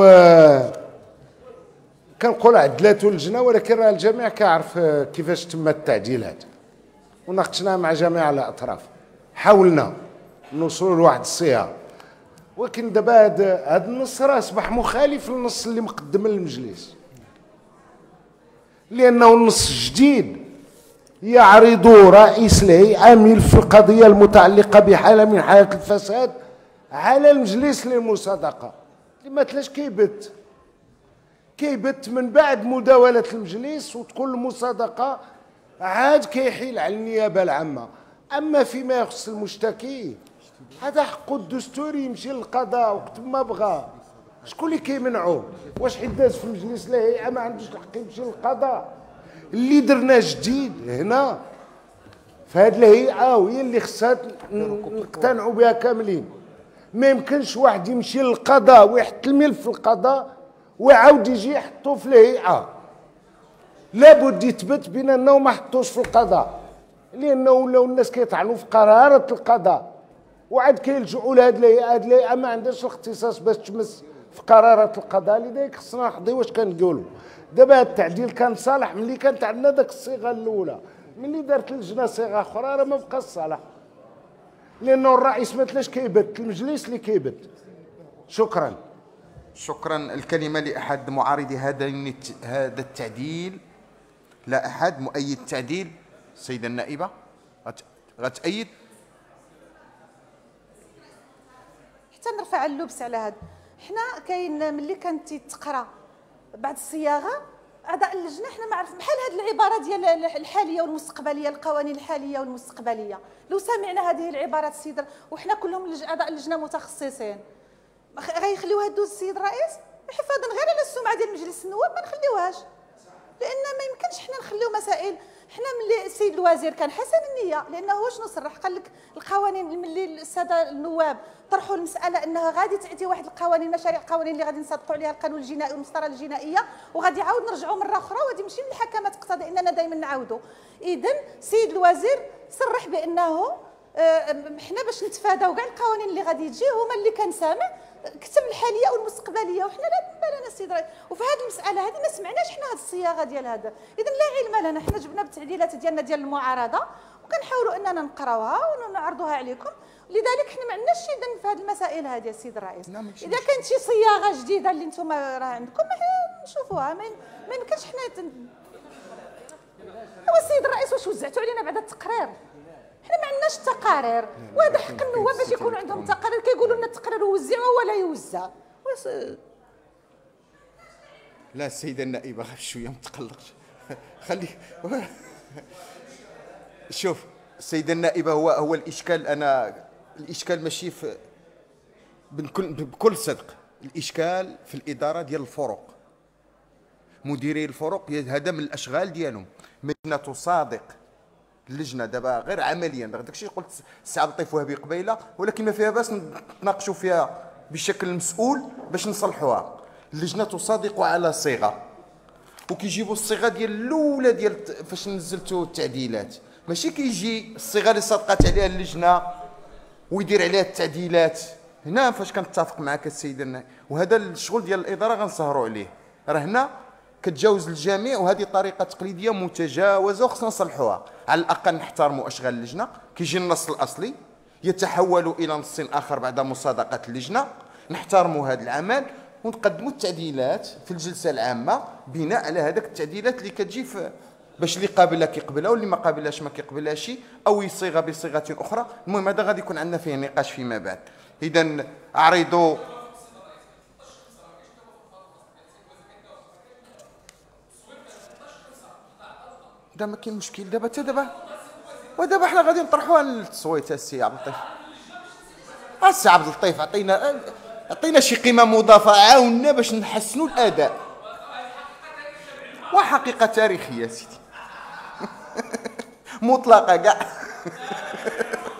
كنقول عدلته اللجنه، ولكن راه الجميع كيعرف آه، كيفاش تم التعديلات، وناقشناها مع جميع الاطراف، حاولنا نوصلوا لواحد الصيغه. ولكن دابا هذا هذا النص راه اصبح مخالف للنص اللي مقدم للمجلس، لأنه النص جديد يعرض رئيس الهيئة ملف القضية المتعلقة بحالة من حالات الفساد على المجلس للمصادقة. لما تلاش كيبت كيبت من بعد مداولة المجلس وتكون المصادقة عاد كيحيل على النيابة العامة. أما فيما يخص المشتكي هذا حقه الدستوري يمشي للقضاء وقت ما بغى. شكون اللي كيمنعوه؟ واش حيت داز في المجلس الهيئة ما عندوش الحق يمشي للقضاء؟ اللي درنا جديد هنا في هذه الهيئة وهي اللي خصها نقتنعوا بها كاملين. ما يمكنش واحد يمشي للقضاء ويحط الملف في القضاء ويعاود يجي يحطوه في الهيئة. لابد يثبت بين انه ما حطوش في القضاء، لانه ولاو الناس كيطعنوا في قرارة القضاء وعاد كيلجؤوا لهذه الهيئة. هذه الهيئة ما عندهاش الاختصاص باش تمس في قرارات القضاء، لذلك خصنا نحضيو واش كنقولوا. دابا هذا التعديل كان صالح ملي كانت عندنا داك الصيغه الاولى، ملي دارت اللجنه صيغه اخرى راه ما بقاش صالح، لانه الرئيس ما تلاش كيبت، المجلس اللي كيبت. شكرا. شكرا. الكلمة لأحد معارضي هذا هذا التعديل. لا أحد مؤيد التعديل. السيدة النائبة غتأيد. حتى نرفع اللبس على هذا. حنا كاين ملي كانت تقرا بعد الصياغه اعضاء اللجنه، حنا ما عرف بحال هذه العباره ديال الحاليه والمستقبليه، القوانين الحاليه والمستقبليه. لو سمعنا هذه العبارات السيد وحنا كلهم اعضاء اللجنه متخصصين، غيخليوها دوز السيد الرئيس حفاظا غير على السمعه ديال مجلس النواب. ما نخليوهاش، لان ما يمكنش حنا نخليو مسائل. حنا ملي السيد الوزير كان حسن النيه، لانه هو شنو صرح قال لك القوانين ملي الساده النواب طرحوا المساله انها غادي تاتي واحد القوانين، مشاريع قوانين اللي غادي نصادقوا عليها القانون الجنائي والمسطره الجنائيه، وغادي يعاود نرجعوا مره اخرى وغادي يمشي للمحكمه تقتضي اننا دائما نعاودوا. اذا السيد الوزير صرح بانه حنا باش نتفاداو كاع القوانين اللي غادي تجي هما اللي كان سامع كتب الحاليه والمستقبليه، وحنا لا بالنا السيد الرئيس. وفي هذه المساله هذه ما سمعناش حنا هذه الصياغه ديال هذا. اذا لا علم لنا، حنا جبنا بالتعديلات ديالنا ديال المعارضه وكنحاولوا اننا نقراوها ونعرضوها عليكم. لذلك حنا ما عندناش شي ذنب في هذه المسائل هذه السيد الرئيس. اذا كانت شي صياغه جديده اللي نتوما راه عندكم نشوفوها. ما يمكنش حنا تن... هو السيد الرئيس واش وزعتوا علينا بعد التقرير؟ حنا ما عندناش التقارير، وهذا حق النواب باش يكونوا عندهم تقارير. كيقولوا لنا التقرير وزعوا ولا يوزع. لا السيده النائبه غير شويه ما تقلقش. خلي شوف السيده النائبه، هو هو الاشكال. انا الاشكال ماشي في بكل بكل صدق، الاشكال في الاداره ديال الفرق. مديري الفرق هذا من الاشغال ديالهم. لجنه تصادق اللجنه دابا غير عمليا، داكشي قلت السي عبد اللطيف وهبي قبيله، ولكن ما فيها باس نتناقشوا فيها بشكل مسؤول باش نصلحوها. اللجنه تصادق على صيغه، وكيجيبوا الصيغه ديال الاولى ديال فاش نزلتوا التعديلات، ماشي كيجي الصيغه اللي صادقات عليها اللجنه ويدير عليها التعديلات. هنا فاش كنتفق معك السيده النائب، وهذا الشغل ديال الاداره غنسهروا عليه. راه هنا كتجاوز الجميع، وهذه طريقه تقليديه متجاوزه وخصنا نصلحوها. على الاقل نحترموا اشغال اللجنه، كيجي النص الاصلي يتحول الى نص اخر بعد مصادقه اللجنه، نحترموا هذا العمل ونقدموا التعديلات في الجلسه العامه بناء على هذاك التعديلات اللي كتجي في باش اللي قابلها كيقبلها واللي ما قابلهاش ما كيقبلهاش، او يصيغها بصيغه اخرى. المهم هذا غادي يكون عندنا فيه نقاش فيما بعد. اذا اعرضوا دا ما كاين مشكل. دابا حتى دابا ودابا حنا غادي نطرحوها للتصويت. السي عبد اللطيف، السي عبد اللطيف عطينا عطينا شي قيمه مضافه، عاونا باش نحسنوا الاداء. وحقيقه تاريخيه سيدي مطلقه كاع.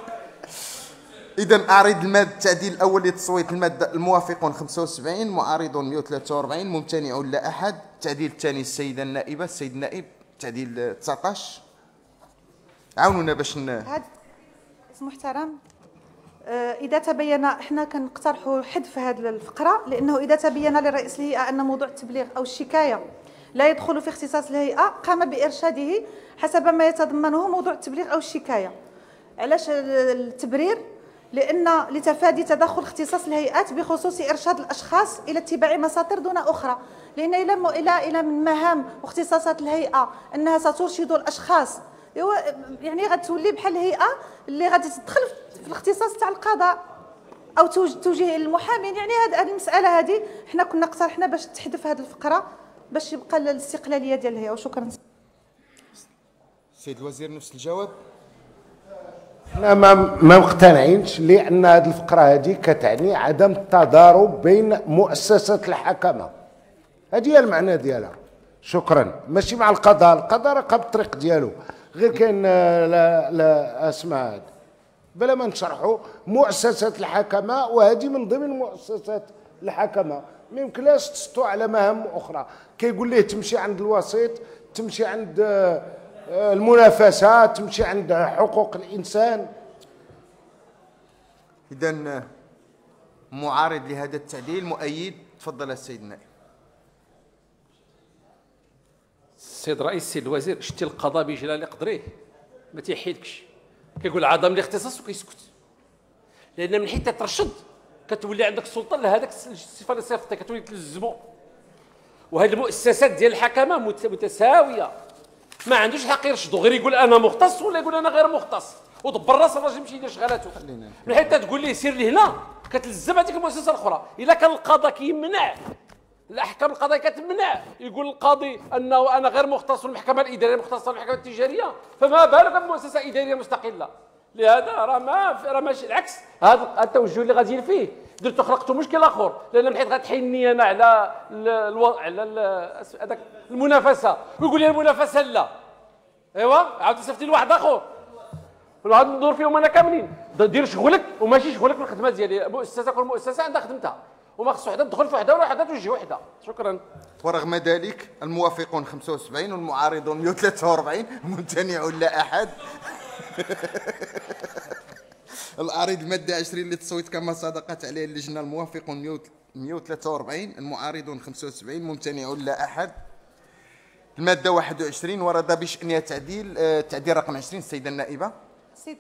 إذا أعرض المادة التعديل الأول لتصويت. المادة الموافقون خمسة وسبعين، معارضون مئة وثلاثة وأربعين، ممتنعون لا أحد. التعديل الثاني السيدة النائبة، السيد النائب، تعديل تسعطاش. عاونونا باش ن... هاد محترم، آه، إذا تبين، إحنا كنقترحوا حذف هذه الفقرة، لأنه إذا تبين لرئيس الهيئة أن موضوع التبليغ أو الشكاية لا يدخل في اختصاص الهيئة، قام بإرشاده حسب ما يتضمنه موضوع التبليغ أو الشكاية. علاش التبرير؟ لأن لتفادي تدخل اختصاص الهيئات بخصوص إرشاد الأشخاص إلى اتباع مساطر دون أخرى، لأن إلى إلى إلى من مهام واختصاصات الهيئة أنها سترشد الأشخاص، يعني غتولي بحال الهيئة اللي غادي تدخل في الاختصاص تاع القضاء أو توجيه المحامين. يعني هذه المسألة هذه حنا كنا اقترحنا باش تحذف هذه الفقرة باش يبقى الاستقلالية ديال الهيئة. وشكرا. السيد الوزير نفس الجواب. احنا ما ما مقتنعينش، لان هذه الفقره هذه كتعني عدم التضارب بين مؤسسات الحكمه، هذه هي المعنى ديالها. شكرا. ماشي مع القضاء، القضاء راه قا بالطريق ديالو، غير كاين لا لا اسماء هذه بلا ما نشرحوا مؤسسات الحكمه، وهذه من ضمن مؤسسات الحكمه. ما يمكنلاش تسطو على مهام اخرى. كيقول ليه تمشي عند الوسيط، تمشي عند المنافسات، تمشي عند حقوق الانسان. اذا معارض لهذا التعديل، مؤيد. تفضل السيد النائب. السيد رئيس، السيد الوزير، شتي القضاء بجلال قدريه ما تيحيدكش، كيقول عدم الاختصاص وكيسكت، لان من حيت ترشد كتولي عندك السلطه لهذاك الصفه اللي صيفطتها، كتولي تلزمو. وهذه المؤسسات ديال الحكمه متساويه، ما عندوش حق يرشدو، غير يقول انا مختص ولا يقول انا غير مختص، ودبر راس الراجل يمشي يدير شغالاته. من حيت تقول ليه سير لهنا كتلزم هذيك المؤسسه الاخرى. الا كان القضاء كيمنع، الاحكام القضائيه كتمنع، يقول القاضي انه انا غير مختص والمحكمه الاداريه مختصه والمحكمه التجاريه، فما بالك بمؤسسه اداريه مستقله. لهذا راه ما راه ماشي العكس، هذا التوجه اللي غاديين فيه درتو خلقتوا مشكل اخر، لان من حيت غتحيني انا على الو... على هذاك المنافسه ويقول لي المنافسه لا، ايوا عاود تصيفطي لواحد اخر ونعاود ندور فيهم انا كاملين. دير شغلك وماشي شغلك في الخدمه ديالي. مؤسسه كل مؤسسه عندها خدمتها، وما خصو حدا تدخل في وحده ولا حدا توجه وحده. شكرا. ورغم ذلك الموافقون خمسة وسبعين والمعارضون مئة وثلاثة وأربعين، ممتنعون لا احد. الأعرض المادة عشرين للتصويت كما صدقت عليه اللجنة. الموافقون مئة وثلاثة وأربعين، المعارضون خمسة وسبعين، ممتنعون لا أحد. المادة واحد وعشرين ورد بشأنها تعديل، تعديل رقم عشرين. السيدة النائبة. السيد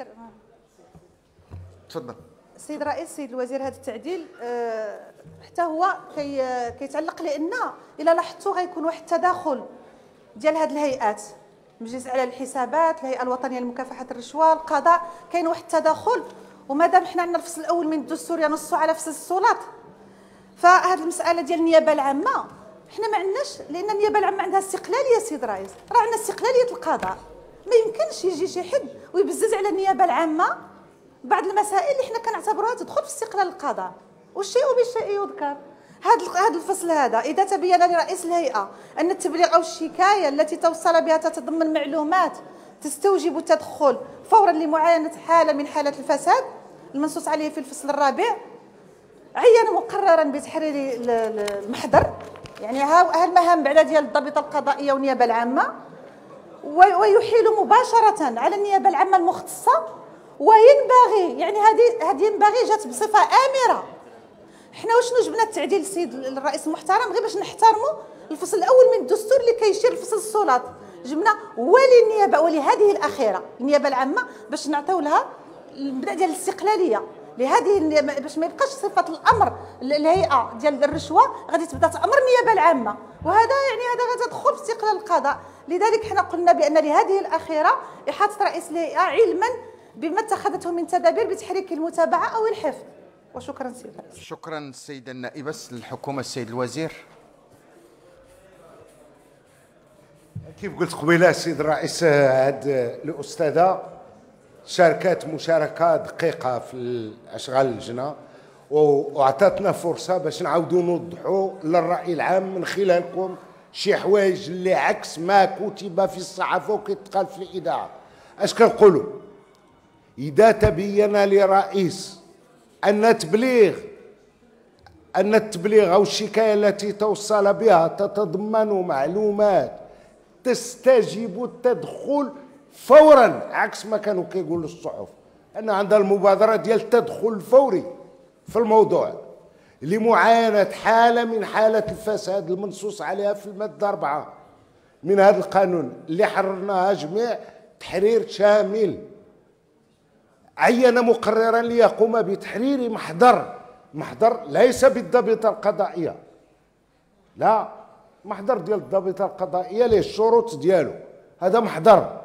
تفضل. السيد الرئيس، السيد الوزير، هذا التعديل حتى هو كي كيتعلق، لأن إلا لاحظتوا غيكون واحد التداخل ديال هذه الهيئات، مجلس على الحسابات، الهيئه الوطنيه لمكافحه الرشوه، القضاء، كاين واحد التداخل. ومادام حنا عندنا الفصل الاول من الدستور ينص على فصل السلطات، فهذه المساله ديال النيابه العامه حنا ما عندناش، لان النيابه العامه عندها استقلاليه. سيد الرئيس، راه عندنا استقلاليه القضاء، ما يمكنش يجي شي حد ويبزز على النيابه العامه بعض المسائل اللي حنا كنعتبروها تدخل في استقلال القضاء. والشيء بالشيء يذكر. هذا هذا الفصل هذا إذا تبين لرئيس الهيئة أن التبليغ أو الشكاية التي توصل بها تتضمن معلومات تستوجب التدخل فورا لمعاينة حالة من حالات الفساد المنصوص عليه في الفصل الرابع، عين مقررا بتحرير المحضر، يعني ها المهام بعد ديال الضابطة القضائية والنيابة العامة، ويحيل مباشرة على النيابة العامة المختصة. وينبغي، يعني هذه هذه ينبغي جات بصفة آمرة. حنا واش جبنا التعديل السيد الرئيس المحترم غير باش نحترموا الفصل الاول من الدستور اللي كيشير لفصل السلطات، جبنا ولي النيابه ولهذه الاخيره النيابه العامه باش نعطيو لها المبدا ديال الاستقلاليه لهذه، باش ما يبقاش صفه الامر الهيئه ديال الرشوه غادي تبدا تامر النيابه العامه، وهذا يعني هذا غتدخل في استقلال القضاء. لذلك حنا قلنا بان لهذه الاخيره احاطه رئيس الهيئه علما بما اتخذته من تدابير بتحريك المتابعه او الحفظ. وشكرا سيدي الرئيس. شكرا السيدة النائبة. الحكومة السيد الوزير. كيف قلت قبيله السيد الرئيس، هاد الأستاذة شاركت مشاركة دقيقة في أشغال اللجنة، وعطاتنا فرصة باش نعاودوا نوضحوا للرأي العام من خلالكم شي حوايج اللي عكس ما كتب في الصحافة وكيتقال في الإذاعة. اش كنقولوا؟ إذا تبين لرئيس أن تبليغ أن التبليغ أو الشكاية التي توصل بها تتضمن معلومات تستجيب التدخل فورا، عكس ما كانوا كيقولوا الصحف، أن عندها المبادرة ديال التدخل الفوري في الموضوع لمعاينة حالة من حالة الفساد المنصوص عليها في المادة أربعة من هذا القانون اللي حررناها جميع تحرير شامل. عين مقررا ليقوم بتحرير محضر، محضر ليس بالضابطة القضائية، لا، محضر ديال الضابطة القضائية ليه الشروط ديالو، هذا محضر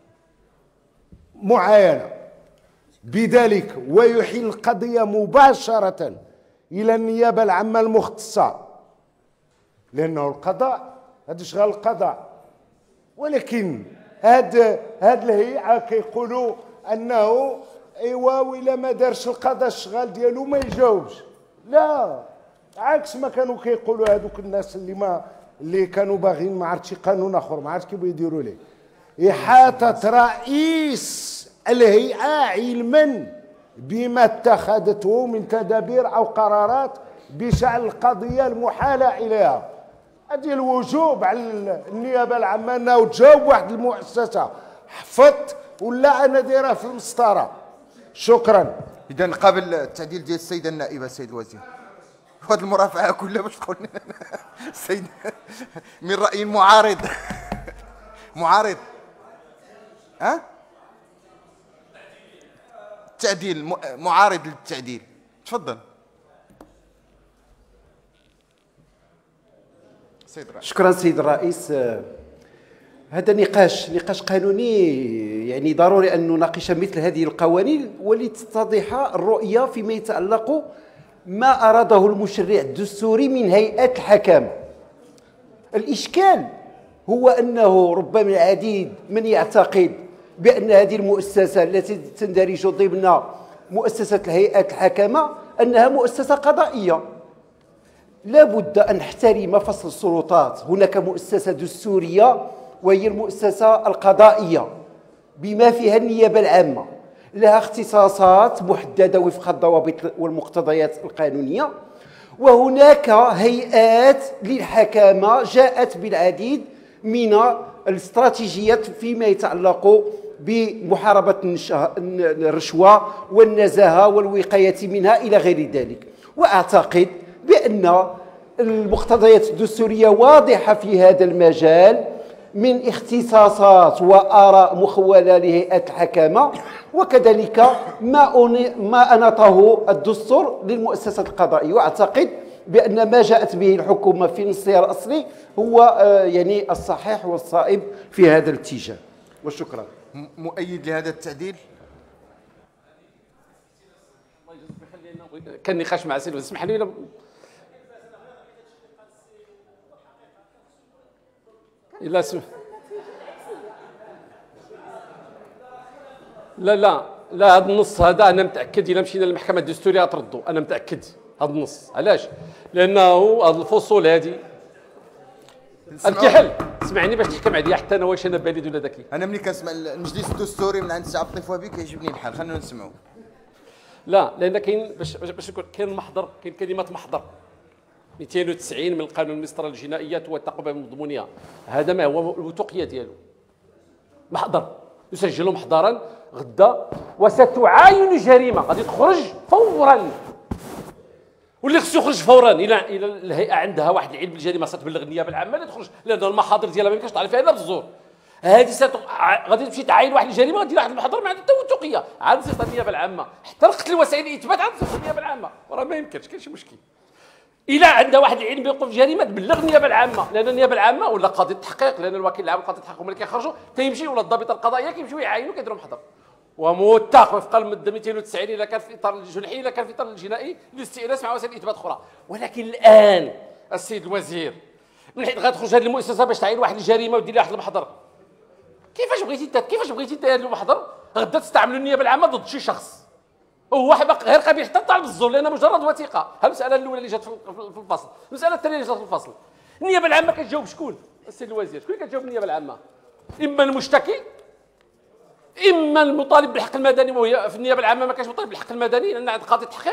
معاينة بذلك، ويحيل القضية مباشرة إلى النيابة العامة المختصة، لأنه القضاء هذا شغال القضاء. ولكن هاد هاد الهيئة كيقولوا أنه ايوا ولا ما دارش القضاء الشغال ديالو ما يجاوبش، لا، عكس ما كانوا كيقولوا هذوك الناس اللي ما اللي كانوا باغيين ما عرفت شي قانون اخر ما عرفت كيف يديروا ليه. إحاطة رئيس الهيئة علما بما اتخذته من تدابير أو قرارات بشأن القضية المحالة إليها. هذه الوجوب على النيابة العامة أنه تجاوب واحد المؤسسة حفظت ولا أنا دايرها في المسطرة. شكرا. إذا قبل التعديل ديال السيدة النائبة السيد الوزير، هذه المرافعة كلها باش تقول السيد من رأي معارض معارض ها التعديل معارض للتعديل، تفضل سيد الرئيس. شكرا سيد الرئيس. هذا نقاش نقاش قانوني، يعني ضروري ان نناقش مثل هذه القوانين ولتتضح الرؤيه فيما يتعلق ما اراده المشرع الدستوري من هيئه الحكام. الاشكال هو انه ربما العديد من يعتقد بأن هذه المؤسسة التي تندرج ضمن مؤسسة هيئة الحكامة أنها مؤسسة قضائية. لا بد أن نحترم فصل السلطات، هناك مؤسسة دستورية وهي المؤسسة القضائية بما فيها النيابة العامة، لها اختصاصات محددة وفق الضوابط والمقتضيات القانونية، وهناك هيئات للحكامة جاءت بالعديد من الاستراتيجيات فيما يتعلق بمحاربة الرشوة والنزاهة والوقاية منها إلى غير ذلك. وأعتقد بأن المقتضيات الدستورية واضحة في هذا المجال من اختصاصات وآراء مخولة لهيئة الحكامة، وكذلك ما ما أناطه الدستور للمؤسسة القضائية. وأعتقد بأن ما جاءت به الحكومة في نصها الأصلي هو يعني الصحيح والصائب في هذا الاتجاه. وشكرا. مؤيد لهذا التعديل؟ كان نقاش مع سيد اسمح لي. لا سمح. لا لا لا هذا النص هذا انا متاكد الا مشينا للمحكمه الدستوريه تردوا، انا متاكد هذا النص. علاش؟ لانه هذه الفصول هذه الكحل اسمعني باش تحكم عليا حتى انا واش انا بالد ولا ذكي. انا ملي كنسمع المجلس الدستوري من عند سي عبد اللطيف وهبي كيعجبني الحال، خلينا نسمعوا. لا لان كاين باش باش يكون كاين محضر، كاين كلمه محضر مئتين وتسعين من القانون المسطره للجنائيات والتعقيبات المضمونيه، هذا ما هو الوثوقيه ديالو. محضر يسجل محضرا غدا وستعاين الجريمه غادي تخرج فورا، واللي خصو يخرج فورا الى الى الهيئه عندها واحد العلم بالجريمه ستبلغ النيابه العامه لا تخرج، لان المحاضر ديالها ما يمكنش تعرف فيها الا بالزور. هذه ست... غادي تمشي تعاين واحد الجريمه غادي واحد المحضر ما عندها حتى وثوقيه، عاد صيفط النيابه العامه حتى القتل وسائل الاثبات عاد صيفط النيابه العامه، راه ما يمكنش، كاين شي مشكل. الى عندها واحد العلم بوقوف الجريمه تبلغ النيابه العامه، لان النيابه العامه ولا قاضي التحقيق، لان الوكيل العام قاضي التحقيق هما اللي كيخرجوا تيمشي، ولا الضابطه القضائيه كيمشيو يعاينوا كيديروا محضر وموثق وفق الماده مئتين وتسعين اذا كان في اطار الجنحي، اذا كان في اطار الجنائي للاستئناس مع وسائل اثبات اخرى. ولكن الان السيد الوزير من حيث غتخرج هذه المؤسسه باش تعاين واحد الجريمه ودير لها واحد المحضر، كيفاش بغيتي انت كيفاش بغيتي انت هذا المحضر غدا تستعملوا النيابه العامه ضد شي شخص وهو واحد غير قبيح حتى طالب الزور، لان مجرد وثيقه. المساله الاولى اللي جات في الفصل، المساله الثانيه اللي جات في الفصل، النيابه العامه كتجاوب شكون؟ السيد الوزير، شكون اللي كتجاوب النيابه العامه؟ اما المشتكي اما المطالب بالحق المدني، وهي في النيابه العامه ما كانش مطالب بالحق المدني لان عند قاضي التحقيق،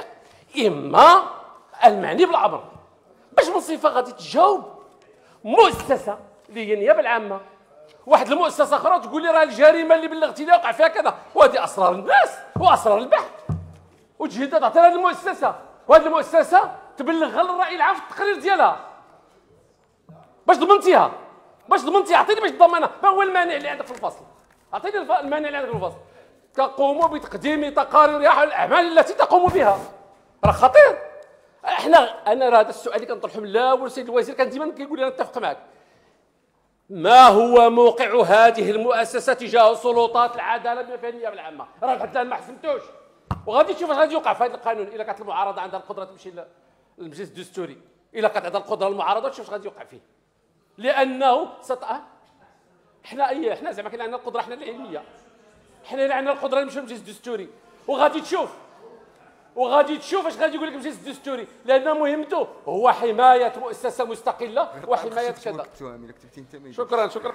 اما المعني بالامر. باش من صفه غادي تجاوب مؤسسه اللي هي النيابه العامه، واحد المؤسسه اخرى تقول لي راه الجريمه اللي بلغتي لها وقع فيها كذا، وهذه اسرار الناس واسرار البحث، وتجي انت تعطي لهذه المؤسسه، وهذه المؤسسه تبلغها للراي العام في التقرير ديالها. باش ضمنتيها؟ باش ضمنتيها؟ عطيني باش تضمنها، ما هو المانع اللي عندك في الفصل؟ اعطيني المانع اللي عندك في الفصل. تقوم بتقديم تقارير على الاعمال التي تقوم بها. راه خطير. احنا انا راه هذا السؤال اللي كنطرحه من الاول سيد الوزير، كان ديما كيقول لي انا نتفق معك. ما هو موقع هذه المؤسسه تجاه سلطات العداله بما فيها النيابه العامه؟ راه لحد الان ما حسمتوش، وغادي تشوف اش غادي يوقع في هذا القانون. الا كانت المعارضه عندها القدره تمشي للمجلس الدستوري، الا كانت عندها القدره المعارضه تشوف اش غادي يوقع فيه، لانه ست... احنا اي احنا زعما كاين عندنا القدره احنا العلميه، احنا اللي عندنا القدره نمشيو للمجلس الدستوري، وغادي تشوف وغادي تشوف اش غادي يقول لك المجلس الدستوري، لان مهمته هو حمايه مؤسسه مستقله وحمايه كذا. شكرا شكرا.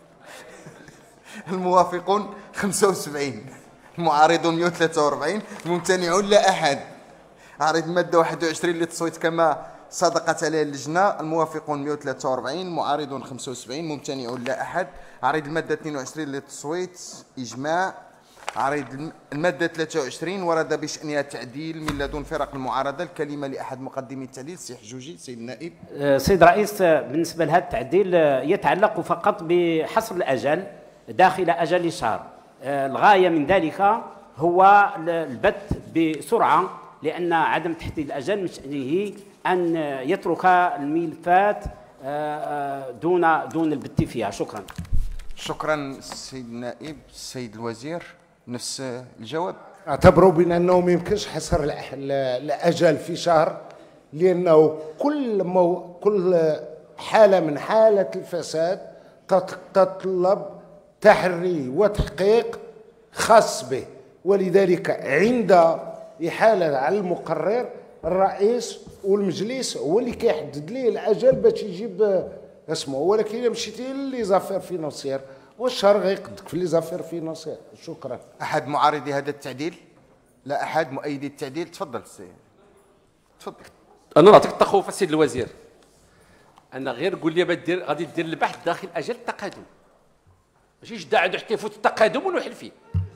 الموافقون خمسة وسبعين، المعارضون مئة وثلاثة وأربعين، الممتنعون لا احد. اعرض الماده واحد وعشرين للتصويت كما صادقت عليه اللجنه. الموافقون مئة وثلاثة وأربعين، المعارضون خمسة وسبعين، ممتنعون لا احد. اعرض الماده اثنين وعشرين للتصويت اجماع. عريض المادة ثلاثة وعشرين ورد بشأنها تعديل من لدن فرق المعارضة. الكلمة لأحد مقدمي التعديل سي حجوجي. سيد النائب. سيد الرئيس، بالنسبة لهذا التعديل يتعلق فقط بحصر الأجل داخل أجل شهر. الغاية من ذلك هو البت بسرعة، لأن عدم تحديد الأجل من شأنه أن يترك الملفات دون دون البت فيها. شكرا. شكرا سيد النائب. السيد الوزير نفس الجواب. اعتبروا بأنه ما يمكنش حصر الأجل في شهر، لأنه كل مو كل حالة من حالة الفساد تتطلب تحري وتحقيق خاص به، ولذلك عند إحالة على المقرر الرئيس والمجلس هو اللي كيحدد ليه الأجل باش يجيب اسمه. ولكن إذا مشيتي لي زافير فينونسيير والشهر غيقدك في لي زافير فينونسيير. شكرا. أحد معارضي هذا التعديل؟ لا أحد. مؤيدي التعديل؟ تفضل سي. تفضل. أنا نعطيك التخوف السيد الوزير، أنا غير قول لي بدير غادي دير البحث داخل أجل التقادم، ماشي جدا عنده حتى يفوت التقادم ونوحل فيه.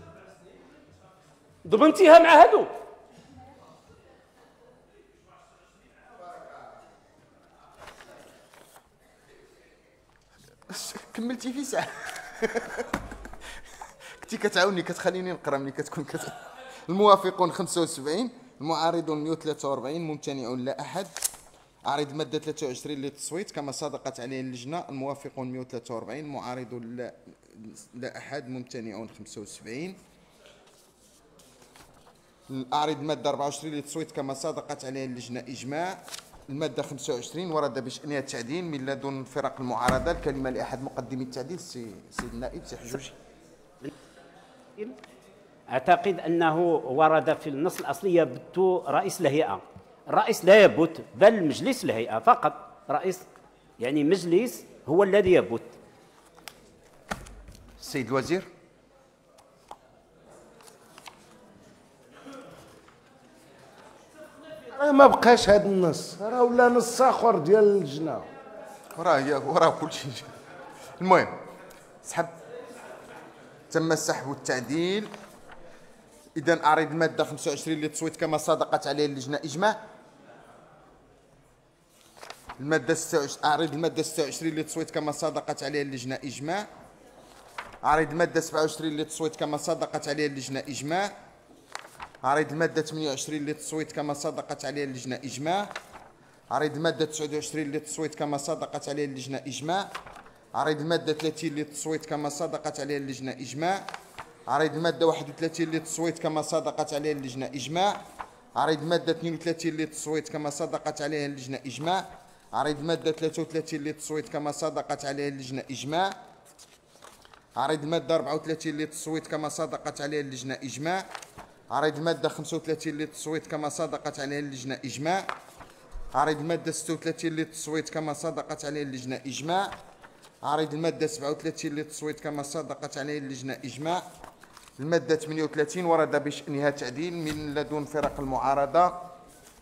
ضمنتيها مع هادو. كملتي في ساعة. كنتي كتعاوني كتخليني نقرا ملي كتكون كت... الموافقون خمسة وسبعين، المعارضون مئة وثلاثة وأربعين، ممتنعون لا أحد. أعرض المادة ثلاثة وعشرين للتصويت كما صادقت عليه اللجنة. الموافقون مئة وثلاثة وأربعين، معارضون لا لا أحد، ممتنعون خمسة وسبعين. أعرض المادة أربعة وعشرين للتصويت كما صادقت عليه اللجنة إجماع. المادة خمسة وعشرين ورد بشأنها التعديل من لدن فرق المعارضة. الكلمة لأحد مقدمي التعديل سي سيد النائب سي حجوجي. أعتقد أنه ورد في النص الأصلي يبت رئيس الهيئة. الرئيس لا يبت، بل مجلس الهيئة فقط. رئيس يعني مجلس هو الذي يبت. السيد الوزير. ما بقاش هذا النص، راه ولا نص اخر ديال اللجنه. وراه وراه كل شيء. المهم سحب. تم السحب والتعديل. اذا اعرض الماده خمسة وعشرين للتصويت كما صادقت عليه اللجنه اجماع. الماده ستة وعشرين اعرض الماده ستة وعشرين للتصويت كما صادقت عليه اللجنه اجماع. اعرض الماده سبعة وعشرين للتصويت كما صادقت عليه اللجنه اجماع. أعرض المادة ثمانية وعشرين للتصويت كما صادقت عليه اللجنة إجماع. أعرض المادة تسعة وعشرين للتصويت كما صادقت عليه اللجنة إجماع. أعرض المادة ثلاثين للتصويت كما صادقت عليه اللجنة إجماع. أعرض المادة واحد وثلاثين للتصويت كما صادقت عليه اللجنة إجماع. أعرض المادة اثنين وثلاثين للتصويت كما صادقت عليه اللجنة إجماع. أعرض المادة ثلاثة وثلاثين للتصويت كما صادقت عليه اللجنة إجماع. أعرض المادة أربعة وثلاثين للتصويت كما صادقت عليه اللجنة إجماع. أعرض المادة خمسة وثلاثين للتصويت كما صادقت عليه اللجنة إجماع. أعرض المادة ستة وثلاثين للتصويت كما صادقت عليه اللجنة إجماع. أعرض المادة سبعة وثلاثين للتصويت كما صادقت عليه اللجنة إجماع. المادة ثمانية وثلاثين ورد بشأنها تعديل من لدن فرق المعارضة.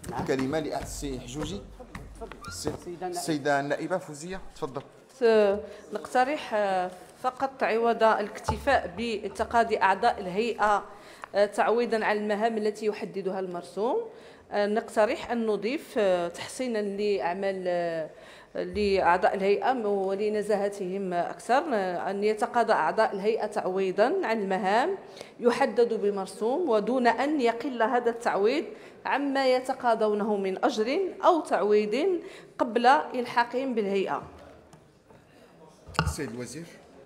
الكلمة للسي حجوجي. السيدة النائبة فوزية تفضل. نقترح فقط عوض الاكتفاء بتقاضي أعضاء الهيئة تعويضا على المهام التي يحددها المرسوم، نقترح أن نضيف تحسينا لأعمال لأعضاء الهيئة ولنزاهتهم أكثر، أن يتقاضى أعضاء الهيئة تعويضا عن المهام يحدد بمرسوم ودون أن يقل هذا التعويض عما يتقاضونه من أجر أو تعويض قبل إلحاقهم بالهيئة. السيد الوزير.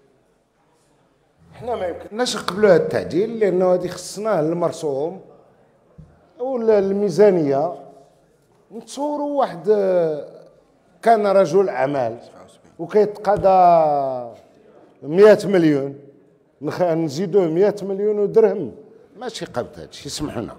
حنا ما يمكنناش نقبلوا هذا التعديل لأنه غادي يخصناه المرسوم ولا الميزانية. نتصوروا واحد كان رجل أعمال وكيتقاضى مئة مليون، نزيدوه مئة مليون ودرهم، ماشي قابل هذا الشيء، سمحوا لنا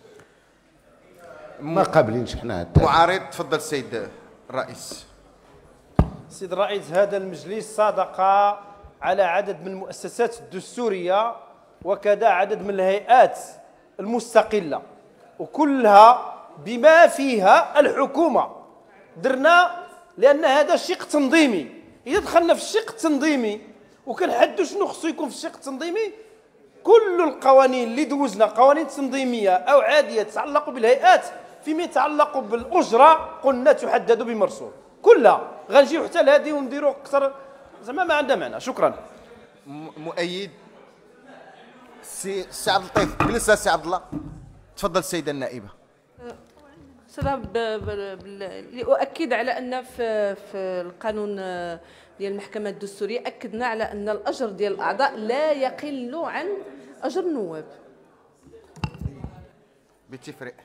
ما قابلينش حنا هذا. معارض تفضل السيد الرئيس. سيد الرئيس، هذا المجلس صادق على عدد من المؤسسات الدستورية وكذا عدد من الهيئات المستقلة وكلها بما فيها الحكومة درنا، لأن هذا شق تنظيمي. إذا دخلنا في الشق التنظيمي وكنحدوا شنو خصو يكون في الشق التنظيمي، كل القوانين اللي دوزنا قوانين تنظيمية أو عادية تتعلق بالهيئات فيما يتعلق بالأجرة قلنا تحدد بمرسوم كلها. غنجيو حتى لهذه ونديروا أكثر، زعما ما عندها معنى. شكرا. مؤيد سي سي عبد اللطيف. جلس سي عبد الله. تفضل السيدة النائبة. لأؤكد على أن في في القانون ديال المحكمة الدستورية أكدنا على أن الأجر ديال الأعضاء لا يقل عن أجر النواب. بتفرق.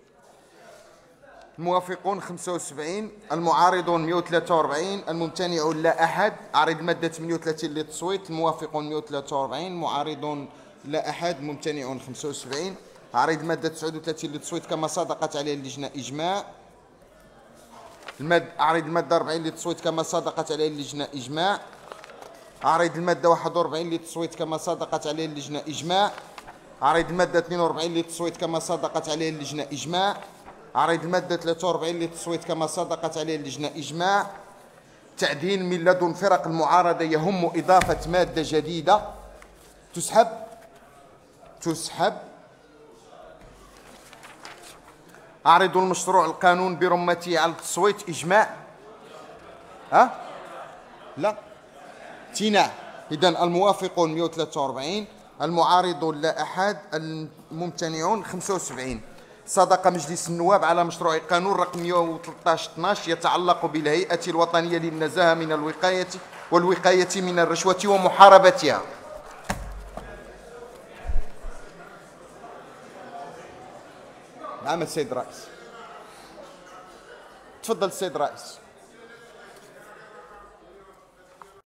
الموافقون خمسة وسبعين، المعارضون مئة وثلاثة وأربعين، الممتنعون لا أحد. أعرض المادة ثمانية وثلاثين للتصويت. الموافقون مئة وثلاثة وأربعين، المعارضون لا أحد، ممتنعون خمسة وسبعين. أعرض المادة تسعة وثلاثين للتصويت كما صادقت عليه اللجنة إجماع. المادة أعرض المادة أربعين للتصويت كما صادقت عليه اللجنة إجماع. أعرض المادة واحد وأربعين للتصويت كما صادقت عليه اللجنة إجماع. أعرض المادة اثنين وأربعين للتصويت كما صادقت عليه اللجنة إجماع. أعرض المادة ثلاثة وأربعين للتصويت كما صادقت عليه اللجنة إجماع. تعديل من لدن فرق المعارضة يهم إضافة مادة جديدة. تسحب تسحب. أعرض المشروع القانون برمته على التصويت. إجماع. ها؟ لا. امتناع. إذن الموافقون مئة وثلاثة وأربعين، المعارضون لا أحد، الممتنعون خمسة وسبعين. صادق مجلس النواب على مشروع قانون رقم مئة وثلاثة عشر اثناش يتعلق بالهيئة الوطنية للنزاهة من الوقاية والوقاية من الرشوة ومحاربتها. نعم السيد الرئيس. تفضل السيد الرئيس.